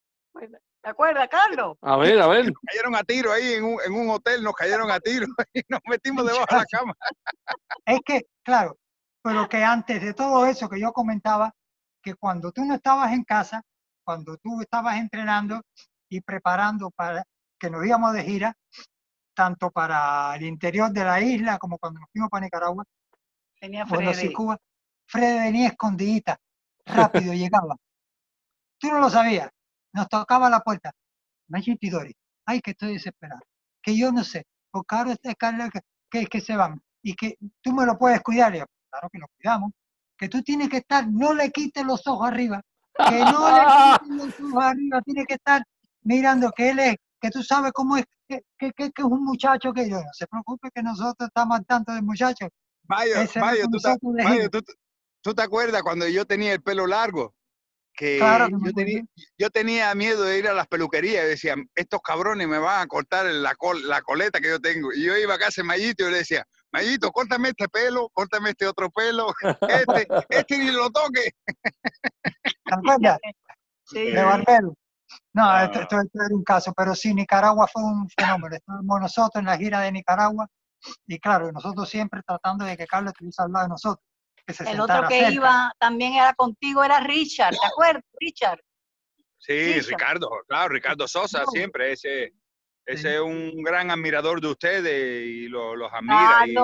¿Te acuerdas, Carlos? A ver, a ver. Nos cayeron a tiro ahí en un, en un hotel, nos cayeron a tiro y nos metimos debajo de la cama. Es que, claro, pero que antes de todo eso que yo comentaba, que cuando tú no estabas en casa, cuando tú estabas entrenando y preparando para que nos íbamos de gira, tanto para el interior de la isla como cuando nos fuimos para Nicaragua, Tenía bueno, sí, Freddy. Cuba, Fred venía escondidita, rápido llegaba. Tú no lo sabías, nos tocaba la puerta. Mayito y Doris, ay, que estoy desesperado, que yo no sé, porque ahora está Carla, que, que, que se van, y que tú me lo puedes cuidar. Y yo, claro que lo cuidamos, que tú tienes que estar, no le quites los ojos arriba, que no le quites los ojos arriba, tiene que estar mirando que él es, que tú sabes cómo es, que, que, que, que es un muchacho que yo, no se preocupe que nosotros estamos al tanto del muchacho. Mayo, Ese era Mayo, con ¿tú, te, nosotros de Mayo gira. ¿tú, ¿tú te acuerdas cuando yo tenía el pelo largo? Claro Que que me yo tenía, acuerdo. yo tenía miedo de ir a las peluquerías y decía, estos cabrones me van a cortar la, col, la coleta que yo tengo. Y yo iba a casa de Mayito y le decía, Mayito, córtame este pelo, córtame este otro pelo, este, este ni lo toque. ¿Te acuerdas? Sí, De Barbero. No, Ah, esto, esto- esto era un caso, pero sí, Nicaragua fue un fenómeno. Estábamos nosotros en la gira de Nicaragua y claro, nosotros siempre tratando de que Carlos estuviese al lado de nosotros, que se el otro sentara que cerca. iba también era contigo, era Richard, ¿te acuerdas? Richard. sí, Richard. Ricardo, claro, Ricardo Sosa, No. siempre, ese, ese Sí. es un gran admirador de ustedes y lo- los admira. Y, Carlos,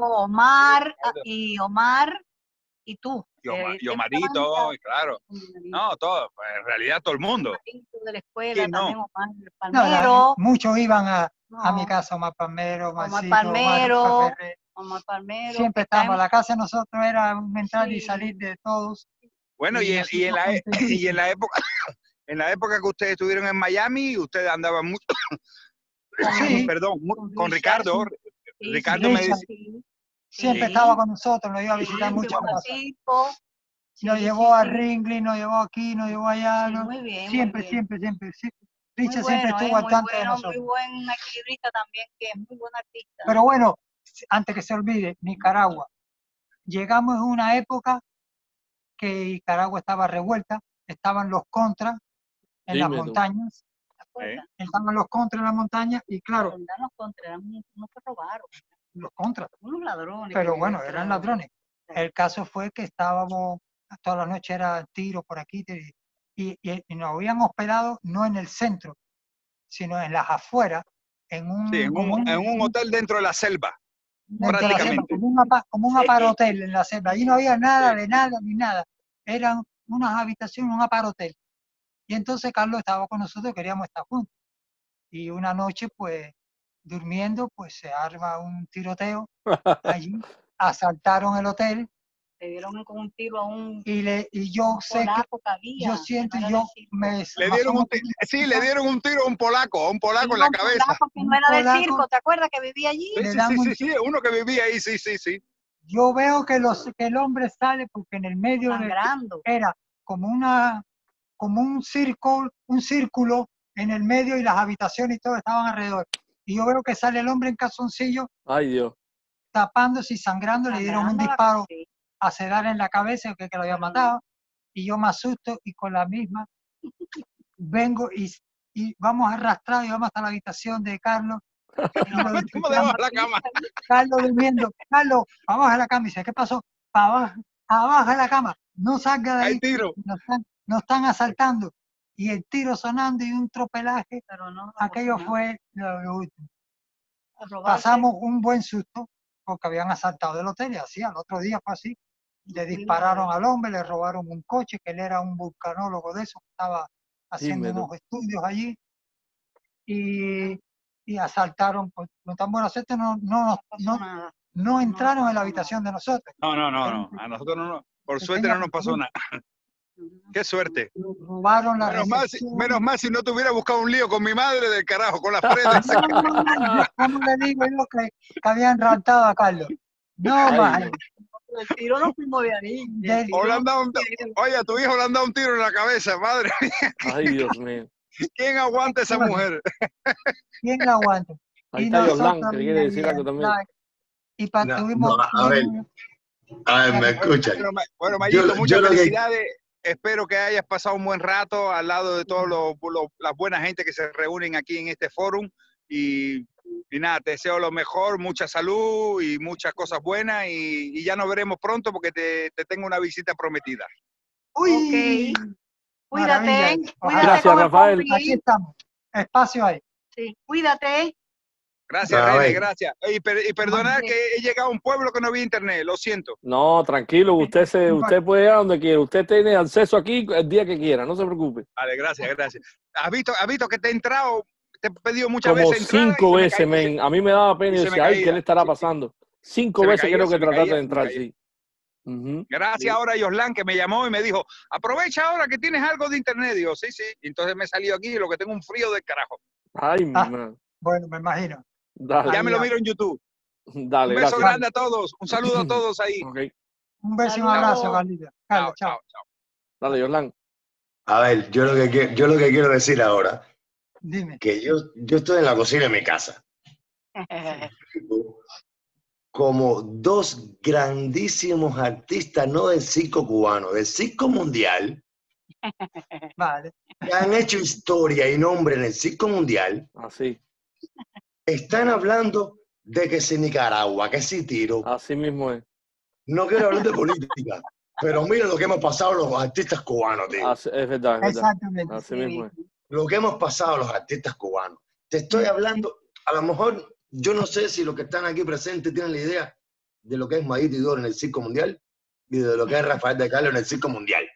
Omar ah, y Omar y tú. y, Oma- Eh, y siempre Omarito, van y claro, a- no, todo, pues, en realidad todo el mundo. Omarito de la escuela, ¿Quién no? también Omar No, la- Palmero, muchos iban a, a mi no, casa, Omar Palmero, Omar Marcito, Palmero, Omar Ferrer. Omar Palmero, Siempre que está estábamos, en- la casa de nosotros era un entrar y Sí. salir de todos. Bueno, y, Y en, y, en nosotros la, e- y en contentísimos. la época, en la época que ustedes estuvieron en Miami, ustedes andaban mucho, Sí, perdón, mu- con con Richard, Ricardo. sí, Ricardo sí, me Richard. decía, sí, Siempre sí, estaba con nosotros, nos iba a sí, visitar mucho a fuimos a casa. Circo, Nos sí, llevó sí, a sí, Ringley, nos llevó aquí, nos llevó allá. sí, ¿no? muy bien, muy Siempre, bien. siempre, siempre. sí. Muy Richard siempre bueno, estuvo ¿eh? al Muy tanto de bueno, muy nosotros. buen equilibrista también, que es muy buen artista. Pero bueno, antes que se olvide, Nicaragua. Llegamos en una época que Nicaragua estaba revuelta, estaban los contras en las Dime tú. montañas, ¿Te acuerdas? estaban los contras en las montañas y claro, Verdad, nos contra, eran unos unos que robaron, los contras, unos ladrones. pero que bueno, eso- eran ladrones. El caso fue que estábamos, toda la noche era tiros por aquí te- y, y- y nos habían hospedado no en el centro, sino en las afueras, en un, sí, en como un, un- en un hotel dentro de la selva, dentro de la selva, prácticamente. como un, apa- como un aparotel en la selva. Allí no había nada de nada ni nada. Eran unas habitaciones, un aparotel. Y entonces Carlos estaba con nosotros, queríamos estar juntos. Y una noche, pues, durmiendo, pues se arma un tiroteo allí. Asaltaron el hotel Le dieron con un tiro a un y, le, y yo un sé que polaco que había, yo siento que no y era yo del circo. me Le me dieron asomo un, por ti- la sí, le ventana, dieron un tiro a un polaco, a un polaco en Sí, la un cabeza. polaco que un no era del polaco, circo, ¿te acuerdas que vivía allí? Sí, le sí, sí, damos sí, un sí, uno que vivía ahí, sí, sí, sí. yo veo que, los, que el hombre sale porque en el medio de, Sangrando. era como una como un círculo, un círculo en el medio y las habitaciones y todo estaban alrededor. Y yo veo que sale el hombre en calzoncillo Ay, Dios. tapándose y sangrando, le dieron un Sangrando la- disparo sí. a Cedar en la cabeza que, que lo había matado y yo me asusto y con la misma vengo y, y vamos arrastrados y vamos hasta la habitación de Carlos. Y Nos metimos debajo de la cama. Carlos durmiendo. Carlos, abajo de la cama. Y dice, ¿qué pasó? Para abajo, abajo de la cama. No salga de ahí. Hay tiro. Nos están, nos están asaltando. Y el tiro sonando y un tropelaje. Pero no, no Aquello pasó nada. fue lo, lo último. A robarse. Pasamos un buen susto porque habían asaltado el hotel y así, al otro día fue así. Le dispararon al hombre, le robaron un coche, que él era un vulcanólogo de eso, que estaba haciendo Dímelo. unos estudios allí. Y, y asaltaron, pues, no tan buena suerte, no, no, no, nada. no entraron en la habitación de nosotros. No, no, no, no. A nosotros no, no. Por suerte no nos pasó nada. Qué suerte. Robaron la Menos mal, si, recepción. menos mal si no te hubiera buscado un lío con mi madre del carajo, con las prendas. No, no, no, yo, ¿cómo le digo yo que, que habían raptado a Carlos? No, Ay, man. El tiro no fuimos de ahí. Del- El tiro O le no han dado un- fuimos de ahí. Oye, a tu hijo le han dado un tiro en la cabeza, madre mía. Ay, Dios mío. ¿Quién aguanta a esa mujer? ¿Quién la aguanta? Ahí Y está Yolán, nosotros, que mira, quiere y decir algo el también. like, y pa- No, tuvimos no, a ver, a ver, me escuchan. Bueno, Ma- bueno, Yo, Mayito, yo muchas lo que, felicidades. Espero que hayas pasado un buen rato al lado de todas las buenas gente que se reúnen aquí en este fórum. Y, y nada, te deseo lo mejor, mucha salud y muchas cosas buenas. Y, y ya nos veremos pronto porque te, te tengo una visita prometida. Uy, Ok. Cuídate, maravilla. cuídate Ojalá. Gracias, con el Rafael. Aquí compi. estamos. Espacio ahí. Sí, cuídate. Gracias, a René, ver, gracias. Y, per- y perdonar que he llegado a un pueblo que no había internet, lo siento. No, tranquilo, usted se, usted puede ir a donde quiera. Usted tiene acceso aquí el día que quiera, no se preocupe. Vale, gracias, gracias. ¿Has visto, has visto que te he entrado? Te he pedido muchas Como veces entrada y cinco se me veces, caía, men. A mí me daba pena y y se me decía, ay, ¿qué caía. le estará Sí, sí. pasando? Cinco Se me veces caía, creo que se me trataste caía, de se me entrar, caía. sí. Ujú. Gracias ahora a Yoslan que me llamó y me dijo, aprovecha ahora que tienes algo de internet. Digo, sí, sí. Y entonces me he salido aquí y lo que tengo un frío del carajo. Ay, mi Ah, man. bueno, me imagino. Dale, Ya Ahí me lo ya. miro en YouTube. dale, Un beso gracias. grande a todos. Un saludo a todos ahí. Ok, Un beso y un abrazo, Saludos. Carlita. Carlos, Chao, chao. chao, chao. dale, Yolán. a ver, yo lo que, qui- yo lo que quiero decir ahora, Dime. que yo, yo estoy en la cocina de mi casa, como dos grandísimos artistas, no del circo cubano, del circo mundial, Vale. que han hecho historia y nombre en el circo mundial, Así, están hablando de que si Nicaragua, que si tiro. así mismo es. No quiero hablar de política, pero mira lo que hemos pasado los artistas cubanos, tío. Así- es verdad, es verdad. Exactamente. Así Sí, mismo es. Lo que hemos pasado los artistas cubanos. Te estoy hablando, a lo mejor, yo no sé si los que están aquí presentes tienen la idea de lo que es Mayito y Doro en el circo mundial y de lo que es Rafael de Carlos en el circo mundial.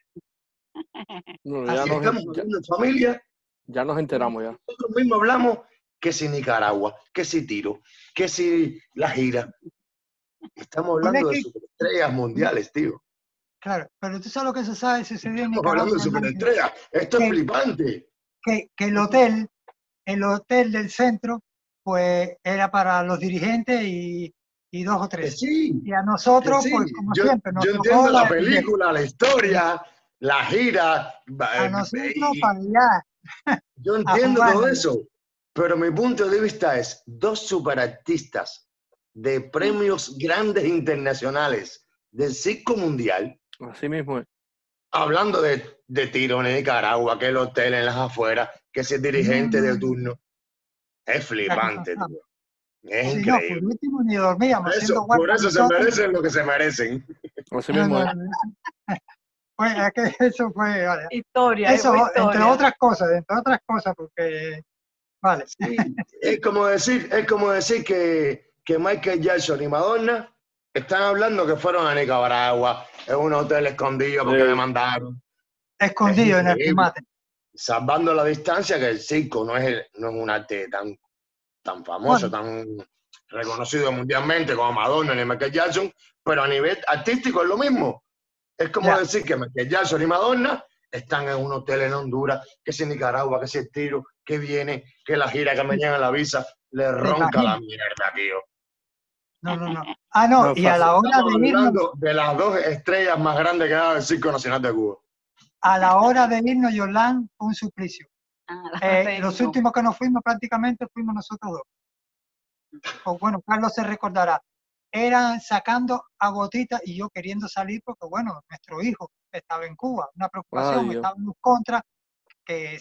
No, Así ya, Y nos, estamos ya, hablando en familia, ya nos enteramos ya. nosotros mismos hablamos que si Nicaragua, que si tiro, que si la gira. Estamos Bueno, hablando es de que, superestrellas mundiales, tío. claro, pero tú sabes lo que se sabe, sucedió en Estamos hablando de Nicaragua, ¿no? superestrellas. Esto es que, flipante. que, que el hotel, el hotel del centro, pues era para los dirigentes y, y dos o Que tres. sí, Y a que nosotros, sí. pues como Yo, siempre, nos yo tocó entiendo la la, película, la historia, la gira. a eh, nosotros y para allá, yo a entiendo todo jugar. eso. Pero mi punto de vista es dos superartistas de premios grandes internacionales del circo mundial, Así mismo es. hablando de, de tiro en Nicaragua, que el hotel en las afueras, que ese No, dirigente no, de no, turno. Es la que flipante, pasamos. tío. Es Si no, por increíble. último ni Por dormíamos, eso, siendo por guardia eso se nosotros. merecen lo que se merecen. Así No, mismo no, es. no. Pues es que eso fue, vale. Historia, Eso, fue entre historia. otras cosas, entre otras cosas, porque, vale. Sí, es como decir, es como decir que, que Michael Jackson y Madonna están hablando que fueron a Nicaragua, en un hotel escondido porque me Sí. mandaron. Es Escondido en el increíble. primate. Salvando la distancia, que el circo no es, el- no es un arte tan, tan famoso, Bueno, tan reconocido mundialmente como Madonna ni Michael Jackson, pero a nivel artístico es lo mismo. Es como ya, decir que Michael Jackson y Madonna están en un hotel en Honduras, que si Nicaragua, que si el tiro, que viene, que la gira, que me llegan la visa, le te ronca la imagino. mierda, tío. No, no, no. Ah, no, No es y a fácil. la hora Estamos de irnos, hablando de las dos estrellas más grandes que ha dado el Circo Nacional de Cuba. a la hora de irnos, Yolán, fue un suplicio. Ah, la Eh, frase los no. últimos que nos fuimos prácticamente fuimos nosotros dos. O bueno, Carlos se recordará. Eran sacando a gotitas y yo queriendo salir porque, bueno, nuestro hijo estaba en Cuba. Una preocupación, Ay, Dios. estábamos contra que,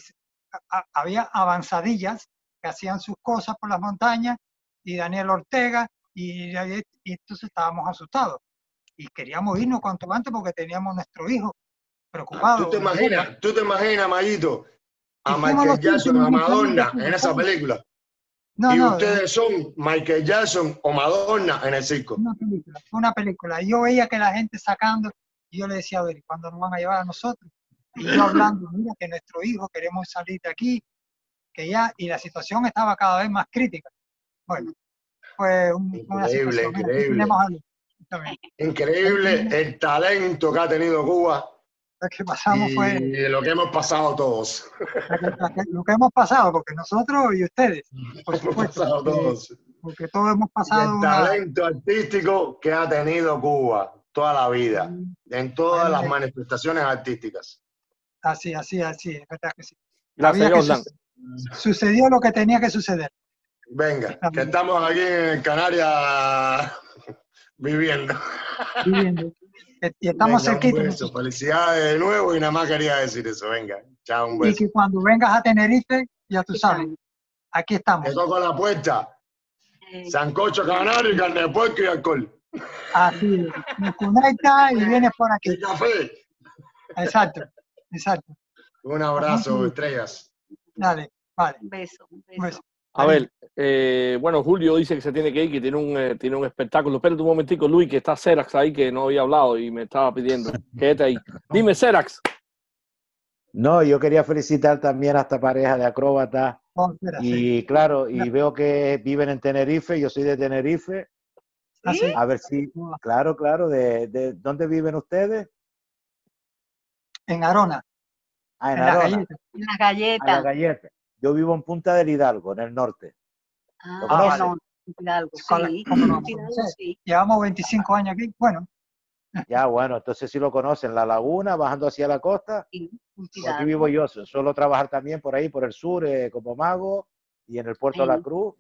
a, había avanzadillas que hacían sus cosas por las montañas, y Daniel Ortega, y, y entonces estábamos asustados. Y queríamos irnos cuanto antes porque teníamos nuestro hijo preocupado. ¿Tú te imaginas, tú te imaginas, Mayito, a Hicimos Michael los Jackson, a últimos Madonna años, en esa película? No, y no, ustedes son Michael Jackson o Madonna en el circo. Una película, una película. Y yo veía que la gente sacando, y yo le decía, a ver, ¿cuándo nos van a llevar a nosotros? Y yo hablando, mira, que nuestro hijo, queremos salir de aquí, que ya, y la situación estaba cada vez más crítica. Bueno, fue un, una Increíble, situación. Mira, aquí increíble. tenemos a Luis, también. Increíble el talento que ha tenido Cuba. Lo que pasamos y fue lo que hemos pasado todos. lo que hemos pasado, porque nosotros y ustedes, por Hemos supuesto, pasado porque, todos. porque todos hemos Y pasado el una... talento artístico que ha tenido Cuba toda la vida, en todas las manifestaciones artísticas. Así, así, así, es verdad que sí. Gracias, Había que Jordan. suce- Sucedió lo que tenía que suceder. Venga, que estamos aquí en Canarias viviendo. Viviendo. Y estamos Venga, un cerquitos. beso. Felicidades de nuevo y nada más quería decir eso. Venga, chao, un Y beso. que cuando vengas a Tenerife, ya tú sabes, aquí estamos. Te toco la puerta. Sancocho canario y carne de puerco y alcohol. Así es. Nos conecta y vienes por aquí. Y café. Exacto, exacto. Un abrazo, estrellas. Dale, vale. Un beso, un Un beso. A ver, eh, bueno, Julio dice que se tiene que ir, que tiene un, eh, tiene un espectáculo. Espérate un momentico, Luis, que está Serax ahí, que no había hablado y me estaba pidiendo. Quédate ahí. Dime, Serax. No, yo quería felicitar también a esta pareja de acróbatas. Oh, espera, Y sí. claro, y veo que viven en Tenerife, yo soy de Tenerife. ¿Ah, sí? A ver si, claro, claro, de, de ¿dónde viven ustedes? En Arona. Ah, en En las Arona. galletas. Las A la galletas. galleta. Yo vivo en Punta del Hidalgo, en el norte. Ah, ¿Lo conoces? no, Hidalgo, Con la- sí. ¿cómo no? Hidalgo, sí. Llevamos veinticinco años aquí. Bueno, Ya, bueno, entonces sí lo conocen, la laguna, bajando hacia la costa. Sí, Pues aquí Hidalgo. vivo yo, suelo trabajar también por ahí, por el sur, eh, como mago, y en el puerto de La Sí. Cruz.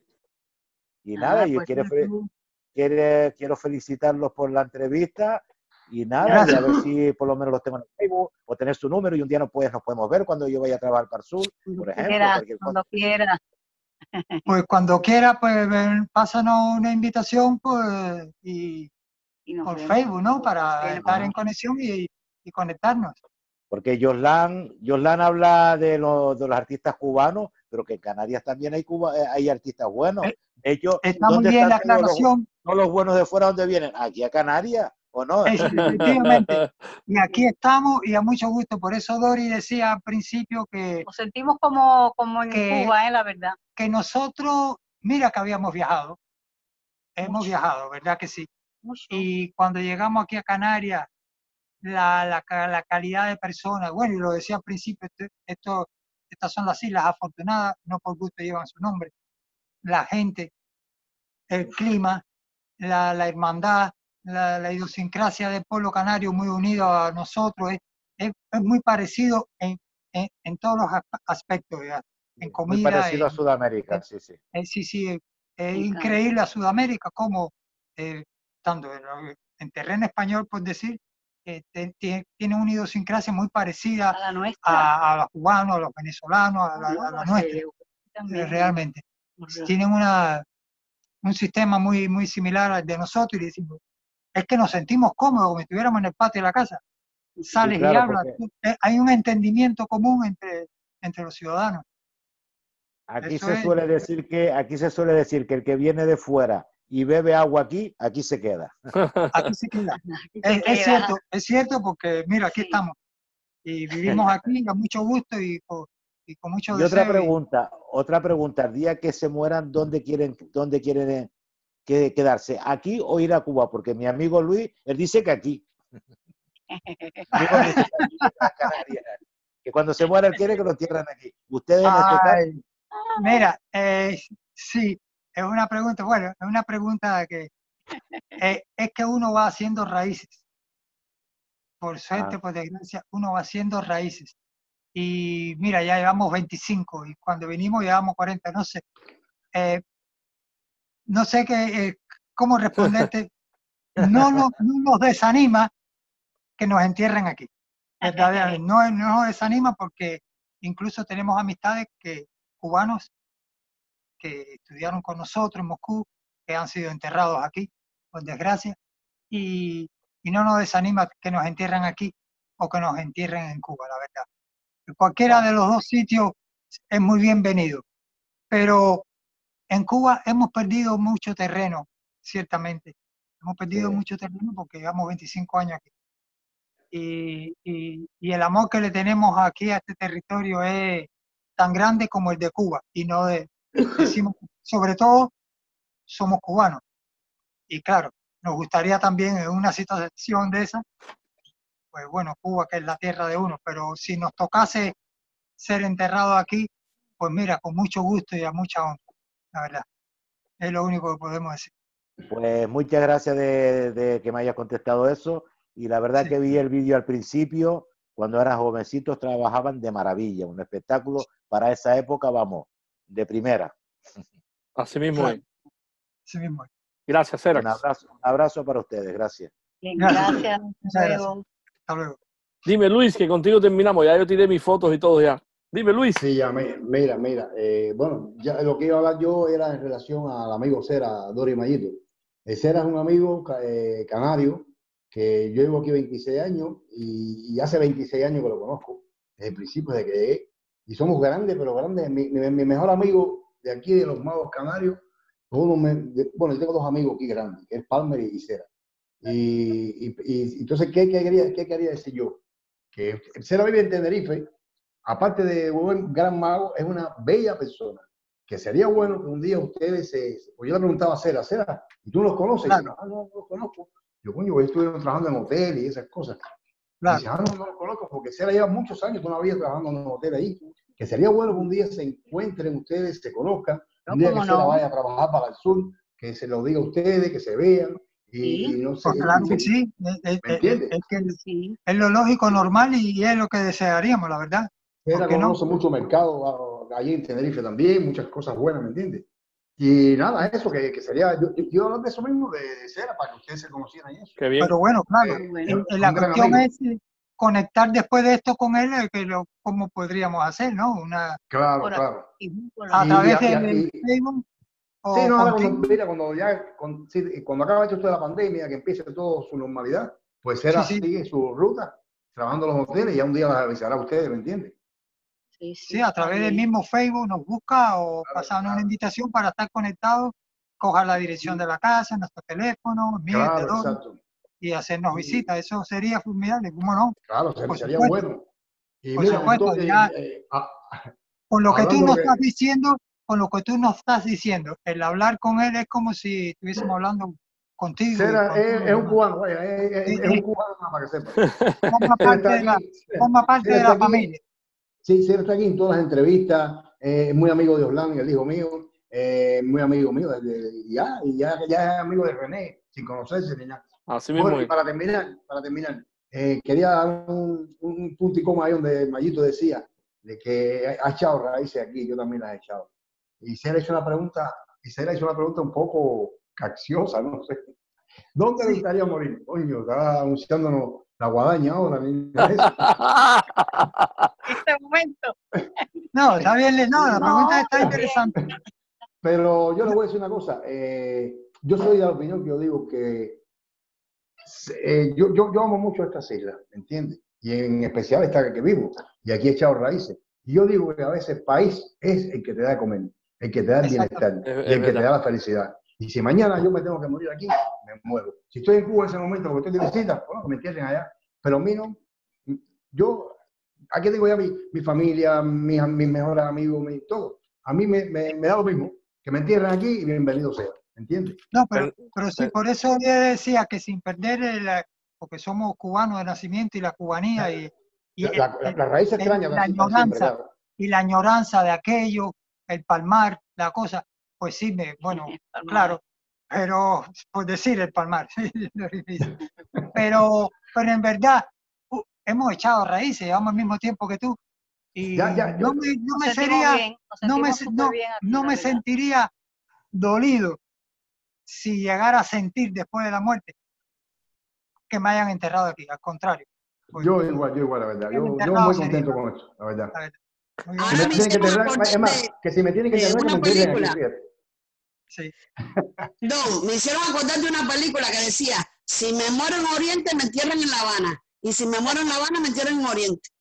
Y Ah, nada, yo pues, quiero, fe- tú- quiere- quiero felicitarlos por la entrevista. Y nada, y Gracias. a ver si por lo menos los tengo en el Facebook o tener su número y un día nos, puedes, nos podemos ver cuando yo vaya a trabajar para el sur, Cuando por ejemplo, quiera, cualquier cosa. cuando quiera. pues cuando quiera, pues ven, pásanos una invitación pues, y Y nos por vemos. Facebook, ¿no? Para Bueno, estar en conexión y, y conectarnos. Porque Joslan, Joslan habla de, los de los artistas cubanos, pero que en Canarias también hay, Cuba, eh, hay artistas buenos. Eh, Ellos, Está muy ¿dónde bien la están todos los, aclaración. todos los buenos de fuera? ¿Dónde vienen? ¿Aquí a Canarias o no? Es- efectivamente. Y aquí estamos y a mucho gusto. Por eso Dori decía al principio que, Nos sentimos como, como en Que- Cuba, ¿eh? La verdad. que nosotros, mira que habíamos viajado, hemos viajado, ¿verdad que sí? Mucho. Y cuando llegamos aquí a Canarias, la, la, ca- la calidad de personas, bueno, y lo decía al principio, esto, esto- estas son las Islas Afortunadas, no por gusto llevan su nombre, la gente, el clima, la, la hermandad, la, la idiosincrasia del pueblo canario muy unido a nosotros, es, es, es muy parecido en, en, en todos los aspe- aspectos, ¿verdad? En Muy comida, parecido a en- Sudamérica, sí, sí. eh, sí, sí, es es Me increíble a Sudamérica como, eh, tanto en, en terreno español, por decir, eh, te- te- tiene una idiosincrasia muy parecida A la nuestra. a, a los cubanos, a los venezolanos, a la, No, a la pues, nuestra, eh, también. eh, realmente. Ujú. Tienen una, un sistema muy, muy similar al de nosotros y decimos, es que nos sentimos cómodos como si estuviéramos en el patio de la casa. Sales y claro, hablas, porque- tú- eh, hay un entendimiento común entre, entre los ciudadanos. Aquí Eso se es. suele decir que aquí se suele decir que el que viene de fuera y bebe agua aquí, aquí se queda. Aquí se queda. Aquí se Es, es queda. cierto, es cierto porque mira, aquí Sí. estamos y vivimos aquí a mucho gusto y con, y con mucho Y otra deseo. y- pregunta, otra pregunta, el día que se mueran, ¿dónde quieren, dónde quieren eh, que- quedarse? ¿Aquí o ir a Cuba? Porque mi amigo Luis, él dice que aquí. Mi amigo Luis dice que aquí, en Gran Canaria. Que cuando se muera él quiere que lo entierren aquí. Ustedes en este caso, Ay, mira, eh, sí, es una pregunta, bueno, es una pregunta que eh, es que uno va haciendo raíces. Por suerte, Ah. por desgracia, uno va haciendo raíces. Y mira, ya llevamos veinticinco y cuando vinimos llevamos cuarenta, no sé. Eh, no sé qué, eh, cómo responderte. No nos, no nos desanima que nos entierren aquí. Verdaderamente, no, no nos desanima porque incluso tenemos amistades que, cubanos que estudiaron con nosotros en Moscú, que han sido enterrados aquí, por desgracia, y, y no nos desanima que nos entierren aquí o que nos entierren en Cuba, la verdad. Cualquiera de los dos sitios es muy bienvenido, pero en Cuba hemos perdido mucho terreno, ciertamente. Hemos perdido Sí. mucho terreno porque llevamos veinticinco años aquí. Y, y, y el amor que le tenemos aquí a este territorio es tan grande como el de Cuba. Y no de, decimos, sobre todo, somos cubanos. Y claro, nos gustaría también en una situación de esa, pues bueno, Cuba, que es la tierra de uno, pero si nos tocase ser enterrado aquí, pues mira, con mucho gusto y a mucha honra, la verdad. Es lo único que podemos decir. Pues muchas gracias de, de que me hayas contestado eso. Y la verdad Sí. que vi el vídeo al principio, cuando eran jovencitos trabajaban de maravilla. Un espectáculo para esa época, vamos, de primera. Así mismo Claro. es. Así mismo es. Gracias, Un Serax. abrazo, un abrazo para ustedes. Gracias. Bien, Gracias. gracias. Muchas Hasta gracias. luego. Hasta luego. Dime, Luis, que contigo terminamos. Ya yo tiré mis fotos y todo ya. Dime, Luis. Sí, ya, mi- mira, mira. eh, bueno, ya lo que iba a hablar yo era en relación al amigo Cera, Dori Mayito. Eh, Cera es un amigo ca- eh, canario que yo llevo aquí veintiséis años y, y hace veintiséis años que lo conozco, desde el principio, desde que llegué. Y somos grandes, pero grandes. Mi, mi- mi mejor amigo de aquí, de los Magos Canarios, uno me- de- bueno, yo tengo dos amigos aquí grandes, que es Palmer y Cera. Y, y, y entonces, ¿qué, qué, quería, ¿qué quería decir yo? Que Cera vive en Tenerife. Aparte de buen gran mago, es una bella persona. Que sería bueno que un día ustedes se. Pues yo le preguntaba a Cera, Cera, ¿y tú los conoces? Y dice, Claro, ah, no, no los conozco. Yo, coño, yo estuve trabajando en hotel y esas cosas. Y claro. dice, ah, no, no los conozco, porque Cera lleva muchos años todavía trabajando en un hotel ahí. Que sería bueno que un día se encuentren ustedes, se conozcan. No, Un día que cómo Cera no. vaya a trabajar para el sur, que se lo diga a ustedes, que se vean. Y, Sí, y no sé, Pues claro en que fin, sí. Es, es- ¿me es- entiendes? es que sí. es lo lógico, normal y es lo que desearíamos, la verdad. ¿Por Cera qué no? conoce mucho mercado ah, allí en Tenerife también, muchas cosas buenas, ¿me entiendes? Y nada, eso que, que sería, yo, yo, yo hablar de eso mismo de, de Cera para que ustedes se conocieran y eso. Qué bien. Pero bueno, claro, Eh, Bueno, en- es en la un gran cuestión amigo. es eh, conectar después de esto con él, eh, que lo, cómo podríamos hacer, ¿no? Una, Claro, por claro. aquí, por a aquí. Y, través y- del y- Facebook sí, o no, ahora cuando, contigo. mira, cuando ya, con- sí, cuando acaba esto de la pandemia, que empiece todo su normalidad, pues Sí, Cera sí, sigue su ruta, trabajando en los hoteles y ya un día las avisará a ustedes, ¿me entiendes? Sí, sí, sí, a está través del bien. mismo Facebook nos busca o Claro, pasarnos una claro, invitación para estar conectados, coja la dirección de la casa, nuestro teléfono, el mío, el de claro, Dori, exacto. y hacernos Y, visitas. Eso sería formidable, ¿cómo no? claro, ser- Por sería supuesto, bueno. Y por mira, supuesto. entonces, Ya eh, ah, con lo que tú hablando nos lo estás que, diciendo, con lo que tú nos estás diciendo, el hablar con él es como si estuviésemos hablando contigo y Cera con todos es, los es un demás. cubano, vaya, es, es- Sí, es un sí, cubano, nada para que sepa. forma Cera parte está de la, aquí, forma parte Cera de está la aquí, familia. sí, Cera está aquí en todas las entrevistas, eh, es muy amigo de Orlando, el hijo mío, eh, muy amigo mío, desde- y ya, y ya, ya es amigo de René, sin conocerse ni nada. Así mismo Bueno, y es. para terminar, para terminar, eh, quería dar un, un punto y coma ahí donde Mayito decía de que ha echado raíces aquí, yo también las he echado. Y Cera hizo una pregunta, y Cera hizo una pregunta un poco capciosa, no sé. ¿Dónde le Sí, gustaría morir? Coño, está anunciándonos la guadaña ahora, ni nada de eso. Este momento. no, está bien, no, la pregunta No, está está bien. interesante. Pero yo le voy a decir una cosa. eh, yo soy de la opinión que yo digo que eh, yo, yo, yo amo mucho estas islas, ¿me entiendes? Y en especial esta que vivo. Y aquí he echado raíces. Y yo digo que a veces el país es el que te da de comer, el que te da el Exacto. bienestar Es, y es el que te verdad. da la felicidad. Y si mañana yo me tengo que morir aquí, me muero. Si estoy en Cuba en ese momento, porque estoy de visita, bueno, que me entierren allá. Pero a mí no. Yo, aquí tengo ya mi, mi familia, mis, mis mejores amigos, mi, todo. A mí me, me, me da lo mismo. Que me entierren aquí y bienvenido sea. ¿Entiendes? No, pero, Pen- pero sí, pen- por eso yo decía que sin perder el, eh, porque somos cubanos de nacimiento y la cubanía y, y La, el- la, la, el- la raíz el- extraña la están siempre, añoranza claro. y la añoranza de aquello, el palmar, la cosa, pues sí, me, bueno, Palmar. claro, pero por decir el palmar, sí, lo difícil. Pero, pero en verdad uh, hemos echado raíces, llevamos el mismo tiempo que tú y Ya, ya, no yo, me, no Nos me sentimos sería, bien, nos no me, sentimos se- súper no, bien aquí, no la me verdad. sentiría dolido si llegara a sentir después de la muerte que me hayan enterrado aquí, al contrario. Pues, yo igual, yo igual, la verdad. bien Yo, yo enterrado muy sería, contento con esto, la verdad. la verdad. Si Ahora me me tienen que hicieron enterrar, acordar es más, de, que si me tienen que de enterrar, que me una entierren aquí, película. fíjate. Sí. No, me hicieron acordar de una película que decía, si me muero en Oriente, me entierran en La Habana. Y si me muero en La Habana, me entierran en Oriente.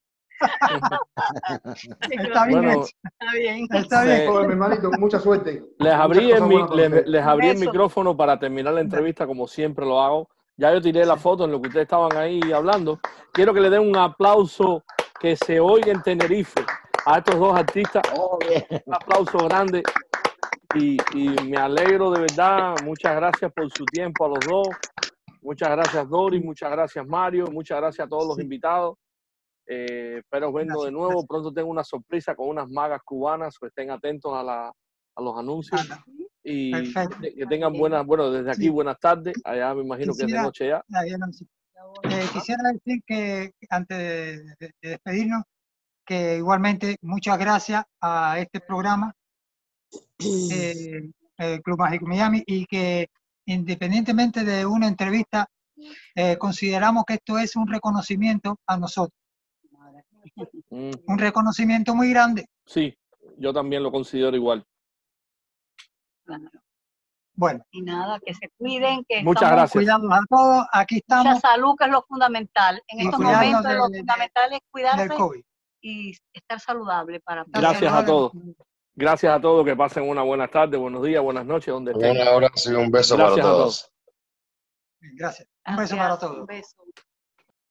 Está bien Bueno, hecho. Está bien. Está bien. se- Joder, mi hermanito, mucha suerte. les Muchas abrí, el, cosas mi- buenas para les, ustedes. les abrí el Eso. micrófono para terminar la entrevista, como siempre lo hago. Ya yo tiré la Sí. foto en lo que ustedes estaban ahí hablando. Quiero que le den un aplauso que se oiga en Tenerife a estos dos artistas. Oh, bien. Un aplauso grande. Y, y me alegro de verdad. Muchas gracias por su tiempo a los dos. Muchas gracias, Doris. Muchas gracias, Mario. Muchas gracias a todos los Sí. invitados. Eh, espero vernos de Gracias, nuevo. gracias. Pronto tengo una sorpresa con unas magas cubanas. Pues estén atentos a, la, a los anuncios. Anda, Y perfecto. que, que tengan buenas, bueno, desde aquí Sí. buenas tardes. Allá me imagino que es de Quisiera, noche ya. ah, ya no sé. Eh, quisiera decir que antes de, de- de despedirnos, que igualmente muchas gracias a este programa, eh, el Club Mágico Miami, y que independientemente de una entrevista, eh, consideramos que esto es un reconocimiento a nosotros, Mm, un reconocimiento muy grande. sí, yo también lo considero igual. Claro. Bueno, Y nada, que se cuiden, que Muchas estamos gracias. cuidados a todos, aquí mucha estamos salud, que es lo fundamental. En y estos cuidarnos momentos lo de- de- fundamental es del cuidarse COVID. y estar saludable para Estar Gracias a saludable. todos. Gracias a todos. Que pasen una buena tarde, buenos días, buenas noches, donde estén. Un abrazo y un beso para Gracias a todos. todos. Gracias. Un beso para Gracias, todos. un beso.